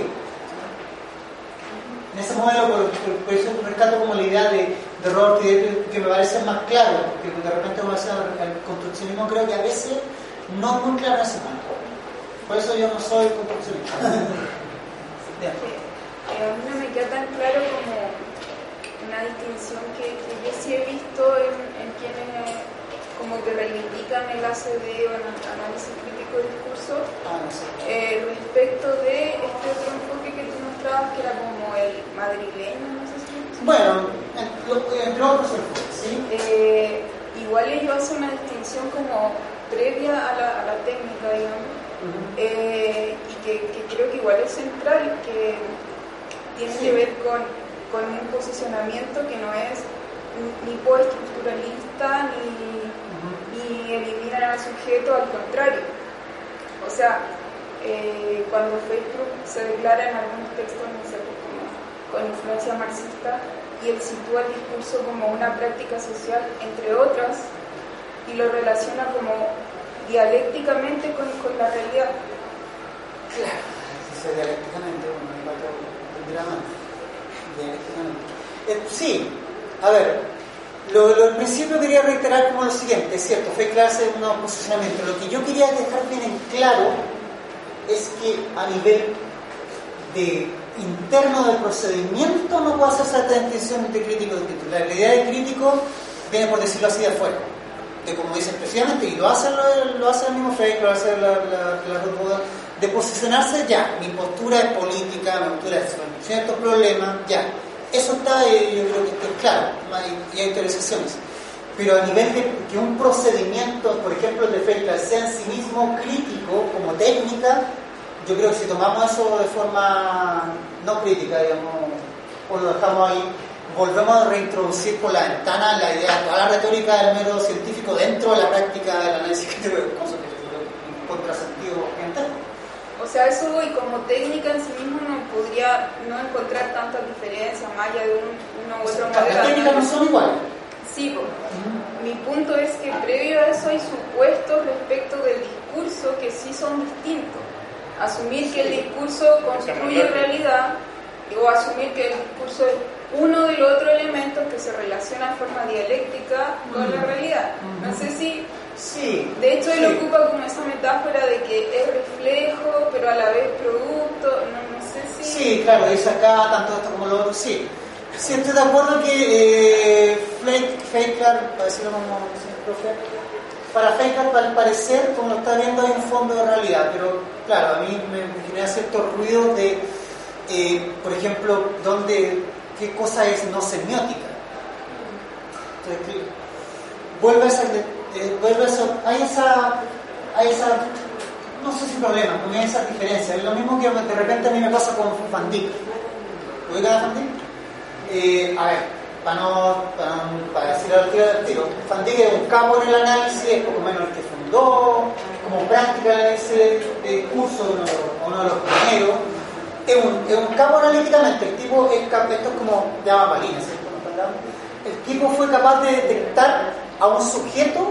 En ese modelo, por, por, por eso rescato como la idea de, de Robert que, que me parece más claro, porque de repente cuando hace el construccionismo creo que a veces no es muy claro ese punto. Por eso yo no soy construccionista. Bien. Eh, a mí no me queda tan claro como una distinción que, que yo sí he visto en, en quienes como que reivindican el A C D o el análisis crítico del discurso Ah, no sé. eh, respecto de este otro enfoque que tú mostrabas que era como el madrileño, no sé si Bueno, entre otros enfoques, ¿sí? Eh, igual ellos hacen una distinción como previa a la, a la técnica, digamos, Uh-huh. eh, y que, que creo que igual es central, que tiene Sí. que ver con, con un posicionamiento que no es ni postestructuralista ni, Uh-huh. ni eliminar al sujeto, al contrario. O sea, eh, cuando Facebook se declara en algunos textos, no sé, como con influencia marxista, y él sitúa el discurso como una práctica social, entre otras, y lo relaciona como dialécticamente con, con la realidad. Claro, dice dialécticamente, bueno, me falta entender más. Dialécticamente. Eh, sí, a ver, lo, lo al principio quería reiterar como lo siguiente, es cierto, fue clase de un posicionamiento. Lo que yo quería dejar bien en claro es que a nivel de interno del procedimiento no puedo hacer esa distinción de crítico de crítico. La idea de crítico viene, por decirlo así, de afuera. De como dicen precisamente, y lo hace, lo, lo hace el mismo Frey, lo hace la, la, la Rotuda, de posicionarse ya, mi postura es política, mi postura es ciertos problemas, ya. Eso está, eh, yo creo que es claro, y hay teorizaciones. Pero a nivel de que un procedimiento, por ejemplo, el de Frey, sea en sí mismo crítico, como técnica, yo creo que si tomamos eso de forma no crítica, digamos, o lo dejamos ahí, volvemos a reintroducir por la ventana la idea, toda la retórica del método científico dentro de la práctica del análisis crítico de cosas, que es un contrasentido mental. O sea, eso y como técnica en sí mismo no podría no encontrar tantas diferencias más allá de un, uno u otro modelo. Las técnicas no son iguales. Sí, pues. Uh-huh. Mi punto es que previo a eso hay supuestos respecto del discurso que sí son distintos. Asumir que el discurso construye realidad o asumir que el discurso es uno de los otros elementos que se relaciona de forma dialéctica con uh-huh. la realidad. No sé si... Sí. De hecho, él sí. ocupa como esa metáfora de que es reflejo, pero a la vez producto. No, no sé si... Sí, claro, dice acá tanto esto como lo otro. Sí. Sí, estoy de acuerdo que eh, Feiklar, para decirlo como dice el profe, para Feiklar, al parecer, como lo está viendo, hay un fondo de realidad, pero claro, a mí me, me genera ciertos ruidos de, eh, por ejemplo, dónde, qué cosa es no semiótica. Entonces, vuelve a esa, eh, vuelve a eso, hay esa, hay esa, no sé si problema, porque hay esa diferencia. Es lo mismo que de repente a mí me pasa con Van Dijk. ¿Ubican a Van Dijk? Eh, a ver, para no para, para decir al tiro del tiro, Van Dijk es un capo en el análisis, es poco menos el que fundó, como práctica el análisis de curso, uno, uno de los primeros. Es un, es un capo analíticamente, el tipo es, esto es como llama Palina, ¿cierto? El tipo fue capaz de detectar a un sujeto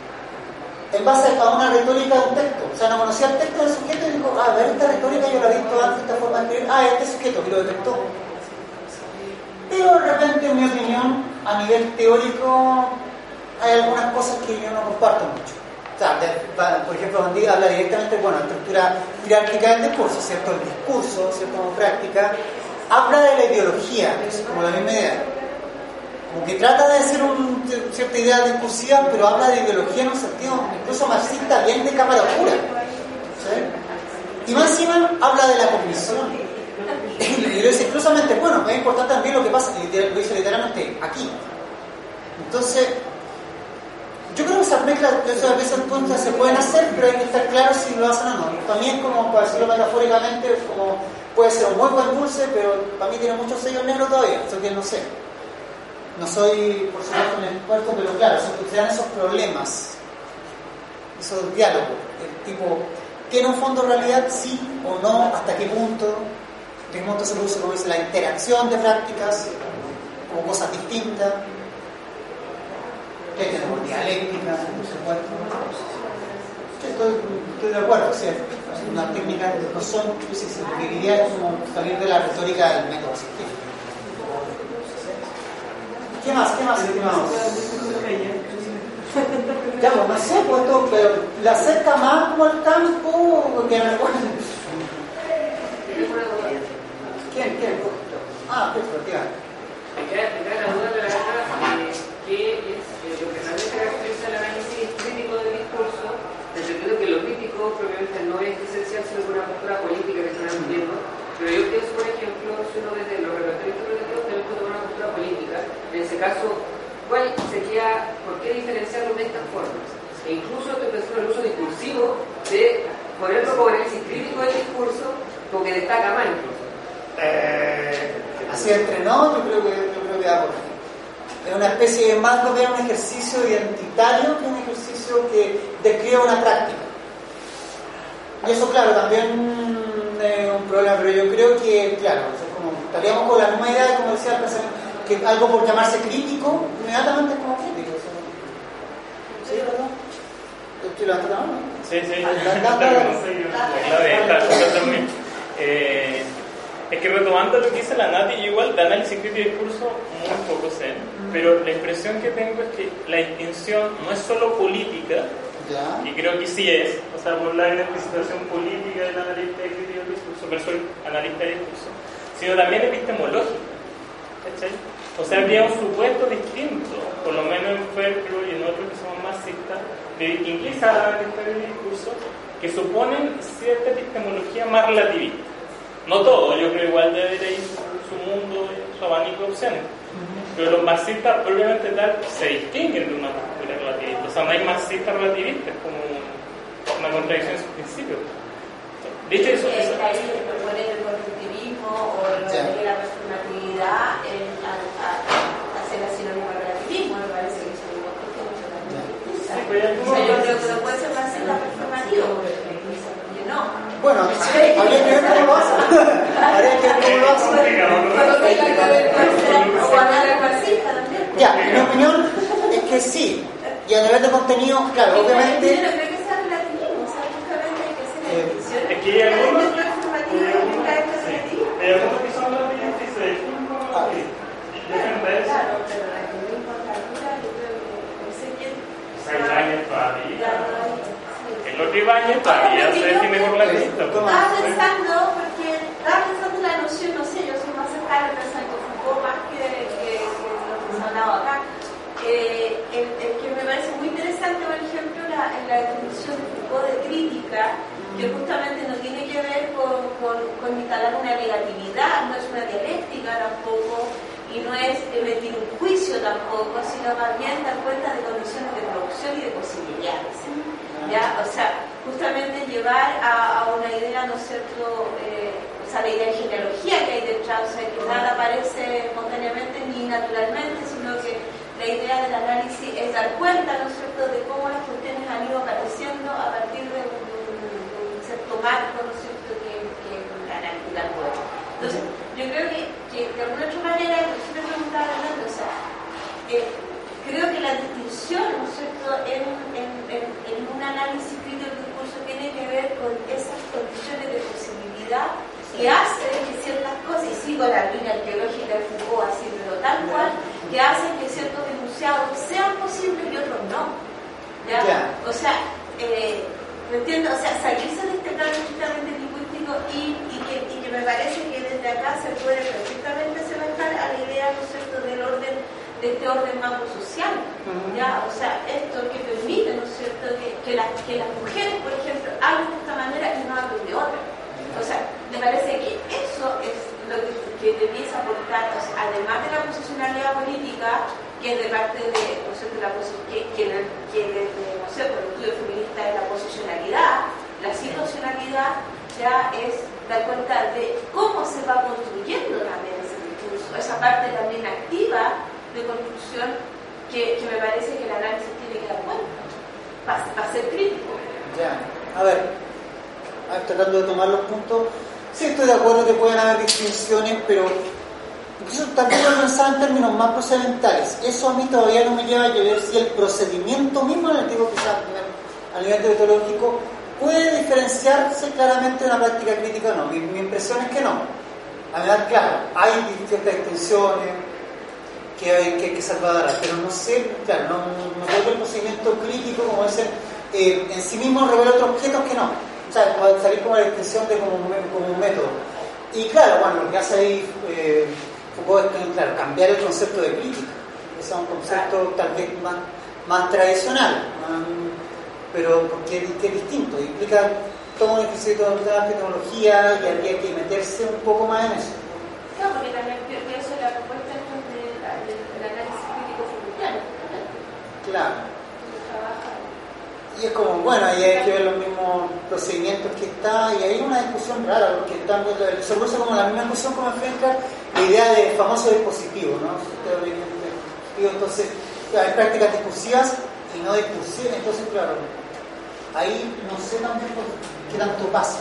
en base a una retórica de un texto. O sea, no conocía el texto del sujeto y dijo, ah, a ver, esta retórica yo la he visto antes, esta forma de escribir, ah, este sujeto, y lo detectó. Pero de repente, en mi opinión, a nivel teórico, hay algunas cosas que yo no comparto mucho. O sea, de, por ejemplo, Van Dijk habla directamente, bueno, la estructura jerárquica del discurso, ¿cierto? El discurso, ¿cierto? Como práctica, habla de la ideología, es como la misma idea. Como que trata de decir un, cierta idea discursiva, pero habla de ideología en un sentido incluso marxista, bien de cámara oscura. ¿sí? Y más encima habla de la cognición. Y lo dice exclusivamente, bueno, es importante también lo que pasa, lo dice literalmente aquí. Entonces, yo creo que esas mezclas, esas puntas se pueden hacer, pero hay que estar claro si lo hacen o no. También, como para decirlo metafóricamente, como puede ser un muy buen dulce, pero para mí tiene muchos sellos negros todavía, eso que no sé. No soy, por supuesto, un experto, pero claro, se dan esos problemas, esos diálogos, el tipo, ¿tiene un fondo de realidad? Sí o no, ¿hasta qué punto? ¿De qué punto se produce, como dice, la interacción de prácticas como cosas distintas? ¿Qué tenemos? Dialéctica, por supuesto. Estoy, estoy de acuerdo, sí, es una técnica que no son, yo sé, lo que diría es como salir de la retórica del método científico. ¿Qué más? ¿Qué más? ¿Qué más? Ya, pues no sé, pues esto, pero la acerca más como al campo que me recuerda. ¿Quién? ¿Quién? Ah, Petro, tía. Me queda, me queda la duda de la verdad de qué es eh, lo que realmente caracteriza el análisis crítico del discurso, entendiendo que lo crítico probablemente no es esencial sino una postura política que están viendo, pero yo pienso, por ejemplo, si uno desde los relatorios interpretativos también puede tomar una postura política, en ese caso, ¿cuál sería, por qué diferenciarlo de estas formas? E incluso estoy pensando en el uso discursivo de ponerlo como análisis crítico del discurso, como que destaca más incluso. Eh, así entrenó, yo creo que yo creo que da por aquí. Es una especie de más de un ejercicio identitario que un ejercicio que describe una práctica. Y eso, claro, también es un problema, pero yo creo que, claro, es como, estaríamos con la misma idea de, como decía el pensamiento, que algo por llamarse crítico, inmediatamente es como crítico. ¿Sí, verdad? ¿Estoy levantando la mano? Sí, sí, la clave está también. Eh, es que retomando lo que dice la Nati, igual de análisis crítico de discurso muy poco sé, pero la impresión que tengo es que la distinción no es solo política, ya. Y creo que sí es, o sea, por la explicitación política del analista crítico del discurso, pero soy analista de discurso, sino también epistemológico, ¿cachai? O sea, habría un supuesto distinto, por lo menos en Ferro y en otros que son marxistas, de distinguirse a la del discurso, que suponen cierta epistemología más relativista. No todo, yo creo igual debe de ir su mundo, su abanico de opciones. Pero los marxistas, probablemente tal, se distinguen de una postura relativista. O sea, no hay marxistas relativistas, como una contradicción en sus principios. De hecho, eso es. Ahí se propone el constructivismo o el de la performatividad hacer la sinónimo al relativismo, me parece que son dos cuestiones totalmente distintas. O sea, yo creo que no puede ser marxista performativo, porque no. Bueno, habría que ver cómo lo hace. Habría que ver cómo lo hace. O hablar marxista también. Ya, mi opinión es que sí. Y a nivel de contenido, claro, obviamente. Yo no creo que sea relativismo, o sea, justamente hay que hacer la distinción. Es que hay algunos. Hay algunos que son relativistas y se distinguen como relativistas. Claro, pero la que me importa altura, yo creo que no sé quién. Ibáñez todavía. El otro Ibáñez todavía se define por la lista. Estaba pensando, porque estaba pensando en la noción, no sé, yo soy más cercana a pensar con Foucault más que, que, que lo que se ha hablado acá. Eh, el, el que me parece muy interesante, por ejemplo, la, en la definición de Foucault de crítica, que justamente no tiene que ver con, con, con instalar una negatividad, no es una dialéctica tampoco, y no es emitir un juicio tampoco, sino más bien dar cuenta de condiciones de producción y de posibilidades. ¿Ya? O sea, justamente llevar a, a una idea, ¿no es cierto?, eh, o sea, la idea de genealogía que hay detrás, o sea, que nada aparece espontáneamente ni naturalmente, sino que la idea del análisis es dar cuenta, ¿no es cierto?, de cómo las cuestiones han ido apareciendo a partir de un, de un cierto marco, ¿no es cierto?, que, que la analítica puede. Entonces, yo creo que, que de alguna otra manera, yo siempre preguntaba a Hernando, o sea, eh, creo que la distinción, ¿no es cierto?, en, en, en, en un análisis crítico del discurso tiene que ver con esas condiciones de posibilidad que hacen que ciertas cosas, y sigo la línea arqueológica de Foucault así, pero tal cual, que hacen que ciertos enunciados sean posibles y otros no. ¿Ya? Yeah. O sea, eh, ¿me entiendo? O sea, salirse de este plano estrictamente lingüístico y, y, que, y que me parece que desde acá se puede perfectamente semejar a la idea, ¿no es cierto?, del orden de este orden macrosocial, ¿ya? O sea, esto que permite, ¿no es cierto?, que, que, la, que las mujeres, por ejemplo, hablen de esta manera y no hablen de otra. O sea, me parece que eso es lo que, que debiese aportar, o sea, además de la posicionalidad política, que es de parte de, ¿no sé, de la que, que, que desde, no sé, por el estudio feminista es la posicionalidad, la situacionalidad ya es dar cuenta de cómo se va construyendo también ese discurso, esa parte también activa de construcción que, que me parece que el análisis tiene que dar cuenta, para, para ser crítico. Ya, a ver, a ver, tratando de tomar los puntos, sí estoy de acuerdo que pueden haber distinciones, pero incluso también lo pensaba en términos más procedimentales. Eso a mí todavía no me lleva a ver si el procedimiento mismo, en el tipo quizás a nivel teológico, puede diferenciarse claramente de una práctica crítica o no. Mi, mi impresión es que no. A ver, claro, hay ciertas distinciones que hay que, que salvaguardar, pero no sé, claro, no, no creo que el procedimiento crítico, como dicen, eh, en sí mismo revela otros objetos que no. O sea, puede salir como la distinción de como un, como un método. Y claro, bueno, lo que hace ahí eh, Foucault es, claro, cambiar el concepto de crítica. Ese es un concepto tal vez más, más tradicional, más, pero porque que es distinto, implica todo un ejercicio de tecnología y habría que meterse un poco más en eso. Claro, porque también pienso en la propuesta del análisis crítico funcional. Claro. Y es como, bueno, ahí hay que ver los mismos procedimientos que está, y hay una discusión rara, porque están, se produce como la misma discusión como enfrenta la idea del famoso dispositivo, ¿no? Entonces, hay prácticas discursivas y no discursivas, entonces, claro, ahí no sé tampoco qué tanto pasa.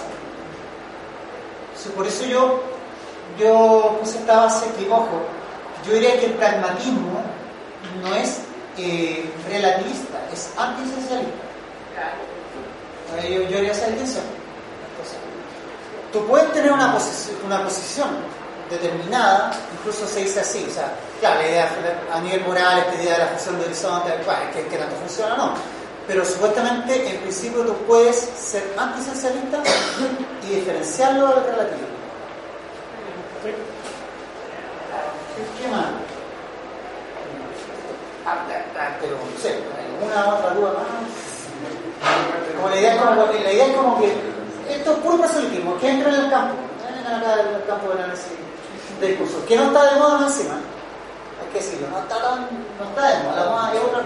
Por eso yo, yo puse esta base que, ojo, yo diría que el pragmatismo no es eh, relativista, es antiesencialista. Yo, yo haría esa distinción. Tú puedes tener una, posi una posición determinada, incluso se dice así, o sea, claro, la idea a nivel moral, esta idea de la fusión de horizonte, que, que tanto funciona o no, pero supuestamente en principio tú puedes ser antiesencialista y diferenciarlo del relativo. ¿Qué más? Ah, pero no sé, ¿alguna otra duda más? Como la idea es como, la idea es como que esto es puro proselitismo, que entra en el campo, en el campo del análisis de discurso, que no está de moda más encima, hay que decirlo, no está, tan, no está de moda, la moda es otra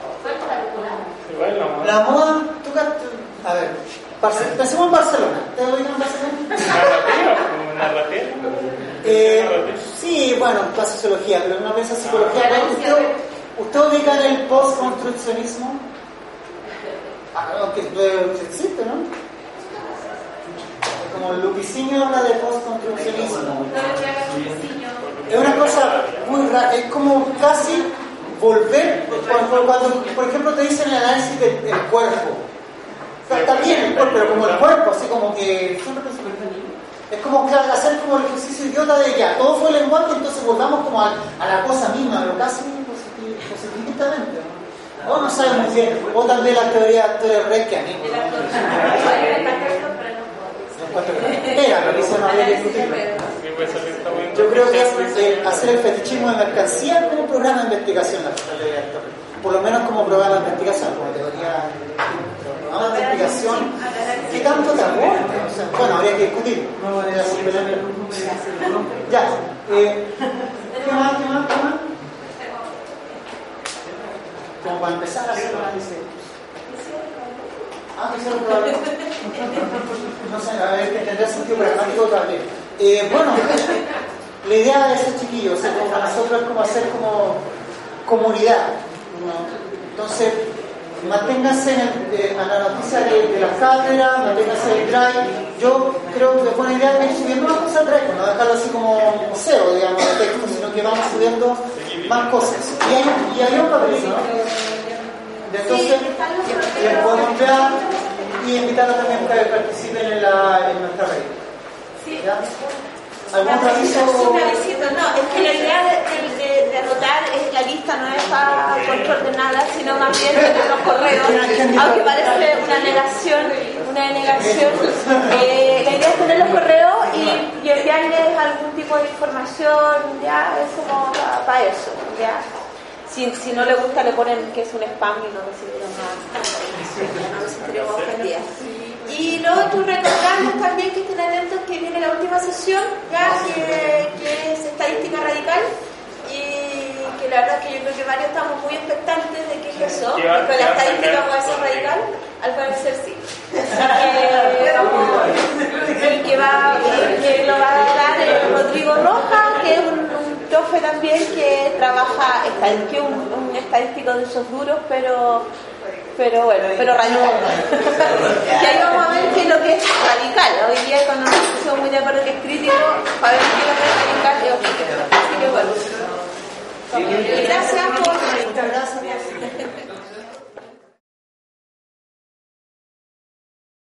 cosa. La moda, tú, a ver, pensemos en Barcelona, ¿te lo digo en Barcelona? ¿Narrativa? Eh, sí, bueno, la sociología, pero una vez en psicología, ¿usted, usted ubica en el post-construccionismo? Aunque existe, ¿no? Como Lupicinio habla de post-construccionismo. Es una cosa muy rara, es como casi volver, cuando, cuando por ejemplo te dicen el análisis del, del cuerpo. O sea, está bien el cuerpo, pero como el cuerpo, así como que es como que hacer como el ejercicio idiota de ya, todo fue lenguaje, entonces volvamos como a, a la cosa misma, pero casi positivamente, ¿no? O no sabemos bien, o también las teorías de Reiki a mí. Era, pero eso no había que discutirlo. Yo creo que es eh, hacer el fetichismo de mercancía como programa de investigación, por lo menos como programa de investigación, como teoría, programa de investigación. ¿Qué tanto te aporta? O sea, bueno, habría que discutir. Ya. Eh, ¿Qué más? ¿Qué más? ¿Qué más? Como para empezar a hacer un análisis. Ah, que sea probable. No sé, a ver, que tendrá sentido pragmático otra vez. Eh, bueno, la idea de ese chiquillo, o sea, para nosotros es como hacer como comunidad, ¿no? Entonces, manténganse en, el, eh, en la noticia de, de las cátedras, manténganse en el drive. Yo creo que es buena idea ir subiendo más cosas al drive, no dejarlo así como museo, digamos, de texto, sino que vamos subiendo más cosas. Y hay, y hay un papelito, ¿no? Entonces, les podemos enviar y invitarlos también para que participen en, la, en nuestra red. Sí. ¿Ya? ¿Algún otro aviso? No, es que la idea de, de, de anotar es la lista, no es para control de nada, sino más bien de los correos, aunque parece una negación, una denegación. Eh, la idea es tener los correos y, y enviarles algún tipo de información, ya, es como para, para eso, ya. Si, si no le gusta le ponen que es un spam y no recibieron nada. No nos sentiremos ofendidas. Y lo otro, recordarles también que estén atentos que viene la última sesión, ya que, que es estadística radical, y que la verdad es que yo creo que varios estamos muy expectantes de qué es eso, porque la estadística puede ser radical, al parecer sí. Que, vamos, y que, va, que lo va a dar el Rodrigo Rojas, que es un, un profe también que trabaja, que es un, un estadístico de esos duros, pero pero bueno, pero radical. Y ahí vamos a ver qué es lo que es radical. Hoy día cuando nos pusimos muy de acuerdo que es crítico, para ver qué es lo que es radical es otro tema. Así que bueno. Y gracias por